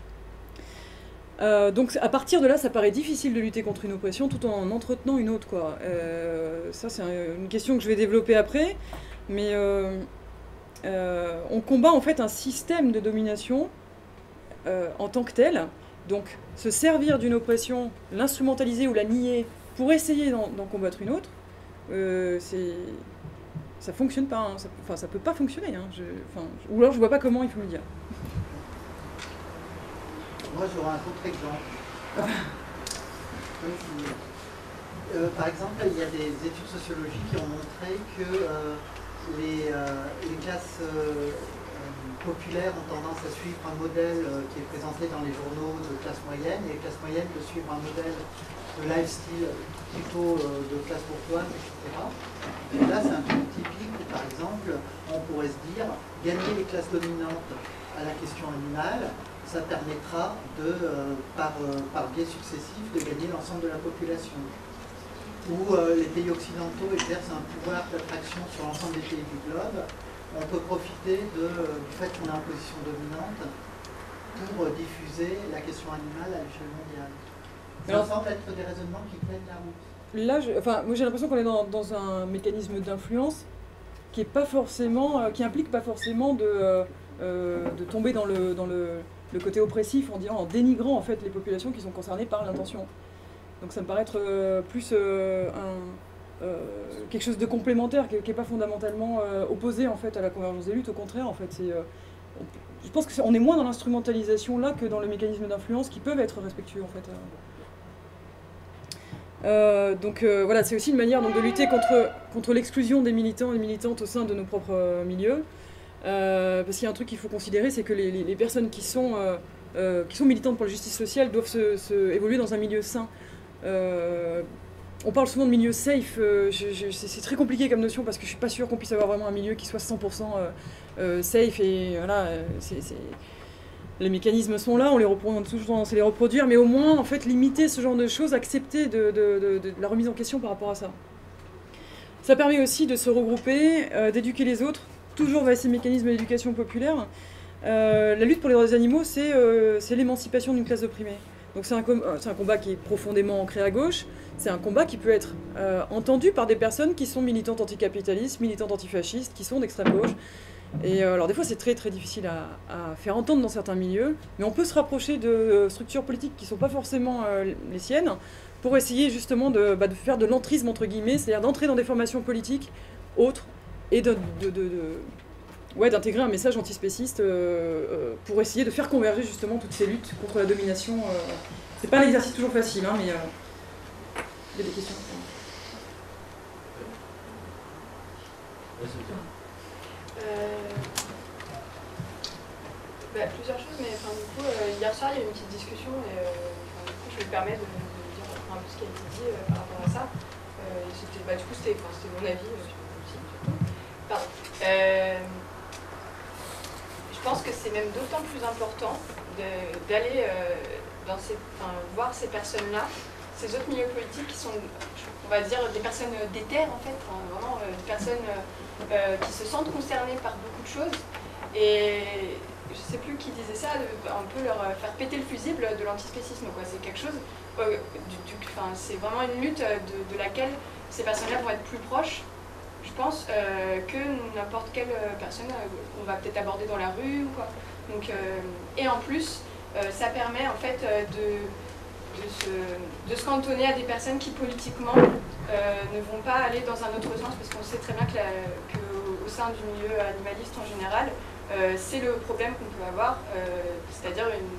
Euh, donc à partir de là, ça paraît difficile de lutter contre une oppression tout en entretenant une autre, quoi. Euh, ça, c'est une question que je vais développer après, mais euh, euh, on combat en fait un système de domination Euh, en tant que tel, donc se servir d'une oppression, l'instrumentaliser ou la nier pour essayer d'en, d'en combattre une autre, euh, c'est... ça fonctionne pas, hein. ça, enfin ça peut pas fonctionner, hein. Je, enfin, ou alors je vois pas comment il faut le dire. Moi j'aurais un contre-exemple. euh, par exemple, il y a des études sociologiques qui ont montré que euh, les, euh, les classes euh, populaires ont tendance à suivre un modèle euh, qui est présenté dans les journaux de classe moyenne, et les classes moyennes de suivre un modèle le lifestyle plutôt euh, de classe bourgeoise, et cetera. Et là, c'est un truc typique où, par exemple, on pourrait se dire, gagner les classes dominantes à la question animale, ça permettra de, euh, par, euh, par biais successif, de gagner l'ensemble de la population. Où euh, les pays occidentaux exercent un pouvoir d'attraction sur l'ensemble des pays du globe, on peut profiter de, euh, du fait qu'on est en position dominante pour euh, diffuser la question animale à l'échelle mondiale. Ça Alors, semble être des raisonnements qui tiennent la route. Là, je, enfin, moi j'ai l'impression qu'on est dans, dans un mécanisme d'influence qui est pas forcément, euh, qui implique pas forcément de, euh, de tomber dans le, dans le, le côté oppressif en disant, en dénigrant en fait les populations qui sont concernées par l'intention. Donc ça me paraît être euh, plus euh, un, euh, quelque chose de complémentaire, qui n'est pas fondamentalement euh, opposé en fait à la convergence des luttes. Au contraire, en fait, c'est, euh, on, je pense que est, on est moins dans l'instrumentalisation là que dans le mécanisme d'influence qui peuvent être respectueux en fait. Euh, donc euh, voilà, c'est aussi une manière donc, de lutter contre, contre l'exclusion des militants et militantes au sein de nos propres euh, milieux. Euh, parce qu'il y a un truc qu'il faut considérer, c'est que les, les, les personnes qui sont, euh, euh, qui sont militantes pour la justice sociale doivent se, se évoluer dans un milieu sain. Euh, on parle souvent de milieu safe, euh, je, je, c'est très compliqué comme notion parce que je suis pas sûre qu'on puisse avoir vraiment un milieu qui soit cent pour cent euh, euh, safe et voilà, c'est, c'est... les mécanismes sont là, on les reprend, on a toujours tendance à les reproduire, mais au moins en fait limiter ce genre de choses, accepter de, de, de, de la remise en question par rapport à ça. Ça permet aussi de se regrouper, euh, d'éduquer les autres, toujours vers ces mécanismes d'éducation populaire. Euh, la lutte pour les droits des animaux, c'est euh, l'émancipation d'une classe opprimée. Donc c'est un, un combat qui est profondément ancré à gauche, c'est un combat qui peut être euh, entendu par des personnes qui sont militantes anticapitalistes, militantes antifascistes, qui sont d'extrême gauche. Et euh, alors des fois c'est très très difficile à, à faire entendre dans certains milieux, mais on peut se rapprocher de euh, structures politiques qui ne sont pas forcément euh, les siennes, pour essayer justement de, bah, de faire de l'entrisme entre guillemets, c'est-à-dire d'entrer dans des formations politiques autres, et de... de, de, de Ouais, d'intégrer un message antispéciste euh, euh, pour essayer de faire converger justement toutes ces luttes contre la domination. Euh, c'est pas un exercice toujours facile, hein, mais euh, il y a des questions. Euh, bah, plusieurs choses, mais enfin, du coup, euh, hier soir, il y a eu une petite discussion, et euh, enfin, du coup, je me permets de, de dire un peu ce qui a été dit euh, par rapport à ça. Euh, bah, du coup, c'était mon avis, euh, aussi, surtout. Pardon. Euh, Je pense que c'est même d'autant plus important d'aller euh, enfin, voir ces personnes-là, ces autres milieux politiques qui sont, on va dire, des personnes déter en fait, enfin, vraiment euh, des personnes euh, qui se sentent concernées par beaucoup de choses. Et je ne sais plus qui disait ça, de, un peu leur faire péter le fusible de l'antispécisme. C'est quelque chose, euh, c'est vraiment une lutte de, de laquelle ces personnes-là vont être plus proches. Je pense euh, que n'importe quelle personne euh, on va peut-être aborder dans la rue ou quoi. Donc, euh, et en plus, euh, ça permet en fait euh, de, de, se, de se cantonner à des personnes qui politiquement euh, ne vont pas aller dans un autre sens, parce qu'on sait très bien que, la, que au sein du milieu animaliste en général, euh, c'est le problème qu'on peut avoir, euh, c'est-à-dire une,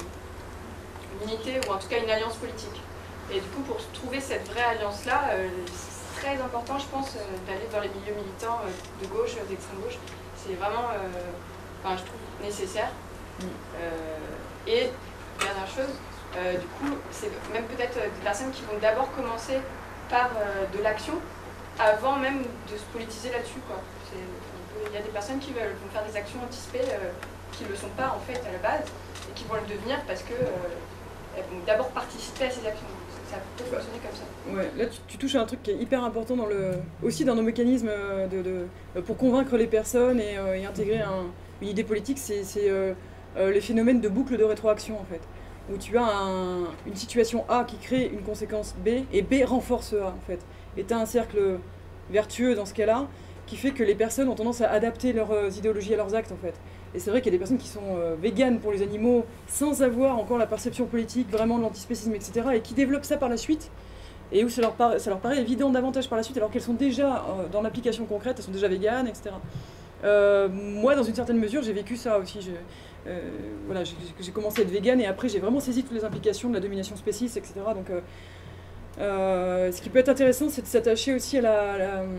une unité ou en tout cas une alliance politique. Et du coup, pour trouver cette vraie alliance-là, euh, très important, je pense, euh, d'aller dans les milieux militants euh, de gauche, euh, d'extrême gauche. C'est vraiment, euh, enfin, je trouve, nécessaire. Mm. Euh, et, dernière chose, euh, du coup, c'est même peut-être des personnes qui vont d'abord commencer par euh, de l'action, avant même de se politiser là-dessus, quoi. Il y a des personnes qui veulent, vont faire des actions anticipées euh, qui ne le sont pas, en fait, à la base, et qui vont le devenir parce que euh, elles vont d'abord participer à ces actions. Ça peut fonctionner comme ça. Ouais, là tu, tu touches à un truc qui est hyper important dans le, aussi dans nos mécanismes de, de, pour convaincre les personnes et, euh, et intégrer un, une idée politique, c'est euh, euh, les phénomènes de boucle de rétroaction en fait, où tu as un, une situation A qui crée une conséquence B et B renforce A en fait. Et tu as un cercle vertueux dans ce cas-là qui fait que les personnes ont tendance à adapter leurs idéologies à leurs actes en fait. Et c'est vrai qu'il y a des personnes qui sont euh, véganes pour les animaux sans avoir encore la perception politique, vraiment de l'antispécisme, et cetera, et qui développent ça par la suite, et où ça leur, par, ça leur paraît évident davantage par la suite, alors qu'elles sont déjà euh, dans l'application concrète, elles sont déjà véganes, et cetera. Euh, moi, dans une certaine mesure, j'ai vécu ça aussi. Euh, voilà, j'ai commencé à être végane, et après j'ai vraiment saisi toutes les implications de la domination spéciste, et cetera. Donc, euh, euh, ce qui peut être intéressant, c'est de s'attacher aussi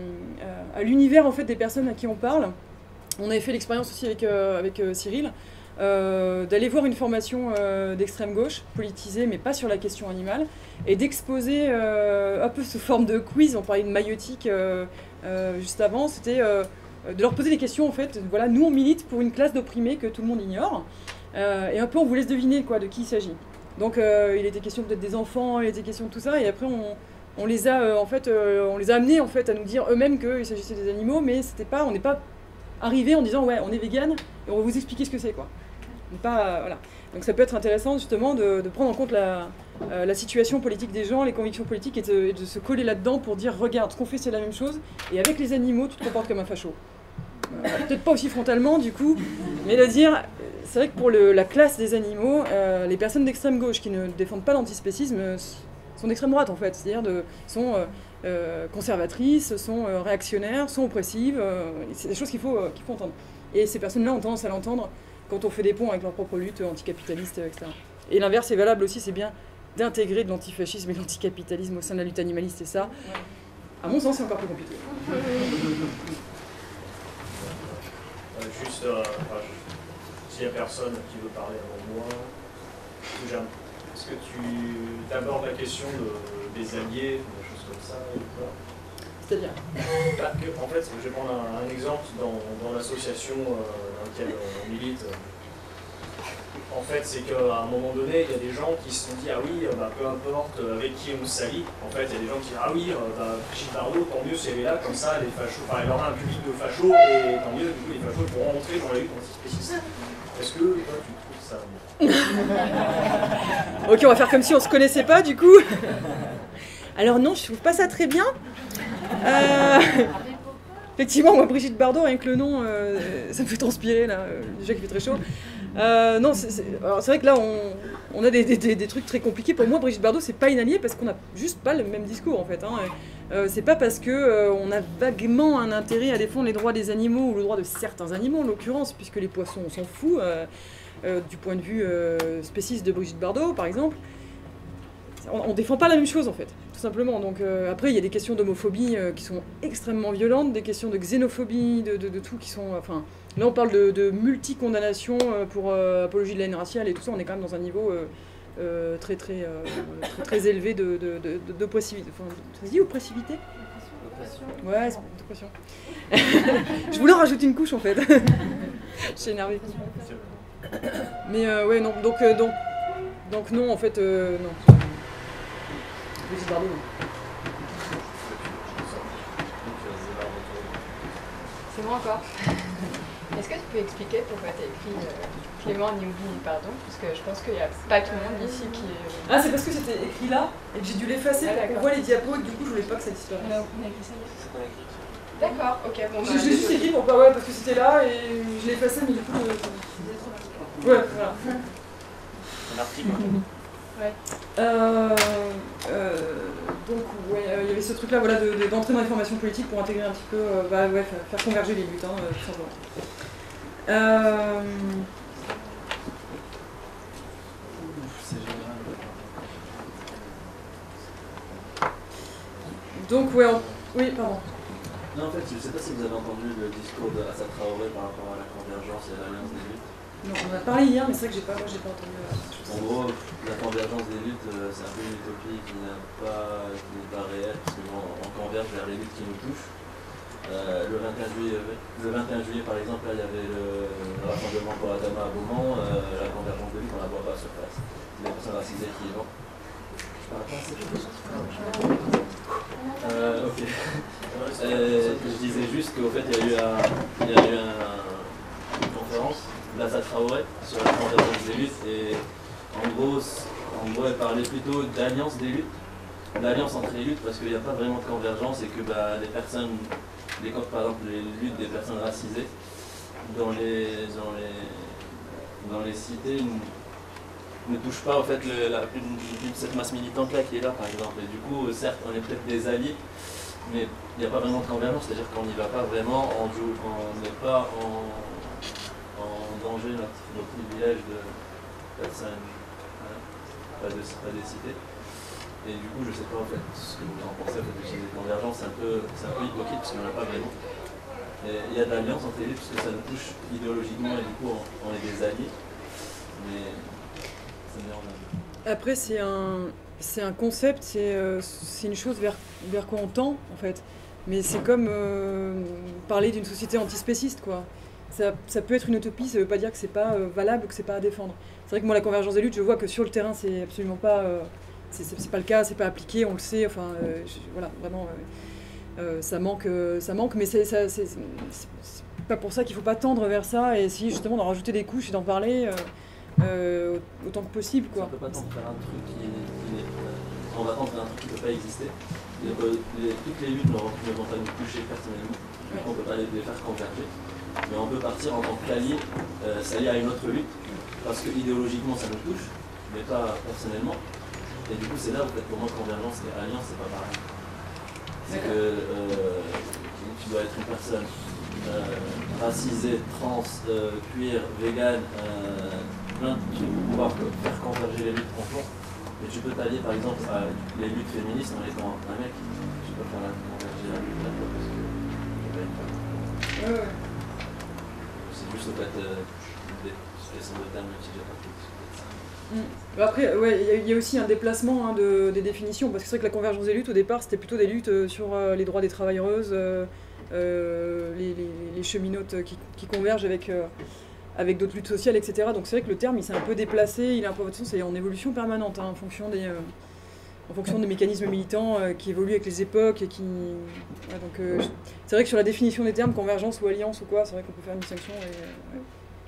à l'univers en fait, des personnes à qui on parle. On avait fait l'expérience aussi avec, euh, avec euh, Cyril, euh, d'aller voir une formation euh, d'extrême gauche, politisée, mais pas sur la question animale, et d'exposer euh, un peu sous forme de quiz. On parlait de maïotique euh, euh, juste avant, c'était euh, de leur poser des questions en fait. Voilà, nous on milite pour une classe d'opprimés que tout le monde ignore, euh, et un peu on vous laisse deviner quoi, de qui il s'agit. Donc euh, il était question peut-être des enfants, il était question de tout ça, et après on, on les a euh, en fait, euh, on les a amenés en fait à nous dire eux-mêmes qu'il s'agissait des animaux, mais c'était pas, on n'est pas arrivé en disant ouais on est vegan et on va vous expliquer ce que c'est quoi. On n'est pas, euh, voilà. Donc ça peut être intéressant justement de, de prendre en compte la, euh, la situation politique des gens, les convictions politiques, et de, et de se coller là-dedans pour dire regarde, ce qu'on fait c'est la même chose, et avec les animaux tu te comportes comme un facho. Euh, peut-être pas aussi frontalement du coup, mais de dire, c'est vrai que pour le, la classe des animaux, euh, les personnes d'extrême gauche qui ne défendent pas l'antispécisme euh, sont d'extrême droite en fait, c'est-à-dire de, sont euh, euh, conservatrices, sont euh, réactionnaires, sont oppressives, euh, c'est des choses qu'il faut, euh, qu'il faut entendre. Et ces personnes-là ont tendance à l'entendre quand on fait des ponts avec leur propre lutte anticapitaliste, et cetera. Et l'inverse est valable aussi, c'est bien d'intégrer de l'antifascisme et de l'anticapitalisme au sein de la lutte animaliste, et ça, à mon sens, c'est encore plus compliqué. Euh, juste, euh, enfin, je- s'il n'y a personne qui veut parler avant moi, est-ce que tu abordes la question de, des alliés, des choses comme ça ou quoi? C'est-à-dire Bah, que, en fait, je vais prendre un, un exemple dans, dans l'association euh, dans laquelle on milite. En fait, c'est qu'à un moment donné, il y a des gens qui se sont dit ah oui, euh, bah, peu importe avec qui on s'allie. En fait, il y a des gens qui disent ah oui, euh, bah, Brigitte Bardot, tant mieux si elle est là, comme ça, les fachos, enfin, elle aura un public de fachos et tant mieux, du coup, les fachos pourront entrer dans la lutte antispéciste. Est-ce que toi, tu trouves ça bon? Ok, on va faire comme si on se connaissait pas du coup. Alors non, je trouve pas ça très bien. Euh, effectivement, moi, Brigitte Bardot, rien que le nom, euh, ça me fait transpirer là. Déjà qu'il fait très chaud. Euh, non, c'est vrai que là, on, on a des, des, des trucs très compliqués. Pour moi, Brigitte Bardot, c'est pas une alliée parce qu'on n'a juste pas le même discours en fait. Hein. Euh, c'est pas parce que euh, on a vaguement un intérêt à défendre les droits des animaux ou le droit de certains animaux en l'occurrence, puisque les poissons, on s'en fout. Euh, euh, du point de vue euh, spéciste de Brigitte Bardot, par exemple. On ne défend pas la même chose en fait, tout simplement. Donc euh, après il y a des questions d'homophobie euh, qui sont extrêmement violentes, des questions de xénophobie, de, de, de tout qui sont. Enfin, là on parle de, de multi-condamnation euh, pour euh, apologie de la haine raciale et tout ça. On est quand même dans un niveau euh, euh, très, très, euh, très très élevé de de, de, de, d'oppressivité. Enfin, ça se dit oppressivité ? Ouais, c'est d'oppression. Je voulais en rajouter une couche en fait. Je suis énervée. Mais euh, ouais non donc euh, donc donc non en fait euh, non. Pardon. C'est moi encore. Est-ce que tu peux expliquer pourquoi tu as écrit euh, Clément Niouli, pardon? Parce que je pense qu'il n'y a pas tout le monde ici qui est... Ah, c'est parce que c'était écrit là et que j'ai dû l'effacer pour qu'on voit les diapos et que du coup je voulais pas que ça disparaisse. On a écrit ça. D'accord, ok. Bon, bah, je l'ai juste écrit pour pas, ouais, parce que c'était là et je l'ai effacé, mais du coup. Euh... Ouais, voilà. Un article. Ouais. Euh, euh, donc, ouais, il y avait ce truc-là, voilà, d'entrer de, de, dans les formations politiques pour intégrer un petit peu, euh, bah, ouais, faire, faire converger les luttes, hein, euh, tout simplement. Euh... Donc, ouais, on... oui, pardon. Non, en fait, je ne sais pas si vous avez entendu le discours de Assa Traoré par rapport à la convergence et à l'alliance des luttes. Non, on en a parlé hier, mais c'est vrai que j'ai pas, moi, j'ai pas entendu. Euh, en gros, la convergence des luttes, euh, c'est un peu une utopie qui n'est pas, qui n'est pas réelle, parce qu'on on converge vers les luttes qui nous touchent. Euh, le, vingt et un juillet, le vingt et un juillet, par exemple, là, il y avait le, le rassemblement pour Adama à Beaumont, euh, la convergence des luttes, on la voit pas sur place. C'est des personnes racisées qui y vont. Je parle pas, c'est euh, ok. Euh, je disais juste qu'au fait, il y a eu, un, il y a eu un, une conférence d'Assa Traoré sur la convergence des luttes et en gros, en gros elle parlait plutôt d'alliance des luttes, d'alliance entre les luttes parce qu'il n'y a pas vraiment de convergence et que bah, les personnes, les, par exemple les luttes des personnes racisées dans les, dans les, dans les cités ne touchent pas en fait le, la, une, une, cette masse militante là qui est là par exemple et du coup certes on est peut-être des alliés mais il n'y a pas vraiment de convergence, c'est-à-dire qu'on n'y va pas vraiment, on n'est pas en en danger notre, notre privilège de personnes, hein, pas, de, pas des cités. Et du coup, je sais pas en fait ce que vous en pensez, en fait, de convergence, c'est un peu, c'est un peu hypocrite parce qu'on n'en a pas vraiment. Et il y a de l'alliance entre les luttes parce que ça nous touche idéologiquement et du coup on, on est des alliés. Mais ça me dérange un peu. Après, c'est un, c'est un concept, c'est euh, c'est une chose vers, vers quoi on tend, en fait. Mais c'est comme euh, parler d'une société antispéciste, quoi. Ça, ça peut être une utopie, ça veut pas dire que c'est pas euh, valable ou que c'est pas à défendre. C'est vrai que moi, la convergence des luttes, je vois que sur le terrain, c'est absolument pas... Euh, c'est c'est pas le cas, c'est pas appliqué, on le sait, enfin, euh, je, voilà, vraiment, euh, euh, ça manque, euh, ça manque, mais c'est c'est- c'est- c'est pas pour ça qu'il faut pas tendre vers ça, et essayer justement d'en rajouter des couches et d'en parler euh, euh, autant que possible, quoi. On peut pas tendre vers un truc qui est... Qui est euh, on va tendre vers un truc qui ne peut pas exister. Donc, euh, les- toutes les luttes ne vont, ne vont pas nous toucher personnellement, donc on ne peut pas les, les faire converger. Mais on peut partir en tant qu'allié, euh, s'allier à une autre lutte, parce que idéologiquement ça nous touche, mais pas personnellement. Et du coup, c'est là où peut-être pour moi convergence et alliance, c'est pas pareil. C'est que euh, tu dois être une personne euh, racisée, trans, euh, queer, vegan, euh, plein de trucs pour pouvoir faire converger les luttes ensemble. Mais tu peux t'allier par exemple à les luttes féministes en étant un mec, tu peux faire la, converger la lutte là parce que tu pas une femme. Ouais, ouais. C'est juste au fait euh, des questions de termes utilisés par tous. Mm. Bah après, ouais, il y a- il y, a aussi un déplacement hein, de, des définitions, parce que c'est vrai que la convergence des luttes, au départ, c'était plutôt des luttes euh, sur euh, les droits des travailleuses, euh, euh, les, les- les cheminotes qui, qui convergent avec, euh, avec d'autres luttes sociales, et cetera. Donc c'est vrai que le terme, il s'est un peu déplacé, il est un peu, de toute façon, c'est en évolution permanente, hein, en fonction des, euh, en fonction des mécanismes militants euh, qui évoluent avec les époques et qui... ouais, donc euh, je- c'est vrai que sur la définition des termes, convergence ou alliance ou quoi, c'est vrai qu'on peut faire une distinction. Et, euh, ouais.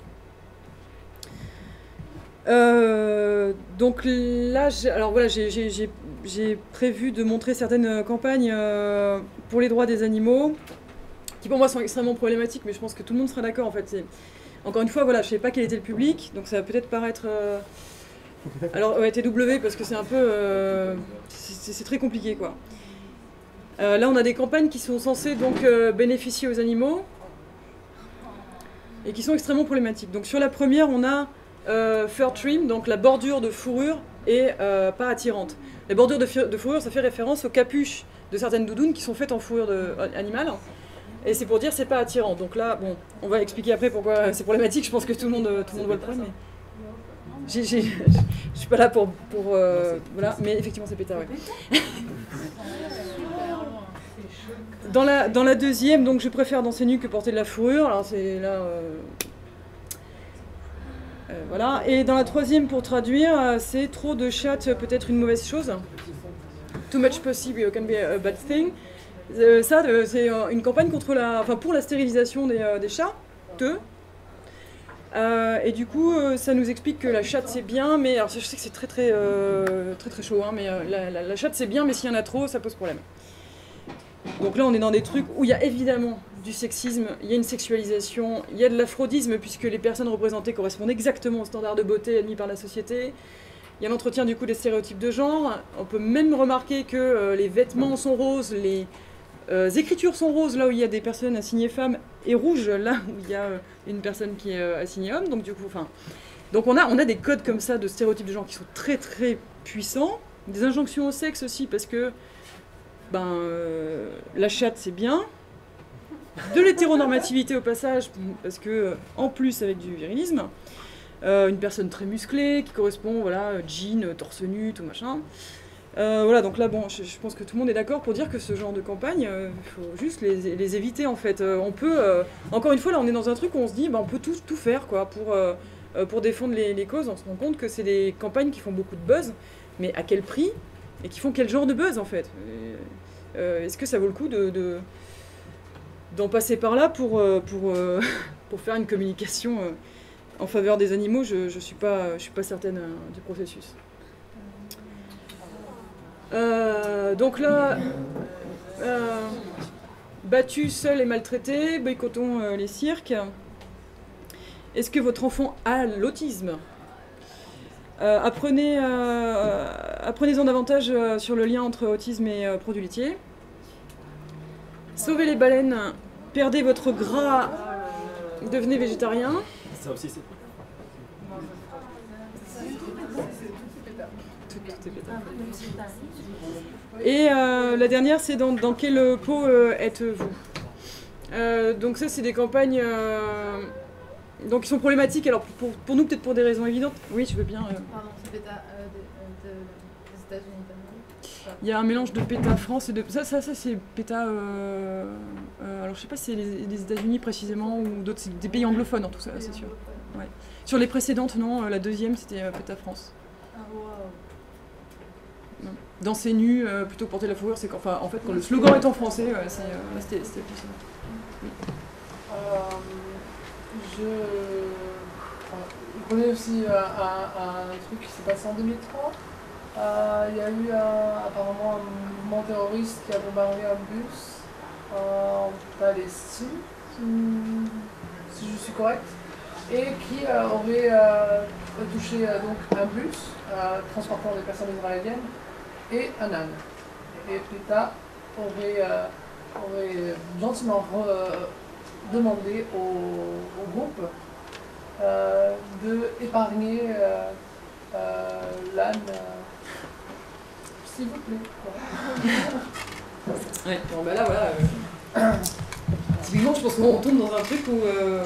Euh, donc là, j'ai- alors voilà, j'ai- j'ai j'ai- j'ai prévu de montrer certaines campagnes euh, pour les droits des animaux, qui pour moi sont extrêmement problématiques, mais je pense que tout le monde sera d'accord en fait. C'est- Encore une fois, voilà, je sais pas quel était le public, donc ça va peut-être paraître... euh, Alors, ouais, T W, parce que c'est un peu... euh, c'est c'est très compliqué, quoi. Euh, là, on a des campagnes qui sont censées donc euh, bénéficier aux animaux, et qui sont extrêmement problématiques. Donc sur la première, on a euh, fur trim, donc la bordure de fourrure est euh, pas attirante. La bordure de, fu- de fourrure, ça fait référence aux capuches de certaines doudounes qui sont faites en fourrure de, euh, animale. Et c'est pour dire c'est pas attirant. Donc là, bon, on va expliquer après pourquoi c'est problématique. Je pense que tout le monde, tout le monde voit le problème. Mais... J'ai- j'ai- je suis pas là pour, pour euh, voilà, mais effectivement c'est pétard. Ouais. Dans la, dans la deuxième, donc je préfère danser nu que porter de la fourrure. Alors c'est là, euh, euh, voilà. Et dans la troisième, pour traduire, euh, c'est trop de chatte peut être une mauvaise chose. Too much pussy can be a bad thing. Euh, ça, euh, c'est euh, une campagne contre la, enfin pour la stérilisation des, euh, des chats, deux. Euh, et du coup, euh, ça nous explique que la chatte c'est bien, mais alors je sais que c'est très très euh, très très chaud, hein, mais euh, la, la, la chatte c'est bien, mais s'il y en a trop, ça pose problème. Donc là, on est dans des trucs où il y a évidemment du sexisme, il y a une sexualisation, il y a de l'aphrodisme puisque les personnes représentées correspondent exactement aux standards de beauté admis par la société. Il y a l'entretien du coup des stéréotypes de genre. On peut même remarquer que euh, les vêtements sont roses, les euh, écritures sont roses là où il y a des personnes assignées femmes et rouges là où il y a euh, une personne qui est euh, assignée homme. Donc du coup, enfin, donc on a on a des codes comme ça de stéréotypes de genre qui sont très très puissants, des injonctions au sexe aussi parce que ben euh, la chatte c'est bien, de l'hétéronormativité au passage parce que euh, en plus avec du virilisme. Euh, une personne très musclée qui correspond, voilà, jean, torse nu, tout machin. Euh, voilà, donc là, bon, je, je pense que tout le monde est d'accord pour dire que ce genre de campagne, il euh, faut juste les, les éviter en fait. Euh, on peut, euh, encore une fois, là, on est dans un truc où on se dit, bah, on peut tout, tout faire quoi, pour, euh, pour défendre les, les causes. On se rend compte que c'est des campagnes qui font beaucoup de buzz, mais à quel prix et qui font quel genre de buzz en fait. Euh, Est-ce que ça vaut le coup de, de, d'en passer par là pour, pour, euh, pour faire une communication euh, en faveur des animaux, je ne suis, je suis pas certaine euh, du processus. Euh, donc là, euh, battu, seul et maltraité, boycottons euh, les cirques. Est-ce que votre enfant a l'autisme ? euh, Apprenez, euh, apprenez-en davantage euh, sur le lien entre autisme et euh, produits laitiers. Sauvez les baleines, perdez votre gras, devenez végétarien. Ça aussi, c'est. Et euh, la dernière, c'est dans, dans quelle peau euh, êtes-vous ? Euh, donc ça, c'est des campagnes euh, donc qui sont problématiques. Alors pour, pour nous, peut-être pour des raisons évidentes. Oui, je veux bien. Euh... Pardon, c'est PETA euh, de, de, des États-Unis d'Amérique. Il y a un mélange de PETA France et de ça, ça, ça c'est PETA. Euh... Euh, alors je sais pas si c'est les, les États-Unis précisément ou d'autres, c'est des pays anglophones en tout ça, c'est sûr. Ouais. Sur les précédentes, non. La deuxième, c'était euh, PETA France. Ah wow. Danser nu euh, plutôt que porter la fourrure, c'est qu'enfin, en fait, quand le slogan est en français, euh, c'est, euh, c'était, c'était plus ça. Oui. Euh, je... je connais aussi euh, un, un truc qui s'est passé en deux mille trois. Euh, il y a eu un, apparemment un mouvement terroriste qui a bombardé un bus en Palestine, si, si je suis correcte, et qui euh, aurait euh, touché euh, donc un bus euh, transportant des personnes israéliennes et un âne. Et PETA aurait, euh, aurait gentiment re, euh, demandé au, au groupe euh, d'épargner euh, euh, l'âne, euh, s'il vous plaît. Ouais, bon bah là voilà. Euh... Typiquement, je pense qu'on tombe dans un truc où, euh,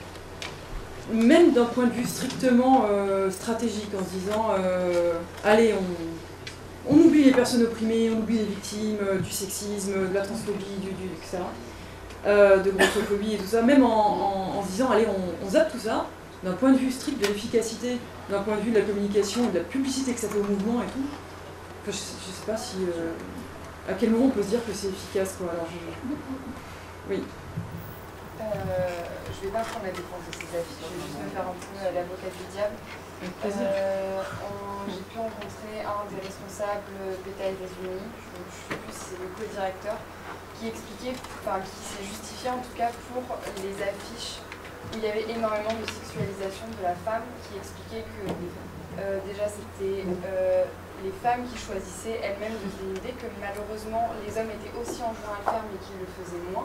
même d'un point de vue strictement euh, stratégique, en se disant, euh, allez, on, on oublie les personnes opprimées, on oublie les victimes euh, du sexisme, de la transphobie, du, du, et cetera, euh, de grossophobie et tout ça, même en, en, en se disant, allez, on, on zappe tout ça, d'un point de vue strict de l'efficacité, d'un point de vue de la communication, de la publicité que ça fait au mouvement et tout, enfin, je, je sais pas si... Euh, à quel moment on peut se dire que c'est efficace, quoi. Alors, je... Oui. Euh, je vais pas prendre la défense de ces affiches, je vais juste me faire un peu l'avocat du diable. Euh, on- J'ai pu rencontrer un des responsables PETA États-Unis, je ne sais plus si c'est le co-directeur, qui expliquait, enfin qui s'est justifié en tout cas pour les affiches où il y avait énormément de sexualisation de la femme, qui expliquait que euh, déjà c'était euh, les femmes qui choisissaient elles-mêmes de féminiser, que malheureusement les hommes étaient aussi enclins à le faire mais qu'ils le faisaient moins.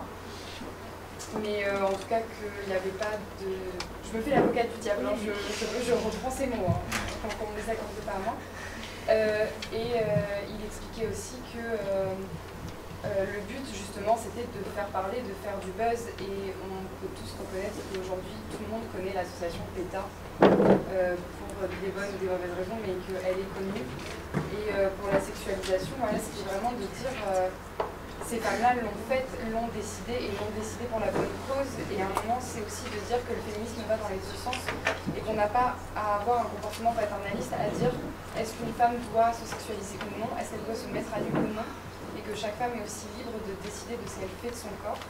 Mais euh, en tout cas qu'il n'y avait pas de... Je me fais l'avocate du diable, hein, je, je, je reprends ces mots, hein, quand on me les accorde pas à moi. Euh, et euh, il expliquait aussi que euh, euh, le but justement c'était de faire parler, de faire du buzz, et on peut tous reconnaître qu'aujourd'hui tout le monde connaît l'association PETA euh, pour des bonnes ou des mauvaises raisons, mais qu'elle est connue. Et euh, pour la sexualisation, voilà, c'était vraiment de dire... Euh, ces femmes-là l'ont fait, l'ont décidé, et l'ont décidé pour la bonne cause. Et à un moment, c'est aussi de dire que le féminisme va dans les deux sens et qu'on n'a pas à avoir un comportement paternaliste à dire est-ce qu'une femme doit se sexualiser ou non, est-ce qu'elle doit se mettre à nu ou non, et que chaque femme est aussi libre de décider de ce qu'elle fait de son corps.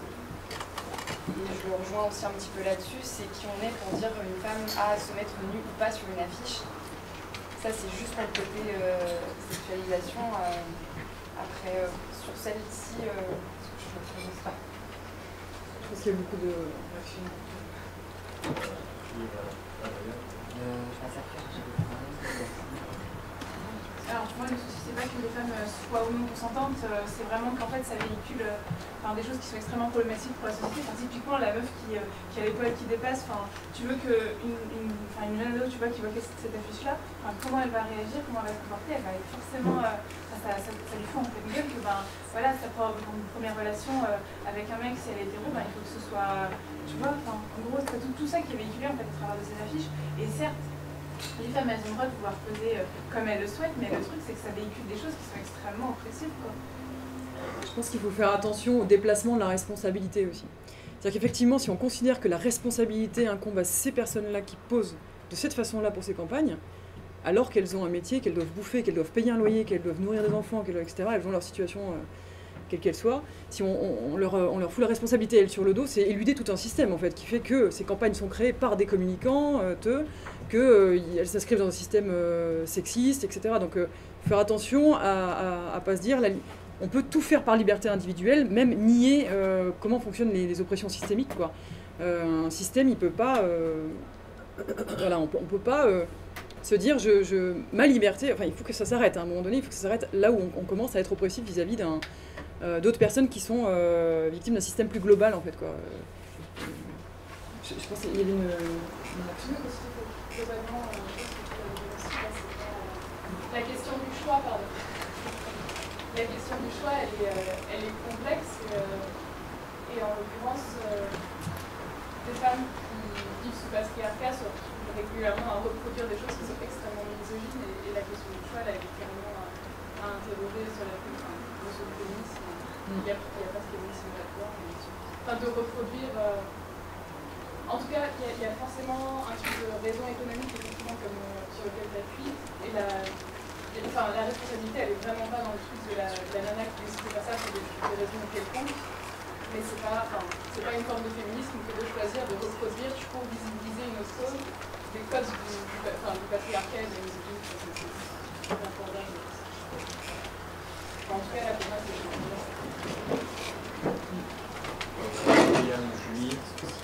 Et je le rejoins aussi un petit peu là-dessus, c'est qui on est pour dire une femme a à se mettre nue ou pas sur une affiche. Ça, c'est juste pour le côté euh, sexualisation. Euh, après, euh, sur celle-ci, euh, je ne prononce pas. Je pense qu'il y a beaucoup de réactions. Alors moi le souci c'est pas que les femmes soient ou non consentantes, euh, c'est vraiment qu'en fait ça véhicule euh, enfin, des choses qui sont extrêmement problématiques pour la société. Enfin, typiquement la meuf qui, euh, qui a les poils qui dépassent, enfin, tu veux qu'une une, enfin, une jeune ado tu vois, qui voit cette affiche là, enfin, comment elle va réagir, comment elle va se comporter, elle va être forcément, euh, ça, ça, ça, ça lui fout en pleine gueule que ben, voilà, sa une première relation euh, avec un mec, si elle est hétéro, ben, il faut que ce soit, tu vois, enfin, en gros c'est tout, tout ça qui est véhiculé en fait à travers de ces affiches. Et certes, les femmes, elles ont le droit de pouvoir poser euh, comme elles le souhaitent, mais le truc, c'est que ça véhicule des choses qui sont extrêmement oppressives, quoi. Je pense qu'il faut faire attention au déplacement de la responsabilité aussi. C'est-à-dire qu'effectivement, si on considère que la responsabilité incombe à ces personnes-là qui posent de cette façon-là pour ces campagnes, alors qu'elles ont un métier, qu'elles doivent bouffer, qu'elles doivent payer un loyer, qu'elles doivent nourrir des enfants, qu'elles, et cetera, elles ont leur situation... Euh, quelle qu'elle soit, si on, on, on, leur, on leur fout la responsabilité elle sur le dos, c'est éluder tout un système en fait, qui fait que ces campagnes sont créées par des communicants, euh, qu'elles euh, s'inscrivent dans un système euh, sexiste, et cetera. Donc euh, faire attention à ne pas se dire, la, on peut tout faire par liberté individuelle, même nier euh, comment fonctionnent les, les oppressions systémiques, quoi. Euh, un système, il peut pas... Euh, voilà, on peut, on peut pas... Euh, se dire, je, je, ma liberté, enfin il faut que ça s'arrête, à un moment donné, il faut que ça s'arrête là où on, on commence à être oppressif vis-à-vis d'un... Euh, d'autres personnes qui sont euh, victimes d'un système plus global en fait quoi. Euh, je, je pense qu'il y avait une, une action. La question du choix, pardon. La question du choix, elle est, euh, elle est complexe. Euh, Et en l'occurrence, euh, des femmes qui vivent sous patriarcat sont régulièrement à reproduire des choses qui sont extrêmement misogynes et, et la question du choix, elle est clairement à, à interroger sur la enfin, sur le féminisme. Il n'y a, a pas ce féminisme là-dedans. Enfin, de reproduire. Euh, en tout cas, il y, y a forcément un truc de raison économique, effectivement, comme, euh, sur lequel tu appuies. Et la, et, enfin, la responsabilité, elle est vraiment pas dans le truc de la, de la nana qui décide de faire ça pour des, des raisons quelconques. Mais c'est pas, enfin, c'est pas une forme de féminisme que de choisir de reproduire pour visibiliser une autre chose des codes du, du, enfin, du patriarcat et de la misogynie. C'est important. Enfin, en tout cas, là, pour moi, c'est Yann, Julie.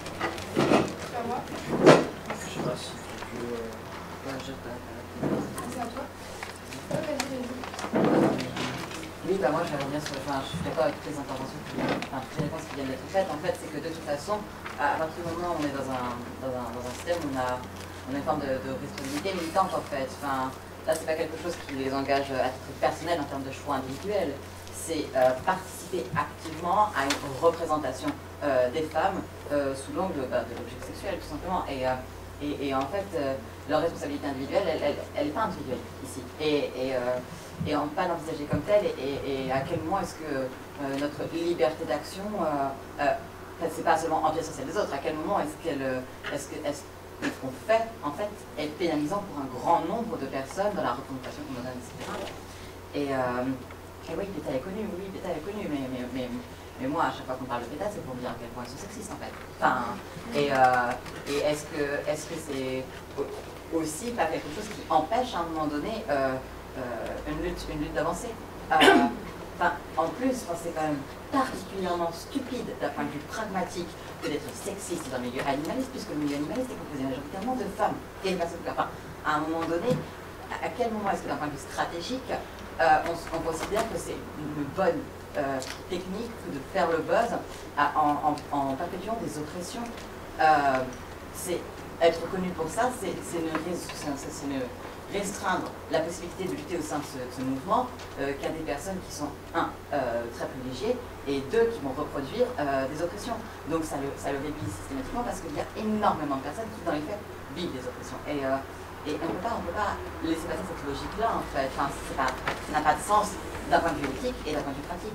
C'est à moi. Je sais pas si tu veux. Ouais, je sais pas. C'est à toi. Ouais, vas-y, vas-y. Oui, bah moi je vais revenir sur le. Enfin, je suis d'accord avec toutes les interventions, qui, enfin, toutes les réponses qui viennent d'être faites. En fait, c'est que de toute façon, à partir du moment où on est dans un, dans un, dans un système où on a, on a une forme de, de responsabilité militante en fait. Enfin, là, c'est pas quelque chose qui les engage à titre personnel en termes de choix individuels. C'est euh, participer activement à une représentation euh, des femmes euh, sous l'angle bah, de l'objet sexuel, tout simplement. Et, euh, et, et en fait, euh, leur responsabilité individuelle, elle n'est pas individuelle ici. Et, et, euh, et on ne peut pas l'envisager comme telle. Et, et à quel moment est-ce que euh, notre liberté d'action, euh, euh, c'est pas seulement empiéter sur celle des autres, à quel moment est-ce qu'elle, est-ce que, est-ce que ce qu'on fait, en fait, est pénalisant pour un grand nombre de personnes dans la représentation qu'on nous donne, et cetera. Et, euh, et oui, Pétale est connue, oui, Pétale est connue, mais, mais, mais, mais moi, à chaque fois qu'on parle de Pétale, c'est pour dire à quel point elles sont sexistes, en fait. Enfin, et euh, et est-ce que est-ce que c'est aussi pas quelque chose qui empêche, à un moment donné, euh, euh, une lutte, une lutte d'avancée euh, Enfin, en plus, c'est quand même particulièrement stupide d'un point de vue pragmatique que d'être sexiste dans le milieu animaliste, puisque le milieu animaliste est composé majoritairement de femmes et de personnes. Enfin, à un moment donné, à quel moment est-ce que d'un point de vue stratégique, euh, on, on considère que c'est une bonne euh, technique que de faire le buzz à, en, en, en perpétuant des oppressions euh, c'est être connu pour ça, c'est ne, ne restreindre la possibilité de lutter au sein de ce, ce mouvement euh, qu'à des personnes qui sont, un, euh, très privilégiées, et deux, qui vont reproduire euh, des oppressions. Donc ça le, ça le réduit systématiquement parce qu'il y a énormément de personnes qui, dans les faits, vivent des oppressions. Et, euh, et on ne peut pas, on peut pas laisser passer cette logique-là, en fait. Enfin, pas, ça n'a pas de sens d'un point de vue éthique et d'un point de vue pratique.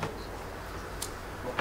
Bon.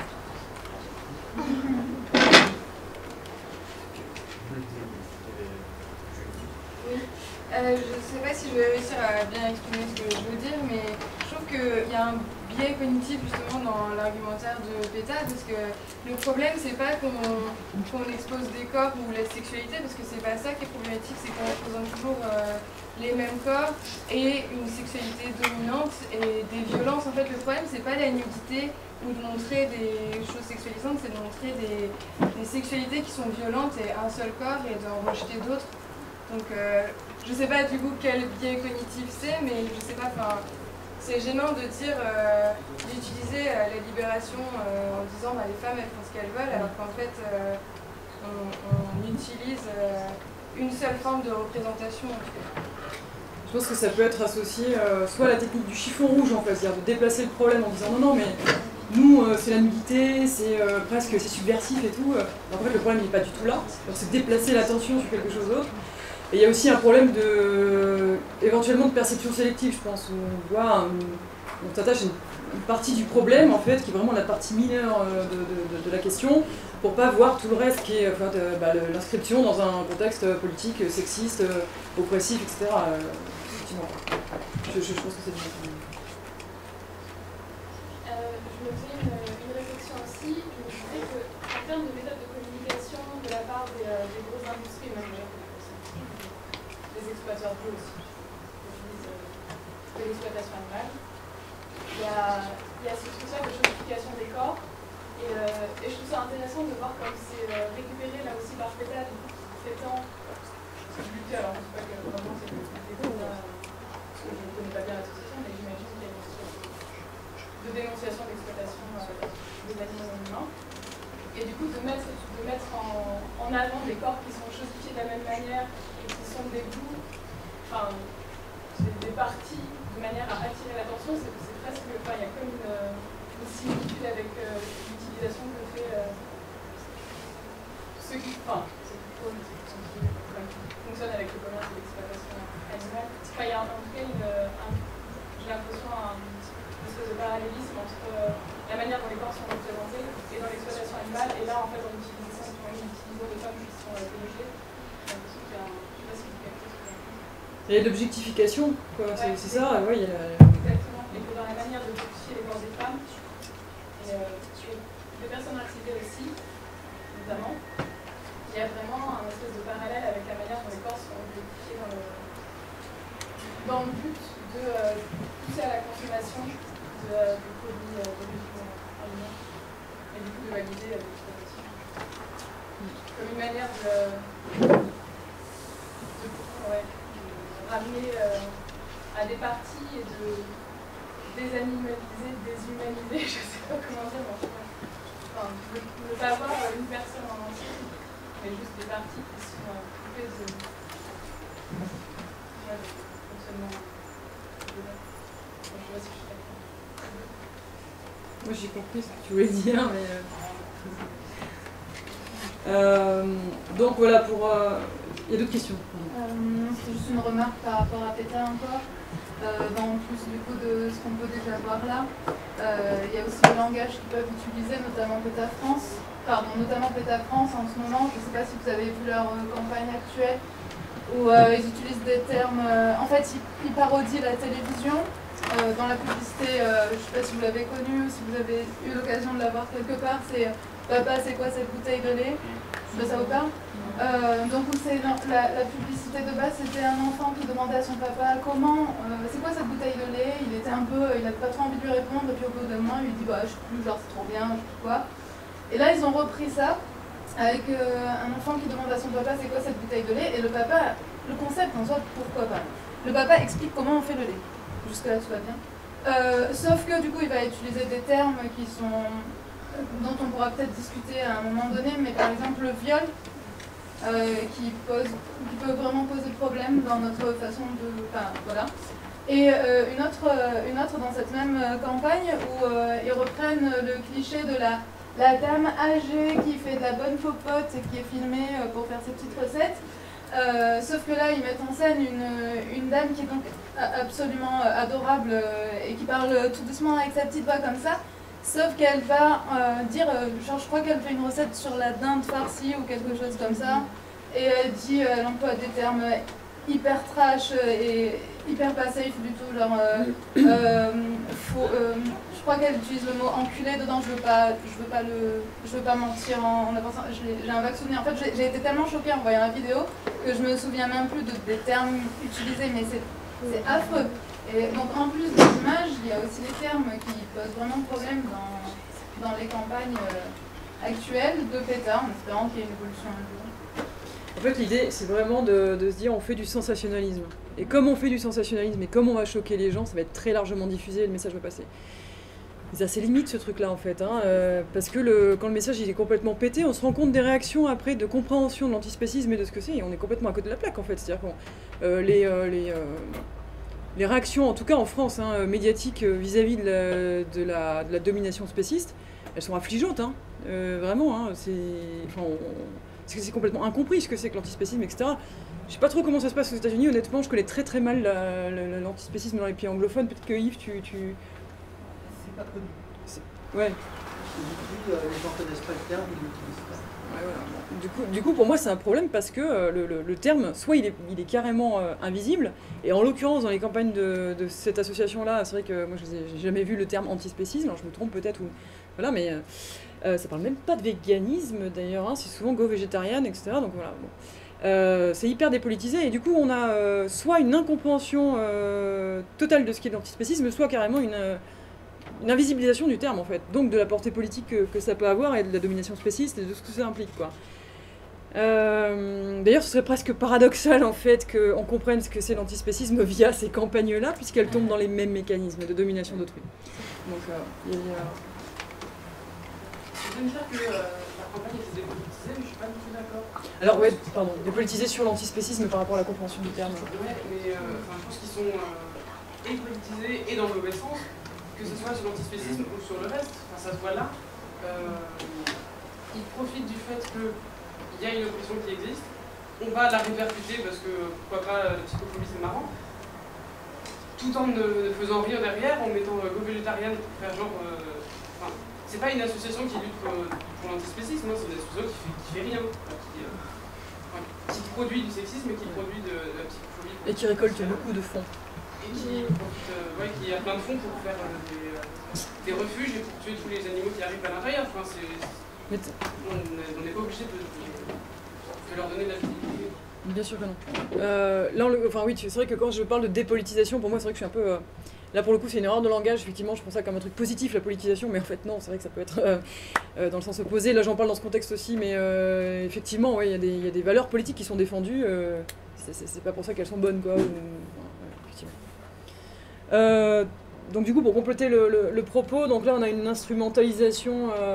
Oui, euh, je ne sais pas si je vais réussir à bien exprimer ce que je veux dire, mais je trouve qu'il y a un biais cognitif justement dans l'argumentaire de Pétale, parce que le problème c'est pas qu'on qu'on expose des corps ou la sexualité, parce que c'est pas ça qui est problématique, c'est qu'on représente toujours euh, les mêmes corps et une sexualité dominante et des violences. En fait, le problème c'est pas la nudité ou de montrer des choses sexualisantes, c'est de montrer des, des sexualités qui sont violentes et un seul corps et d'en rejeter d'autres. Donc euh, je sais pas du coup quel biais cognitif c'est, mais je sais pas, enfin c'est gênant de dire, euh, d'utiliser euh, la libération euh, en disant bah, les femmes elles font ce qu'elles veulent, alors qu'en fait euh, on, on utilise euh, une seule forme de représentation en tout cas. Je pense que ça peut être associé euh, soit à la technique du chiffon rouge, en fait, c'est-à-dire de déplacer le problème en disant non, non, mais nous, euh, c'est la nudité, c'est euh, presque c'est subversif et tout. En fait, le problème n'est pas du tout là. C'est déplacer l'attention sur quelque chose d'autre. Et il y a aussi un problème de, éventuellement de perception sélective, je pense, où on voit, un, on s'attache à une, une partie du problème, en fait, qui est vraiment la partie mineure de, de, de, de la question, pour pas voir tout le reste qui est enfin, bah, l'inscription dans un contexte politique sexiste, oppressif, et cetera. Je, je, je pense que c'est bien. Euh, je me faisais une, une réflexion aussi. Je me disais qu'en termes de méthode de communication de la part des, euh, des grosses industries, même des exploiteurs d'eau aussi, de l'exploitation animale, il y a, il y a ce truc-là de chosification des corps. Et, euh, et je trouve ça intéressant de voir comme c'est euh, récupéré là aussi par Pétale, traitant ce but. Alors je ne sais pas quel moment c'est le but, parce que je ne connais pas bien l'association, mais j'imagine qu'il y a une histoire de dénonciation d'exploitation euh, des animaux non humains. Et du coup de mettre, de mettre en, en avant des corps qui sont chosifiés de la même manière et qui sont des bouts, enfin des, des parties de manière à attirer l'attention, c'est presque, enfin il y a comme une, une similitude avec euh, l'utilisation que fait euh, ceux qui, enfin, ceux qui, font, ceux qui, enfin, qui fonctionnent avec le commerce et l'exploitation animale. Enfin, il y a en tout cas, une, un, j'ai l'impression, un, une espèce de parallélisme entre euh, la manière dont les corps sont représentés et dans l'exploitation animale, et là, en fait, on utilise ça, on utilise des femmes qui sont euh, pénifiées. J'ai l'impression qu'il y a un, je sais pas si vous captez ce que j'ai dit. Il y a de l'objectification, quoi, Ouais, c'est ça, ouais, il y a... Exactement, et que dans la manière de codifier les corps des femmes, et euh, des personnes racisées aussi, notamment, il y a vraiment un espèce de parallèle avec la manière dont les corps sont codifiés dans le, dans le but de euh, pousser à la consommation de, euh, de produits euh, d'origine animale, et du coup de valider euh, l'exploitation. Comme une manière de, de, ouais, de ramener euh, à des parties et de désanimaliser, déshumaniser, je sais pas comment dire, mais enfin, de ne pas avoir une personne en entier, mais juste des parties qui sont euh, coupées de, ouais, de fonctionnement de l'être. Je sais pas si je suis d'accord. Moi j'ai compris ce que tu voulais dire, mais... Euh... Euh, donc voilà, pour... Euh... Il y a d'autres questions. Euh, C'est juste une remarque par rapport à PETA encore. Euh, dans plus du coup de ce qu'on peut déjà voir là, euh, il y a aussi le langage qu'ils peuvent utiliser, notamment PETA France, pardon, notamment PETA France en ce moment. Je ne sais pas si vous avez vu leur euh, campagne actuelle où euh, ils utilisent des termes. Euh, en fait, ils, ils parodient la télévision. Euh, dans la publicité, euh, je ne sais pas si vous l'avez connu ou si vous avez eu l'occasion de la voir quelque part, c'est Papa, c'est quoi cette bouteille de lait? Ça vous parle? Euh, donc c'est la, la publicité de base, c'était un enfant qui demandait à son papa comment, euh, c'est quoi cette bouteille de lait? Il était un peu, il n'avait pas trop envie de lui répondre, et puis au bout d'un moment il lui dit bah je sais plus, genre c'est trop bien, je sais plus quoi. Et là ils ont repris ça avec euh, un enfant qui demande à son papa c'est quoi cette bouteille de lait, et le papa, le concept en soi, pourquoi pas. Le papa explique comment on fait le lait. Jusque là tout va bien. Euh, sauf que du coup il va utiliser des termes qui sont dont on pourra peut-être discuter à un moment donné, mais par exemple le viol. Euh, qui, pose, qui peut vraiment poser problème dans notre façon de... Enfin, voilà. Et euh, une, autre, une autre dans cette même campagne où euh, ils reprennent le cliché de la, la dame âgée qui fait de la bonne popote et qui est filmée pour faire ses petites recettes. Euh, sauf que là, ils mettent en scène une, une dame qui est donc absolument adorable et qui parle tout doucement avec sa petite voix comme ça. Sauf qu'elle va euh, dire, euh, genre je crois qu'elle fait une recette sur la dinde farcie ou quelque chose comme ça, et elle dit, euh, elle emploie des termes hyper trash et hyper pas safe du tout, genre, euh, euh, faut, euh, je crois qu'elle utilise le mot enculé dedans, je veux pas, je veux pas le, je veux pas mentir en, en avançant, j'ai un vague souvenir, en fait j'ai été tellement choquée en voyant la vidéo que je me souviens même plus de, des termes utilisés, mais c'est affreux. Et donc en plus des images, il y a aussi les termes qui posent vraiment problème dans, dans les campagnes euh, actuelles de PETA, en espérant qu'il y ait une évolution un jour. En fait l'idée c'est vraiment de, de se dire on fait du sensationnalisme. Et comme on fait du sensationnalisme et comme on va choquer les gens, ça va être très largement diffusé et le message va passer. Mais ça c'est limite ce truc là en fait, hein, euh, parce que le, quand le message il est complètement pété, on se rend compte des réactions après de compréhension de l'antispécisme et de ce que c'est, et on est complètement à côté de la plaque en fait. C'est-à-dire que euh, les... Euh, les euh, Les réactions, en tout cas en France, hein, médiatiques vis-à-vis de, de, la, de la domination spéciste, elles sont affligeantes, hein, euh, vraiment. Hein, c'est enfin, c'est complètement incompris ce que c'est que l'antispécisme, et cetera. Je sais pas trop comment ça se passe aux États-Unis, honnêtement, je connais très très mal l'antispécisme dans les pays anglophones. Peut-être que Yves, tu. tu... C'est pas connu. Ouais. Aujourd'hui, les gens ne connaissent pas le terme, ils l'utilisent pas. Ouais, voilà. Du coup, du coup, pour moi, c'est un problème parce que euh, le, le, le terme, soit il est, il est carrément euh, invisible, et en l'occurrence, dans les campagnes de, de cette association-là, c'est vrai que moi, je n'ai jamais vu le terme antispécisme, alors je me trompe peut-être, ou voilà, mais euh, euh, ça parle même pas de véganisme d'ailleurs, hein, c'est souvent go végétarienne, et cetera. Donc voilà. Bon. Euh, c'est hyper dépolitisé, et du coup, on a euh, soit une incompréhension euh, totale de ce qu'est l'antispécisme, soit carrément une. Euh, une invisibilisation du terme en fait, donc de la portée politique que, que ça peut avoir et de la domination spéciste et de ce que ça implique quoi. Euh, D'ailleurs ce serait presque paradoxal en fait qu'on comprenne ce que c'est l'antispécisme via ces campagnes-là puisqu'elles tombent dans les mêmes mécanismes de domination d'autrui. Donc euh, il y a... Je viens de dire que euh, la campagne était dépolitisée, mais je suis pas du tout d'accord. Alors ouais, pardon, dépolitisée sur l'antispécisme par rapport à la compréhension du terme. Ouais, mais euh, je pense qu'ils sont euh, et politisés et dans le mauvais sens. que ce soit sur l'antispécisme ou sur le reste, enfin, ça se voit là. Euh, ils profitent du fait qu'il y a une oppression qui existe, on va la répercuter parce que pourquoi pas la psychophobie c'est marrant, tout en ne faisant rire derrière, en mettant euh, go végétarienne pour faire genre. Euh, enfin, c'est pas une association qui lutte pour, pour l'antispécisme, hein, c'est une association qui fait, qui fait rien, enfin, qui, euh, enfin, qui produit du sexisme et qui produit de, de la psychophobie. Et qui récolte beaucoup de fonds. Et qui, profite, euh, ouais, qui a plein de fonds pour faire euh, des, euh, des refuges et pour tuer tous les animaux qui arrivent à l'intérieur. Enfin, on n'est pas obligé de, de leur donner de la visibilité. Bien sûr que non. Euh, là, le, enfin oui, c'est vrai que quand je parle de dépolitisation, pour moi, c'est vrai que je suis un peu... Euh, là, pour le coup, c'est une erreur de langage. Effectivement, je pense ça comme un truc positif, la politisation, mais en fait, non, c'est vrai que ça peut être euh, euh, dans le sens opposé. Là, j'en parle dans ce contexte aussi, mais euh, effectivement, ouais, il y, y a des valeurs politiques qui sont défendues. Euh, c'est pas pour ça qu'elles sont bonnes, quoi. Ou, Euh, donc du coup, pour compléter le, le, le propos, donc là on a une instrumentalisation euh,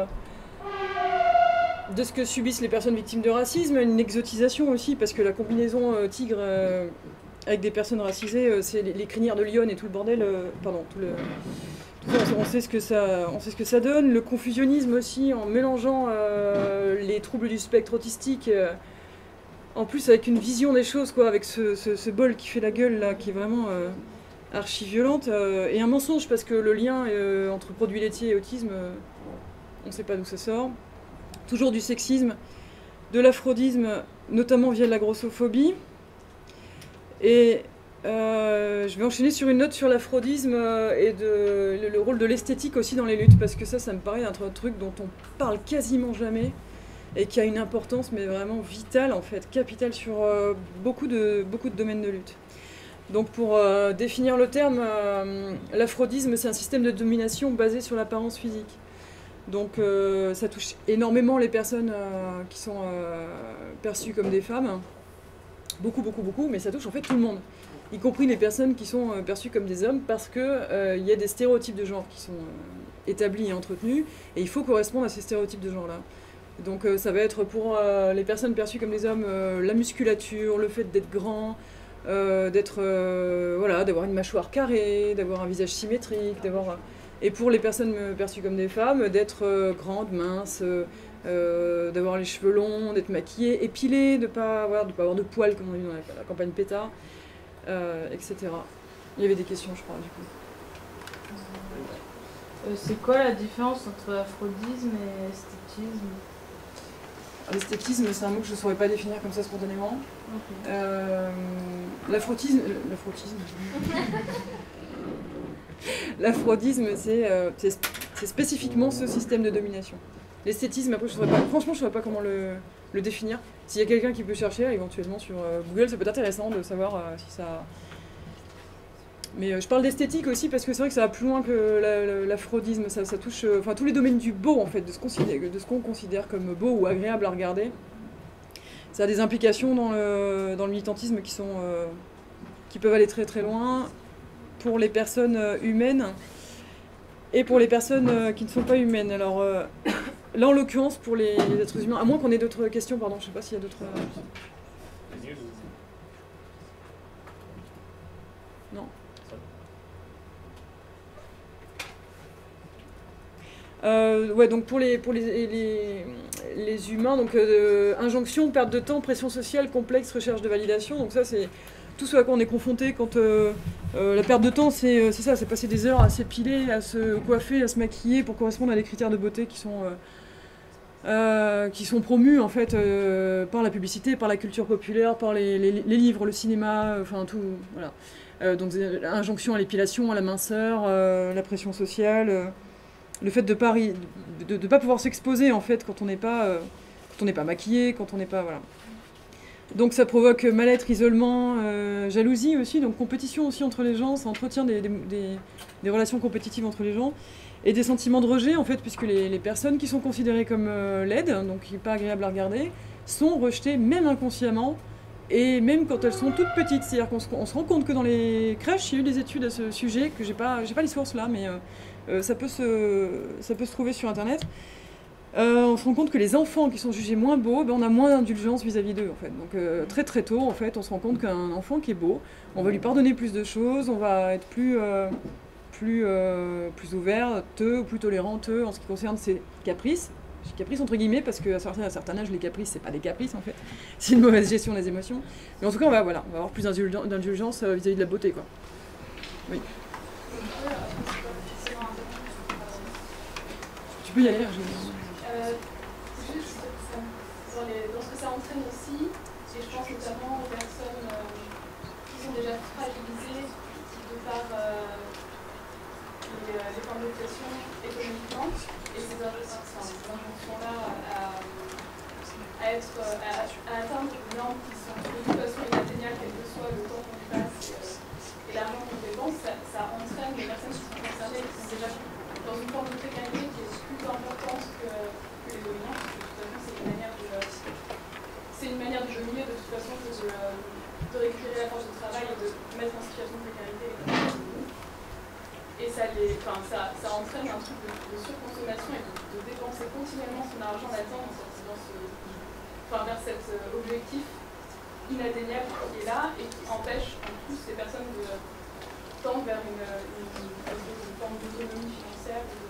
de ce que subissent les personnes victimes de racisme, une exotisation aussi, parce que la combinaison euh, tigre euh, avec des personnes racisées, euh, c'est les, les crinières de Lyon et tout le bordel, euh, pardon, tout le... Tout ça, on sait ce que ça, on sait ce que ça donne. Le confusionnisme aussi, en mélangeant euh, les troubles du spectre autistique, euh, en plus avec une vision des choses, quoi, avec ce, ce, ce bol qui fait la gueule là, qui est vraiment... Euh, archi-violente, euh, et un mensonge, parce que le lien euh, entre produits laitiers et autisme, euh, on ne sait pas d'où ça sort. Toujours du sexisme, de l'aphrodisme, notamment via la grossophobie. Et euh, je vais enchaîner sur une note sur l'aphrodisme euh, et de, le, le rôle de l'esthétique aussi dans les luttes, parce que ça, ça me paraît être un truc dont on parle quasiment jamais, et qui a une importance, mais vraiment vitale, en fait, capitale sur euh, beaucoup, de, beaucoup de domaines de lutte. Donc pour euh, définir le terme, euh, l'aphrodisme, c'est un système de domination basé sur l'apparence physique. Donc euh, ça touche énormément les personnes euh, qui sont euh, perçues comme des femmes. Beaucoup, beaucoup, beaucoup, mais ça touche en fait tout le monde. Y compris les personnes qui sont euh, perçues comme des hommes, parce qu'il euh, y a des stéréotypes de genre qui sont euh, établis et entretenus, et il faut correspondre à ces stéréotypes de genre-là. Donc euh, ça va être pour euh, les personnes perçues comme des hommes, euh, la musculature, le fait d'être grand, Euh, d'être euh, voilà, d'avoir une mâchoire carrée, d'avoir un visage symétrique, d'avoir et pour les personnes perçues comme des femmes, d'être euh, grandes, minces, euh, d'avoir les cheveux longs, d'être maquillée, épilée, de pas avoir de pas avoir de poils comme on a vu dans la, la campagne PETA, euh, et cetera. Il y avait des questions, je crois, du coup. Euh, c'est quoi la différence entre aphrodisme et esthétisme? L'esthétisme, c'est un mot que je ne saurais pas définir comme ça spontanément. Okay. Euh, L'aphrodisme, l'aphrodisme, l'aphrodisme, c'est euh, spécifiquement ce système de domination. L'esthétisme, après, je saurais pas, franchement, je ne saurais pas comment le, le définir. S'il y a quelqu'un qui peut chercher éventuellement sur euh, Google, ça peut être intéressant de savoir euh, si ça... Mais euh, je parle d'esthétique aussi parce que c'est vrai que ça va plus loin que l'aphrodisme, la, ça, ça touche euh, enfin, tous les domaines du beau en fait, de ce qu'on qu'on considère comme beau ou agréable à regarder. Ça a des implications dans le, dans le militantisme qui, sont, euh, qui peuvent aller très très loin pour les personnes euh, humaines et pour les personnes euh, qui ne sont pas humaines. Alors euh, là en l'occurrence pour les, les êtres humains, à moins qu'on ait d'autres questions, pardon, je ne sais pas s'il y a d'autres... Euh... Non. Euh, ouais, donc pour les, pour les, les, les humains, donc euh, injonction, perte de temps, pression sociale, complexe, recherche de validation. Donc ça, c'est tout ce à quoi on est confronté quand euh, euh, la perte de temps, c'est ça, c'est passer des heures à s'épiler, à se coiffer, à se maquiller pour correspondre à des critères de beauté qui sont, euh, euh, qui sont promus en fait euh, par la publicité, par la culture populaire, par les, les, les livres, le cinéma, enfin tout, voilà. Euh, donc injonction à l'épilation, à la minceur, euh, la pression sociale. Euh, Le fait de ne pas, de, de pas pouvoir s'exposer en fait quand on n'est pas, euh, quand on n'est pas maquillé, quand on n'est pas voilà. Donc ça provoque mal-être, isolement, euh, jalousie aussi, donc compétition aussi entre les gens, ça entretient des, des, des, des relations compétitives entre les gens et des sentiments de rejet en fait, puisque les, les personnes qui sont considérées comme euh, laides, donc pas agréables à regarder, sont rejetées même inconsciemment et même quand elles sont toutes petites. C'est-à-dire qu'on se, on se rend compte que dans les crèches, il y a eu des études à ce sujet que j'ai pas, j'ai pas les sources là, mais euh, Euh, ça, peut se, ça peut se trouver sur internet. Euh, on se rend compte que les enfants qui sont jugés moins beaux, ben, on a moins d'indulgence vis-à-vis d'eux en fait. Donc euh, très très tôt en fait, on se rend compte qu'un enfant qui est beau, on va lui pardonner plus de choses, on va être plus, euh, plus, euh, plus ouvertes ou plus tolérantes en ce qui concerne ces caprices. Je dis caprices entre guillemets parce qu'à certains, à certains âges, les caprices, c'est pas des caprices en fait, c'est une mauvaise gestion des émotions. Mais en tout cas, on va, voilà, on va avoir plus d'indulgence vis-à-vis de la beauté, quoi. Oui. Tu peux y aller, je... euh, Juste, dans, les, dans ce que ça entraîne aussi, et je pense notamment aux personnes euh, qui sont déjà fragilisées de par euh, les, les formes d'oppression économiquement, et ces injonctions-là à, à, être, à, à atteindre des normes qui sont de toute façon inatteignables, quel que soit le temps qu'on passe et, et l'argent qu'on dépense, ça, ça entraîne les personnes qui sont concernées, qui sont déjà dans une forme de précarité qui est plus importante que, que les dominants, parce que de toute façon c'est une manière de, c'est une manière de dominer de toute façon que de, de récupérer la force de travail et de mettre en situation de précarité. Et ça, les, enfin, ça, ça entraîne un truc de, de surconsommation et de, de dépenser continuellement son argent là-dedans dans ce, enfin, vers cet euh, objectif inatteignable qui est là et qui empêche en plus les personnes de tendre vers une, une, une, une forme d'autonomie financière, de,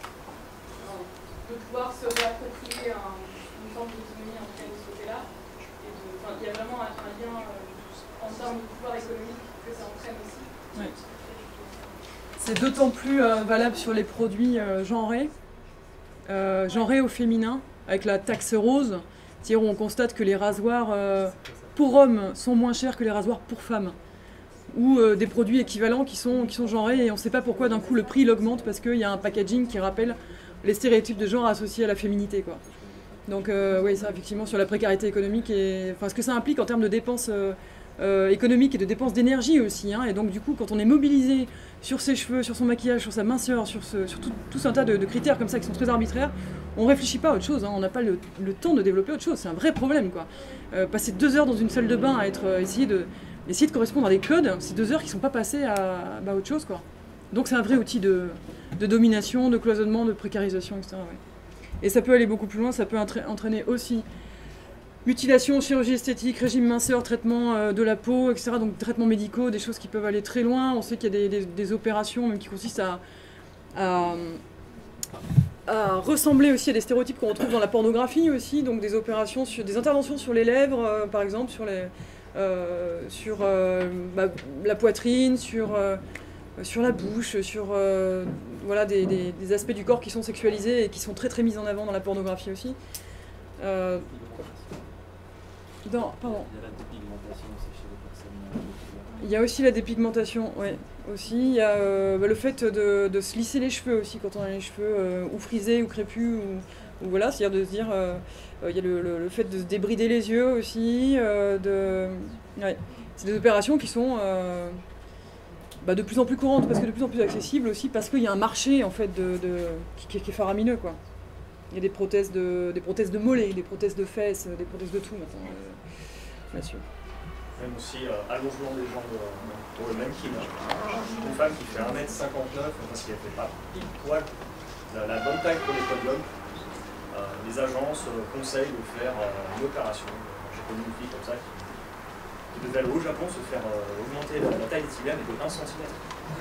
de pouvoir se réapproprier un, une forme d'autonomie en tout cas de ce côté-là. Et de, enfin, il y a vraiment un, un lien euh, en termes de pouvoir économique que ça entraîne aussi. Ouais. C'est d'autant plus euh, valable sur les produits euh, genrés, euh, genrés au féminin, avec la taxe rose, c'est-à-dire où on constate que les rasoirs euh, pour hommes sont moins chers que les rasoirs pour femmes, ou euh, des produits équivalents qui sont, qui sont genrés, et on ne sait pas pourquoi d'un coup le prix il augmente, parce qu'il y a un packaging qui rappelle les stéréotypes de genre associés à la féminité, quoi. Donc euh, oui, ça effectivement sur la précarité économique, et enfin, ce que ça implique en termes de dépenses euh, euh, économiques et de dépenses d'énergie aussi, hein, et donc du coup quand on est mobilisé sur ses cheveux, sur son maquillage, sur sa minceur, sur, ce, sur tout, tout un tas de, de critères comme ça qui sont très arbitraires, on ne réfléchit pas à autre chose, hein, on n'a pas le, le temps de développer autre chose, c'est un vrai problème, quoi. Euh, passer deux heures dans une salle de bain à être, euh, essayer, de, essayer de correspondre à des codes, c'est deux heures qui ne sont pas passées à, bah, autre chose, quoi. Donc c'est un vrai outil de, de domination, de cloisonnement, de précarisation, et cetera. Ouais. Et ça peut aller beaucoup plus loin, ça peut entraîner aussi mutilation, chirurgie esthétique, régime minceur, traitement euh, de la peau, et cetera. Donc traitements médicaux, des choses qui peuvent aller très loin. On sait qu'il y a des, des, des opérations même qui consistent à, à, à ressembler aussi à des stéréotypes qu'on retrouve dans la pornographie aussi. Donc des opérations, sur, des interventions sur les lèvres, euh, par exemple, sur, les, euh, sur euh, bah, la poitrine, sur, euh, sur la bouche, sur euh, voilà, des, des, des aspects du corps qui sont sexualisés et qui sont très très mis en avant dans la pornographie aussi. Euh, Dans, pardon. Il y a la dépigmentation aussi chez les personnes. Il y a aussi la dépigmentation, ouais. Aussi, il y a euh, bah, le fait de, de se lisser les cheveux aussi quand on a les cheveux euh, ou frisés ou crépus ou, ou voilà, c'est-à-dire de se dire, euh, euh, il y a le, le, le fait de se débrider les yeux aussi, euh, de, ouais. C'est des opérations qui sont euh, bah, de plus en plus courantes parce que de plus en plus accessibles aussi parce qu'il y a un marché en fait de, de qui, qui est faramineux, quoi. Il y a des prothèses de, des prothèses de mollets, des prothèses de fesses, des prothèses de tout maintenant, euh, là-dessus. Même aussi euh, allongement des jambes euh, pour le même kilo. Une femme qui fait un mètre cinquante-neuf, parce qu'elle ne fait pas pile poil la, la bonne taille pour les podiums, euh, les agences euh, conseillent de faire euh, une opération. J'ai connu une fille comme ça qui, qui devait aller au Japon se faire euh, augmenter la, la taille des tibias mais de un centimètre.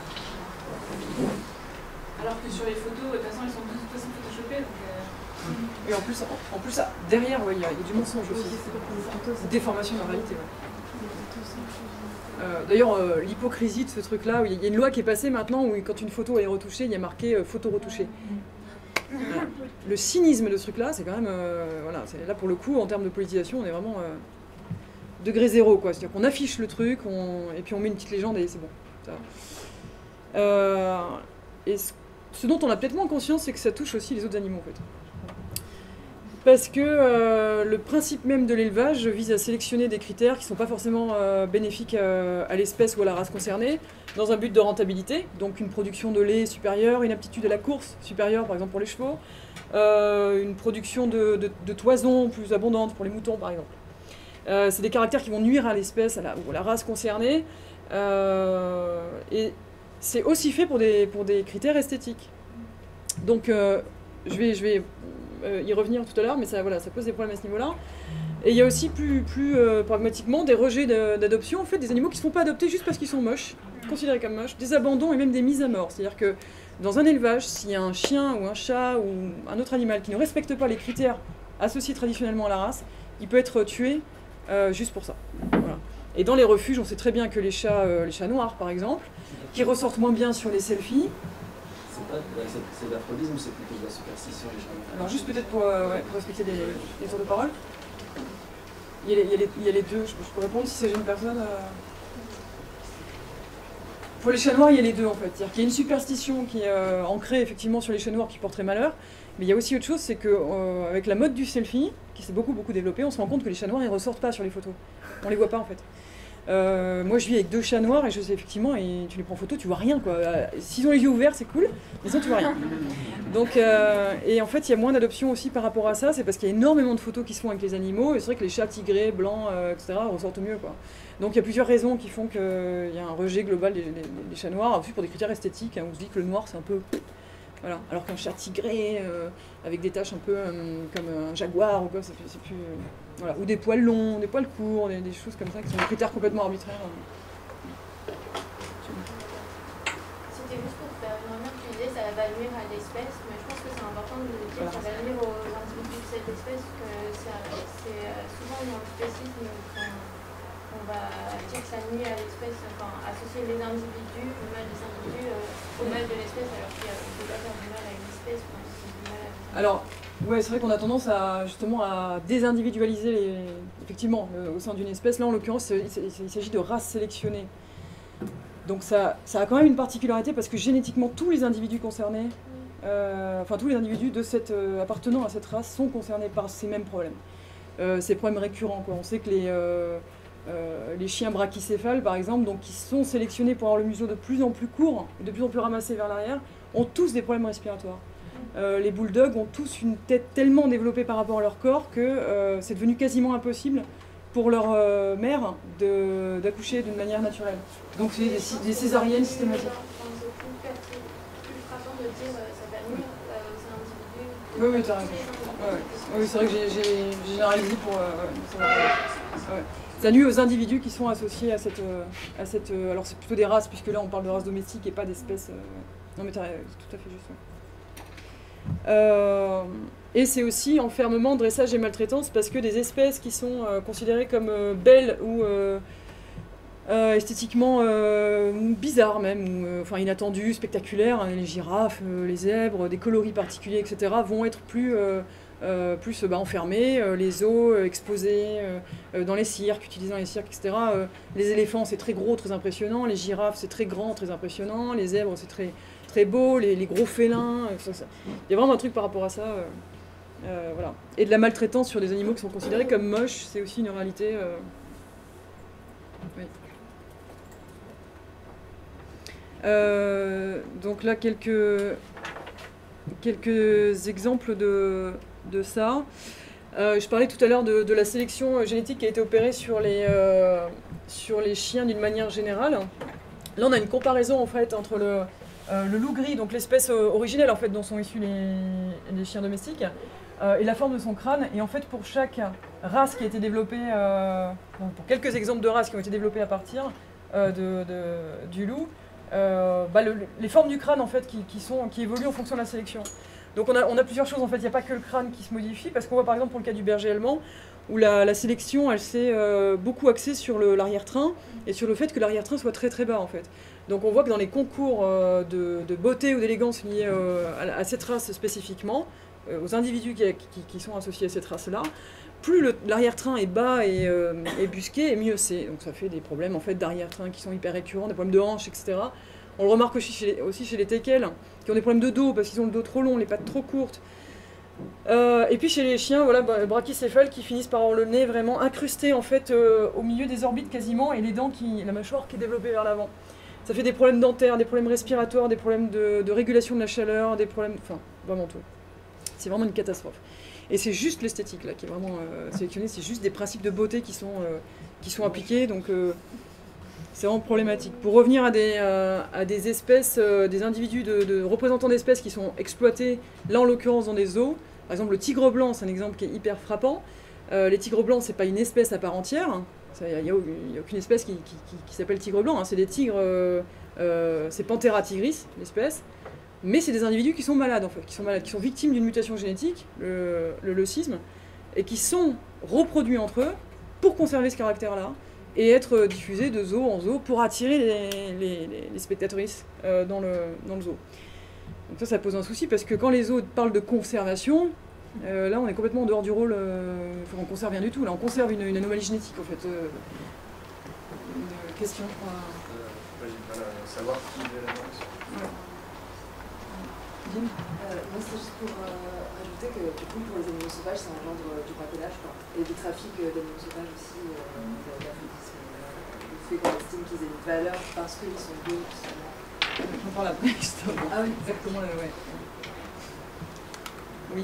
Alors que sur les photos, de toute façon, ils sont de toute façon photoshopés, donc... Euh... Et en plus, en, en plus ah, derrière, ouais, il y, y a du mensonge aussi. Déformation de la réalité. Ouais. Euh, D'ailleurs, euh, l'hypocrisie de ce truc-là, il y a une loi qui est passée maintenant où quand une photo est retouchée, il y a marqué euh, photo retouchée. Voilà. Le cynisme de ce truc-là, c'est quand même... Euh, voilà, là, pour le coup, en termes de politisation, on est vraiment euh, degré zéro, quoi. C'est-à-dire qu'on affiche le truc, on, et puis on met une petite légende et c'est bon. Ça. Euh, et ce, ce dont on a peut-être moins conscience, c'est que ça touche aussi les autres animaux, en fait. Parce que euh, le principe même de l'élevage vise à sélectionner des critères qui ne sont pas forcément euh, bénéfiques à, à l'espèce ou à la race concernée, dans un but de rentabilité, donc une production de lait supérieure, une aptitude à la course supérieure, par exemple pour les chevaux, euh, une production de, de, de toison plus abondante pour les moutons, par exemple. Euh, c'est des caractères qui vont nuire à l'espèce à la, ou à la race concernée, euh, et c'est aussi fait pour des, pour des critères esthétiques. Donc, euh, je vais... Je vais Euh, y revenir tout à l'heure, mais ça, voilà, ça pose des problèmes à ce niveau-là. Et il y a aussi plus, plus euh, pragmatiquement des rejets d'adoption, en fait, des animaux qui ne se font pas adopter juste parce qu'ils sont moches, considérés comme moches, des abandons et même des mises à mort. C'est-à-dire que dans un élevage, s'il y a un chien ou un chat ou un autre animal qui ne respecte pas les critères associés traditionnellement à la race, il peut être tué euh, juste pour ça. Voilà. Et dans les refuges, on sait très bien que les chats, euh, les chats noirs par exemple, qui ressortent moins bien sur les selfies. C'est pas c'est de l'aphrodisme ou c'est plutôt de la superstition les chats noirs? Alors juste peut-être pour, euh, ouais, pour respecter les, les tours de parole. Il y, a les, il, y a les, il y a les deux, je, je peux répondre si c'est une personne. Euh... Pour les chats noirs, il y a les deux en fait. C'est-à-dire qu'il y a une superstition qui est euh, ancrée effectivement sur les chats noirs qui porteraient malheur, mais il y a aussi autre chose, c'est qu'avec euh, la mode du selfie, qui s'est beaucoup beaucoup développée, on se rend compte que les chats noirs ils ressortent pas sur les photos. On les voit pas en fait. Euh, moi je vis avec deux chats noirs et je sais effectivement, et tu les prends en photo, tu vois rien quoi. Euh, S'ils ont les yeux ouverts, c'est cool, mais sinon tu vois rien. Donc, euh, et en fait, il y a moins d'adoption aussi par rapport à ça, c'est parce qu'il y a énormément de photos qui se font avec les animaux, et c'est vrai que les chats tigrés, blancs, euh, et cetera ressortent mieux quoi. Donc il y a plusieurs raisons qui font qu'il y a un rejet global des, des, des chats noirs, aussi pour des critères esthétiques, hein, on se dit que le noir c'est un peu... Voilà. Alors qu'un chat tigré, euh, avec des taches un peu euh, comme un jaguar, ou quoi, c'est plus... c'est plus euh, voilà. Ou des poils longs, des poils courts, des, des choses comme ça, qui sont des critères complètement arbitraires. C'était juste pour faire une remarque, tu disais ça va nuire à l'espèce, mais je pense que c'est important de dire que ça va nuire aux individus de cette espèce, que c'est souvent dans le spécisme qu'on va dire que ça nuit à l'espèce, enfin associer les individus, le mal des individus euh, au mal de l'espèce, alors qu'il ne peut pas faire du mal à une espèce, enfin, c'est du mal à... Alors, ouais, c'est vrai qu'on a tendance à justement à désindividualiser les... effectivement le, au sein d'une espèce. Là, en l'occurrence, il, il s'agit de races sélectionnées. Donc ça, ça a quand même une particularité parce que génétiquement, tous les individus concernés, euh, enfin tous les individus de cette, euh, appartenant à cette race sont concernés par ces mêmes problèmes. Euh, ces problèmes récurrents, quoi. On sait que les, euh, euh, les chiens brachycéphales, par exemple, donc, qui sont sélectionnés pour avoir le museau de plus en plus court, de plus en plus ramassé vers l'arrière, ont tous des problèmes respiratoires. Euh, les bulldogs ont tous une tête tellement développée par rapport à leur corps que euh, c'est devenu quasiment impossible pour leur euh, mère d'accoucher d'une manière naturelle. Donc c'est des, des césariennes systématiques. Oui, oui, t'as raison. Ouais, ouais. Oui, c'est vrai que j'ai généralisé pour... Euh, ouais, ça, ouais. Ça nuit aux individus qui sont associés à cette... Euh, à cette euh, alors c'est plutôt des races, puisque là on parle de races domestiques et pas d'espèces... Euh, non mais t'as tout à fait juste. Ouais. Euh, et c'est aussi enfermement, dressage et maltraitance parce que des espèces qui sont euh, considérées comme euh, belles ou euh, euh, esthétiquement euh, bizarres même, ou euh, enfin inattendues, spectaculaires, hein, les girafes, euh, les zèbres, des coloris particuliers, et cetera vont être plus, euh, euh, plus bah, enfermés, euh, les os euh, exposés euh, euh, dans les cirques, utilisés dans les cirques, et cetera. Euh, les éléphants c'est très gros, très impressionnant, les girafes c'est très grand, très impressionnant, les zèbres c'est très... très beau, les, les gros félins, ça, ça. Il y a vraiment un truc par rapport à ça. Euh, euh, voilà. Et de la maltraitance sur des animaux qui sont considérés comme moches, c'est aussi une réalité. Euh... Oui. Euh, donc là, quelques, quelques exemples de, de ça. Euh, je parlais tout à l'heure de, de la sélection génétique qui a été opérée sur les, euh, sur les chiens d'une manière générale. Là, on a une comparaison en fait entre le... Euh, le loup gris, donc l'espèce euh, originelle en fait dont sont issus les, les chiens domestiques, euh, et la forme de son crâne. Et en fait, pour chaque race qui a été développée, euh, pour quelques exemples de races qui ont été développées à partir euh, de, de, du loup, euh, bah, le, les formes du crâne en fait qui, qui, sont, qui évoluent en fonction de la sélection. Donc on a, on a plusieurs choses en fait. Il n'y a pas que le crâne qui se modifie, parce qu'on voit par exemple pour le cas du berger allemand où la, la sélection elle s'est euh, beaucoup axée sur l'arrière-train et sur le fait que l'arrière-train soit très très bas en fait. Donc on voit que dans les concours euh, de, de beauté ou d'élégance liés euh, à, à cette race spécifiquement, euh, aux individus qui, qui, qui sont associés à cette race-là, plus l'arrière-train est bas et, euh, et busqué, et mieux c'est. Donc ça fait des problèmes en fait, d'arrière-train qui sont hyper récurrents, des problèmes de hanches, et cetera. On le remarque aussi chez les, aussi chez les teckels, qui ont des problèmes de dos parce qu'ils ont le dos trop long, les pattes trop courtes. Euh, et puis chez les chiens, voilà, brachycéphales qui finissent par avoir le nez vraiment incrusté en fait, euh, au milieu des orbites quasiment, et les dents, qui, la mâchoire qui est développée vers l'avant. Ça fait des problèmes dentaires, des problèmes respiratoires, des problèmes de, de régulation de la chaleur, des problèmes... Enfin, vraiment tout. C'est vraiment une catastrophe. Et c'est juste l'esthétique là qui est vraiment euh, sélectionnée, c'est juste des principes de beauté qui sont, euh, qui sont appliqués, donc euh, c'est vraiment problématique. Pour revenir à des, euh, à des espèces, euh, des individus de, de représentants d'espèces qui sont exploités, là en l'occurrence dans des zoos, par exemple le tigre blanc, c'est un exemple qui est hyper frappant. Euh, les tigres blancs, c'est pas une espèce à part entière. Il n'y a, a aucune espèce qui, qui, qui, qui s'appelle tigre blanc. Hein. C'est des tigres, euh, euh, c'est Panthera tigris, l'espèce. Mais c'est des individus qui sont malades, en fait, qui sont malades, qui sont victimes d'une mutation génétique, le, le leucisme, et qui sont reproduits entre eux pour conserver ce caractère-là et être diffusés de zoo en zoo pour attirer les, les, les, les spectatrices euh, dans, le, dans le zoo. Donc ça, ça pose un souci parce que quand les zoos parlent de conservation, euh, là on est complètement en dehors du rôle, euh, enfin, on conserve rien du tout, là on conserve une, une anomalie génétique en fait. Euh, une question, je crois. Euh, Vas-y, euh, savoir qui est la danse. Ouais. Euh, moi, c'est juste pour euh, rajouter que du coup, pour les animaux sauvages, ça engendre euh, du braconnage, quoi. Et du trafic euh, d'animaux sauvages aussi, euh, de l'affrontisme, euh, le fait qu'on estime qu'ils aient une valeur parce qu'ils sont beaux, tout ça. On parle après, justement. Ah oui, exactement, euh, ouais. Oui.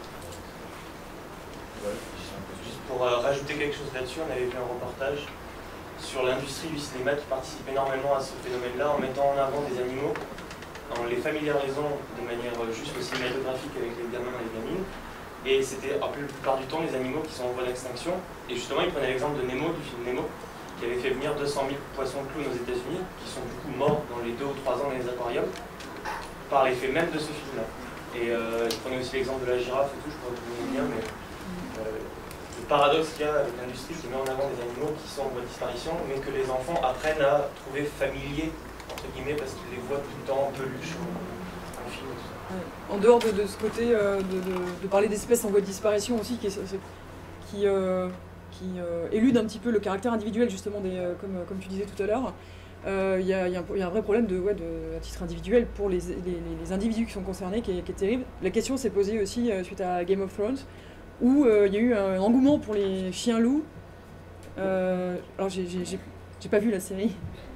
Ouais. Juste pour euh, rajouter quelque chose là-dessus, on avait fait un reportage sur l'industrie du cinéma qui participe énormément à ce phénomène-là en mettant en avant des animaux, en les familiarisant de manière juste cinématographique avec les gamins et les gamines. Et c'était la plupart du temps les animaux qui sont en voie d'extinction. Et justement, ils prenaient l'exemple de Nemo, du film Nemo, qui avait fait venir deux cent mille poissons clowns aux États-Unis, qui sont du coup morts dans les deux ou trois ans dans les aquariums, par l'effet même de ce film-là. Et euh, je prenais aussi l'exemple de la girafe et tout, je crois que vous connaissez bien, mais euh, le paradoxe qu'il y a avec l'industrie qui met en avant des animaux qui sont en voie de disparition, mais que les enfants apprennent à trouver familiers, entre guillemets, parce qu'ils les voient tout le temps en peluche ou en film et tout ça. Ouais. En dehors de, de ce côté euh, de, de, de parler d'espèces en voie de disparition aussi, qui, est, qui, euh, qui euh, élude un petit peu le caractère individuel, justement, des, euh, comme, comme tu disais tout à l'heure, il euh, y, y, y a un vrai problème de, ouais, de, à titre individuel pour les, les, les individus qui sont concernés, qui est, qui est terrible. La question s'est posée aussi euh, suite à Game of Thrones, où il euh, y a eu un engouement pour les chiens-loups. Euh, alors, j'ai pas vu la série.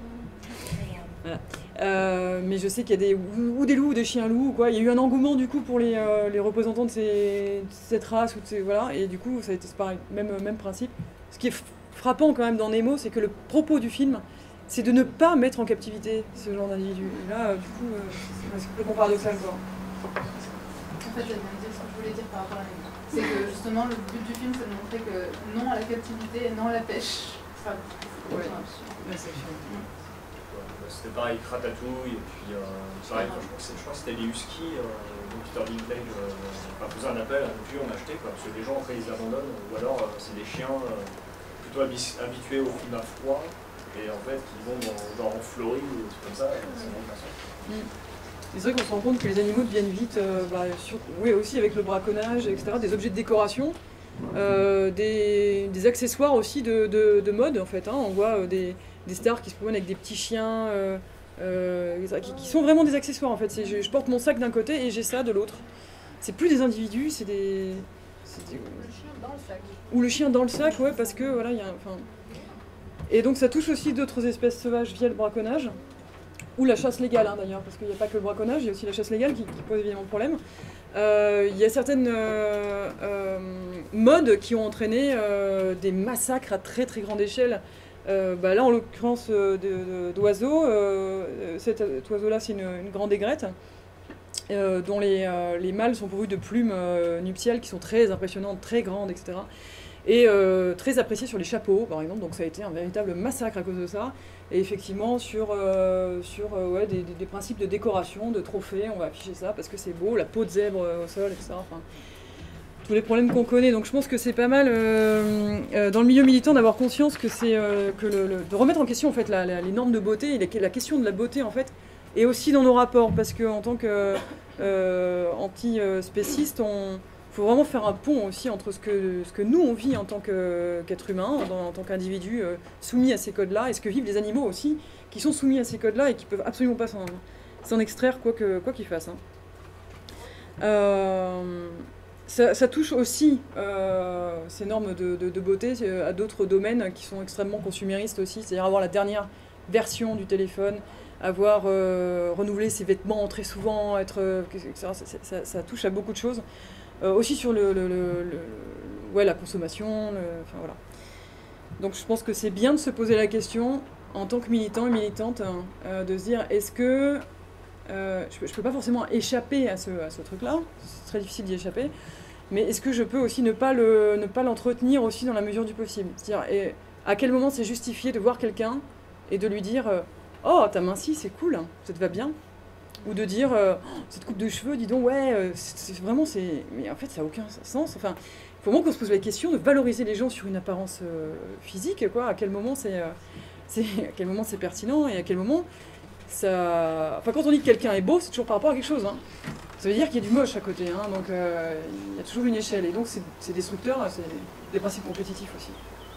Voilà. Euh, mais je sais qu'il y a des ou des loups ou des chiens-loups, quoi. Il y a eu un engouement du coup pour les, euh, les représentants de, ces, de cette race ou de ces, voilà. Et du coup, ça a été pareil, même même principe. Ce qui est frappant quand même dans Nemo, c'est que le propos du film, c'est de ne pas mettre en captivité ce genre d'individu. Et là, euh, du coup, euh, c'est complètement paradoxal, quoi. En fait, je viens de dire ce que je voulais dire par rapport à Nemo. C'est que justement, le but du film, c'est de montrer que non à la captivité et non à la pêche. Enfin, ouais. Ouais, c'est sûr. C'était pareil, Ratatouille, et puis euh, pareil, enfin, je crois que c'était les huskies, euh, donc Peter Dinklage euh, enfin, faisait un appel à ne plus en acheter, quoi, parce que les gens après ils abandonnent, ou alors euh, c'est des chiens euh, plutôt habitués au climat froid, et en fait qui vont dans, dans en Floride ou des trucs comme ça, et c'est vraiment pas ça. Mm. C'est vrai qu'on se rend compte que les animaux deviennent vite, euh, bah, sur, oui, aussi avec le braconnage, et cetera, des objets de décoration, euh, des, des accessoires aussi de, de, de mode en fait. Hein. On voit euh, des, des stars qui se promènent avec des petits chiens, euh, euh, qui, qui sont vraiment des accessoires en fait. Je, je porte mon sac d'un côté et j'ai ça de l'autre. C'est plus des individus, c'est des, des... Le chien dans le sac. Ou le chien dans le sac, ouais, parce que voilà, il y a, enfin. Et donc ça touche aussi d'autres espèces sauvages via le braconnage. Ou la chasse légale, hein, d'ailleurs, parce qu'il n'y a pas que le braconnage, il y a aussi la chasse légale qui, qui pose évidemment problème. Euh, il y a certaines euh, euh, modes qui ont entraîné euh, des massacres à très très grande échelle. Euh, bah là, en l'occurrence euh, d'oiseaux, euh, cet oiseau-là, c'est une, une grande aigrette, euh, dont les, euh, les mâles sont pourvus de plumes euh, nuptiales qui sont très impressionnantes, très grandes, et cetera. Et euh, très appréciées sur les chapeaux, par exemple, donc ça a été un véritable massacre à cause de ça. Et effectivement, sur, euh, sur euh, ouais, des, des, des principes de décoration, de trophées, on va afficher ça parce que c'est beau, la peau de zèbre euh, au sol, et cetera. Enfin, tous les problèmes qu'on connaît. Donc je pense que c'est pas mal euh, euh, dans le milieu militant d'avoir conscience que c'est euh, que le, le, de remettre en question en fait la, la, les normes de beauté et la, la question de la beauté en fait, et aussi dans nos rapports, parce qu'en tant que euh, anti-spéciste, on faut vraiment faire un pont aussi entre ce que, ce que nous on vit en tant qu'être humain, en, en tant qu'individu euh, soumis à ces codes-là, et ce que vivent les animaux aussi, qui sont soumis à ces codes-là et qui peuvent absolument pas s'en extraire quoi qu'ils quoi qu'ils fassent. Hein. Euh, ça, ça touche aussi euh, ces normes de, de, de beauté à d'autres domaines qui sont extrêmement consuméristes aussi, c'est-à-dire avoir la dernière version du téléphone, avoir euh, renouvelé ses vêtements très souvent, être, euh, et cetera. Ça, ça, ça touche à beaucoup de choses. Euh, aussi sur le, le, le, le, ouais, la consommation, le, enfin, voilà. Donc je pense que c'est bien de se poser la question, en tant que militant et militante, hein, euh, de se dire, est-ce que euh, je ne peux pas forcément échapper à ce, à ce truc-là, c'est très difficile d'y échapper, mais est-ce que je peux aussi ne pas le, ne pas l'entretenir aussi dans la mesure du possible? C'est-à-dire, et à quel moment c'est justifié de voir quelqu'un et de lui dire euh, oh, t'as minci, c'est cool, hein, ça te va bien? Ou de dire euh, oh, cette coupe de cheveux, dis donc, ouais, euh, c'est vraiment, c'est... Mais en fait, ça n'a aucun sens. Enfin, il faut vraiment qu'on se pose la question de valoriser les gens sur une apparence euh, physique, quoi. À quel moment c'est, euh, c'est, à quel moment c'est pertinent et à quel moment ça... Enfin, quand on dit que quelqu'un est beau, c'est toujours par rapport à quelque chose, hein. Ça veut dire qu'il y a du moche à côté, hein, donc euh, il y a toujours une échelle. Et donc, c'est, c'est destructeur, c'est des principes compétitifs aussi.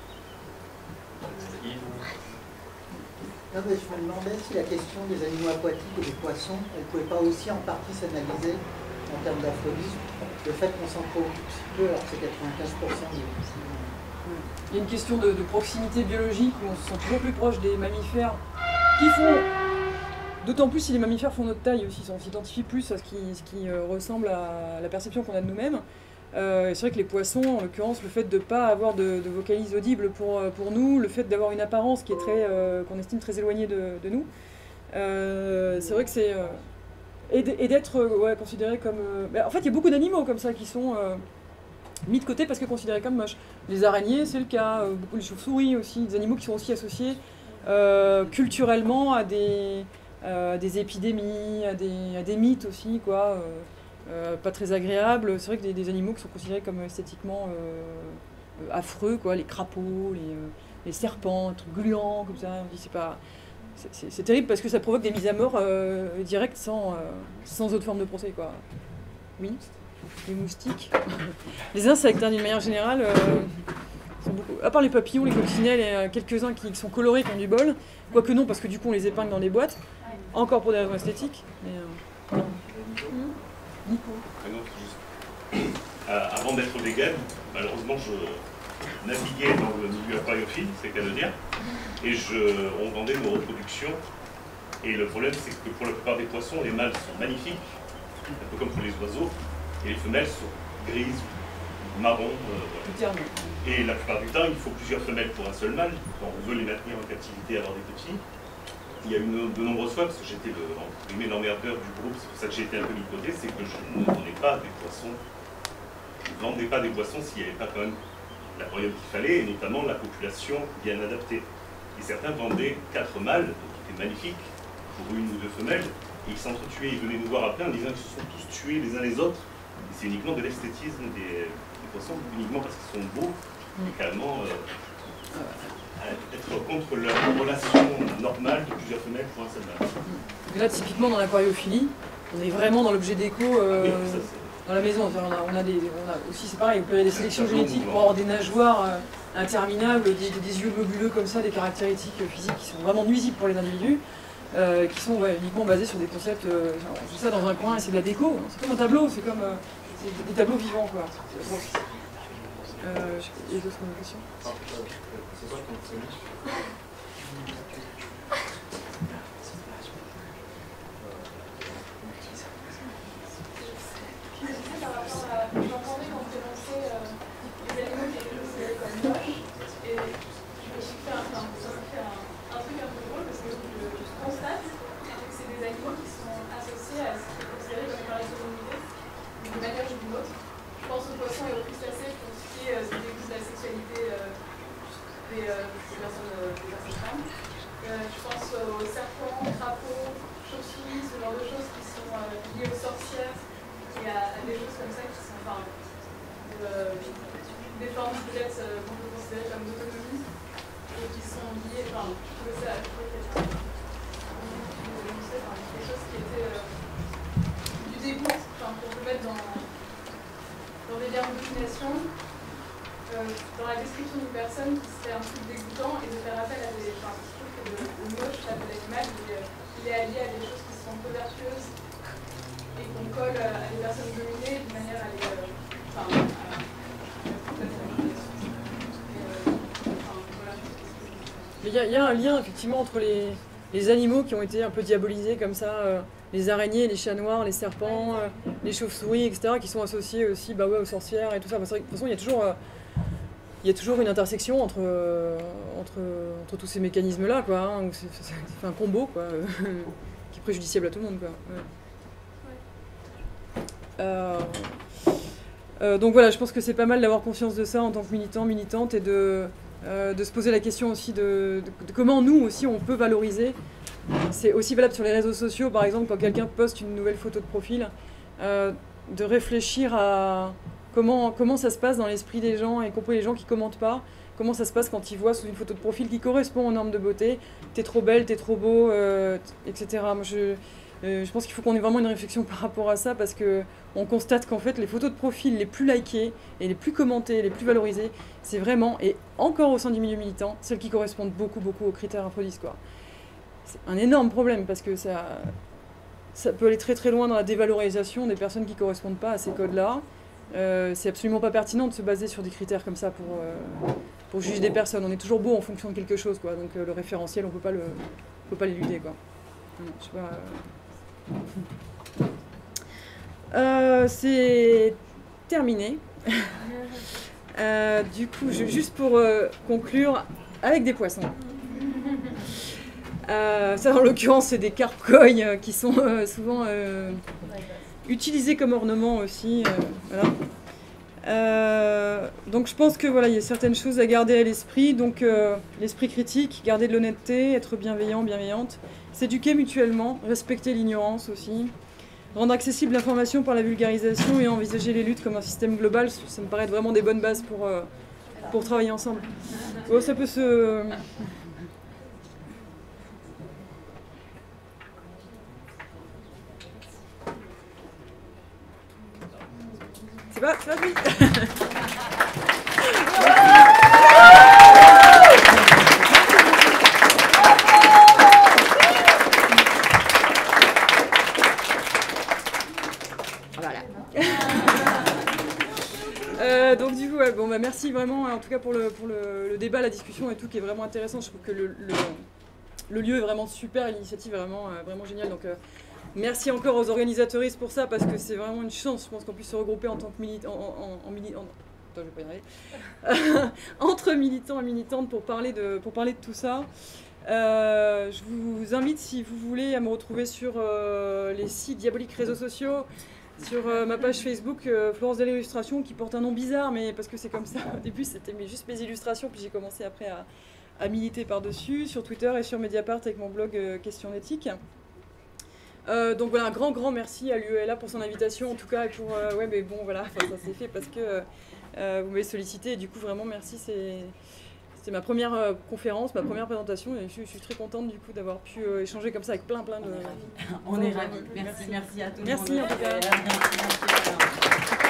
Non, mais je me demandais si la question des animaux aquatiques et des poissons, elle ne pouvait pas aussi en partie s'analyser en termes d'aphorisme. Le fait qu'on s'en préoccupe si peu, alors que c'est quatre-vingt-quinze pour cent des... Il y a une question de, de proximité biologique où on se sent toujours plus proche des mammifères qui font... D'autant plus si les mammifères font notre taille aussi, on s'identifie plus à ce qui, ce qui euh, ressemble à la perception qu'on a de nous-mêmes. Euh, c'est vrai que les poissons, en l'occurrence, le fait de ne pas avoir de, de vocalises audibles pour, pour nous, le fait d'avoir une apparence qui est très, euh, qu'on estime très éloignée de, de nous, euh, c'est vrai que c'est... Euh, et d'être euh, ouais, considéré comme... Euh, bah, en fait, il y a beaucoup d'animaux comme ça qui sont euh, mis de côté parce que considérés comme moches. Les araignées, c'est le cas, euh, beaucoup les chauves-souris aussi, des animaux qui sont aussi associés euh, culturellement à des, euh, des épidémies, à des, à des mythes aussi, quoi. Euh, Euh, pas très agréable. C'est vrai que des, des animaux qui sont considérés comme esthétiquement euh, affreux, quoi, les crapauds, les, euh, les serpents, les trucs gluants, comme ça, on dit c'est pas... C'est, c'est, c'est terrible parce que ça provoque des mises à mort euh, directes sans, euh, sans autre forme de procès, quoi. Oui, les moustiques. Les insectes, hein, d'une manière générale, euh, sont beaucoup... à part les papillons, les coccinelles et euh, quelques-uns qui sont colorés, qui ont du bol, quoique non, parce que du coup on les épingle dans des boîtes, encore pour des raisons esthétiques, mais... Euh, non. Nico. Euh, avant d'être vegan, malheureusement, je naviguais dans le milieu aquariophile, c'est le cas de dire, et je, on vendait nos reproductions. Et le problème, c'est que pour la plupart des poissons, les mâles sont magnifiques, un peu comme pour les oiseaux, et les femelles sont grises, marron. Euh, voilà. Et la plupart du temps, il faut plusieurs femelles pour un seul mâle, quand on veut les maintenir en captivité, avoir des petits. Il y a eu de nombreuses fois, parce que j'étais le, l'emmerdeur du groupe, c'est pour ça que j'ai été un peu mis de côté, c'est que je ne donnais pas des poissons, je ne vendais pas des poissons s'il n'y avait pas quand même l'aquarium qu'il fallait, et notamment la population bien adaptée. Et certains vendaient quatre mâles, donc qui étaient magnifiques, pour une ou deux femelles, et ils s'entretuaient, ils venaient nous voir après en disant qu'ils se sont tous tués les uns les autres. Et c'est uniquement de l'esthétisme des, des poissons, uniquement parce qu'ils sont beaux, et carrément... Euh, être contre leur relation normale de plusieurs femelles pour un seul mâle. Et là, typiquement dans l'aquariophilie, on est vraiment dans l'objet déco euh, oui, ça, dans la maison. Enfin, on, a, on, a des, on a aussi, c'est pareil, il y a des sélections génétiques pour avoir des nageoires euh, interminables, des, des yeux globuleux comme ça, des caractéristiques physiques qui sont vraiment nuisibles pour les individus, euh, qui sont ouais, uniquement basés sur des concepts, euh, tout ça dans un coin, et c'est de la déco. C'est comme un tableau, c'est comme euh, c'est des tableaux vivants, quoi. Bon. Euh, il y a d'autres questions? C'est quoi ton prénom? Par rapport à, j'entendais quand tu lançais les animaux qui étaient considérés comme moches, et je me suis fait un, enfin, ça m'a fait un, un truc un peu drôle parce que je, je constate que c'est des animaux qui sont associés à ce qui est considéré comme une paradoxalité, d'une manière ou d'une autre. Je pense aux poissons et aux crustacés pour ce qui est euh, de la sexualité euh, des, euh, des personnes, euh, des personnes femmes. Euh, je pense aux serpents, crapauds, chauves-souris, ce genre de choses qui sont euh, liées aux sorcières et à, à des choses comme ça qui sont enfin, euh, des formes peut-être euh, qu'on peut considérer comme d'autonomie et qui sont liées, enfin, je trouvais ça, je trouvais que c'était quelque chose qui était euh, du dégoût, enfin, qu'on peut mettre dans dans des liens de domination, euh, dans la description d'une personne qui serait un truc dégoûtant et de faire appel à des... Enfin, je trouve que le, le moche, là, de l'animal, il, il est allié à des choses qui sont peu vertueuses et qu'on colle à des personnes dominées de manière à les... Euh, enfin, à... Mais il y, y a un lien, effectivement, entre les, les animaux qui ont été un peu diabolisés comme ça, euh, les araignées, les chats noirs, les serpents, euh, les chauves-souris, et cetera, qui sont associés aussi bah ouais, aux sorcières et tout ça. Bah, c'est vrai que, de toute façon, il y a toujours, euh, il y a toujours une intersection entre, euh, entre, entre tous ces mécanismes-là, quoi. Hein, où c'est, c'est, c'est un combo, quoi, euh, qui est préjudiciable à tout le monde, quoi. Ouais. Euh, Euh, donc voilà, je pense que c'est pas mal d'avoir conscience de ça en tant que militant, militante, et de, euh, de se poser la question aussi de, de, de comment nous aussi on peut valoriser. C'est aussi valable sur les réseaux sociaux, par exemple, quand quelqu'un poste une nouvelle photo de profil, euh, de réfléchir à comment, comment ça se passe dans l'esprit des gens, y compris les gens qui commentent pas, comment ça se passe quand ils voient sous une photo de profil qui correspond aux normes de beauté, t'es trop belle, t'es trop beau, euh, et cetera. Moi, je, euh, je pense qu'il faut qu'on ait vraiment une réflexion par rapport à ça, parce qu'on constate qu'en fait, les photos de profil les plus likées, et les plus commentées, les plus valorisées, c'est vraiment, et encore au sein du milieu militant, celles qui correspondent beaucoup, beaucoup aux critères Aphrodis, quoi. C'est un énorme problème, parce que ça, ça peut aller très très loin dans la dévalorisation des personnes qui ne correspondent pas à ces codes-là. Euh, c'est absolument pas pertinent de se baser sur des critères comme ça pour, euh, pour juger des personnes. On est toujours beau en fonction de quelque chose, quoi. Donc euh, le référentiel, on ne peut pas le, on peut pas l'éluder, quoi. Non, je sais pas, euh... euh, c'est terminé. euh, du coup, je, juste pour euh, conclure, avec des poissons. Euh, ça, en l'occurrence, c'est des carpe koi euh, qui sont euh, souvent euh, utilisés comme ornement aussi. Euh, voilà. euh, donc, je pense que voilà, il y a certaines choses à garder à l'esprit. Donc, euh, l'esprit critique, garder de l'honnêteté, être bienveillant, bienveillante, s'éduquer mutuellement, respecter l'ignorance aussi, rendre accessible l'information par la vulgarisation et envisager les luttes comme un système global. Ça me paraît être vraiment des bonnes bases pour, euh, pour travailler ensemble. Oh, ça peut se... C'est pas, c'est pas fini. Voilà. euh, donc du coup, ouais, bon, bah, merci vraiment, en tout cas pour le, pour le, le débat, la discussion et tout, qui est vraiment intéressant. Je trouve que le, le, le lieu est vraiment super, l'initiative est vraiment, euh, vraiment géniale. Donc, euh, merci encore aux organisateuristes pour ça, parce que c'est vraiment une chance, je pense, qu'on puisse se regrouper en tant que militant, en, en, en, mili en, attends, je vais pas y arriver. entre militants et militantes pour parler de, pour parler de tout ça. Euh, je vous invite, si vous voulez, à me retrouver sur euh, les sites diaboliques réseaux sociaux, sur euh, ma page Facebook, euh, Florence de l'Illustration, qui porte un nom bizarre, mais parce que c'est comme ça. Au début, c'était juste mes illustrations, puis j'ai commencé après à, à militer par-dessus, sur Twitter et sur Mediapart avec mon blog euh, Question d'éthique. Euh, donc voilà, un grand grand merci à l'U E L A pour son invitation en tout cas, et pour euh, ouais mais bon voilà, ça s'est fait parce que euh, vous m'avez sollicité, et du coup vraiment merci, c'est c'est ma première euh, conférence, ma première présentation, et je, je suis très contente du coup d'avoir pu euh, échanger comme ça avec plein plein de... On est ravis, merci, merci à tous. Merci en tout cas. Merci.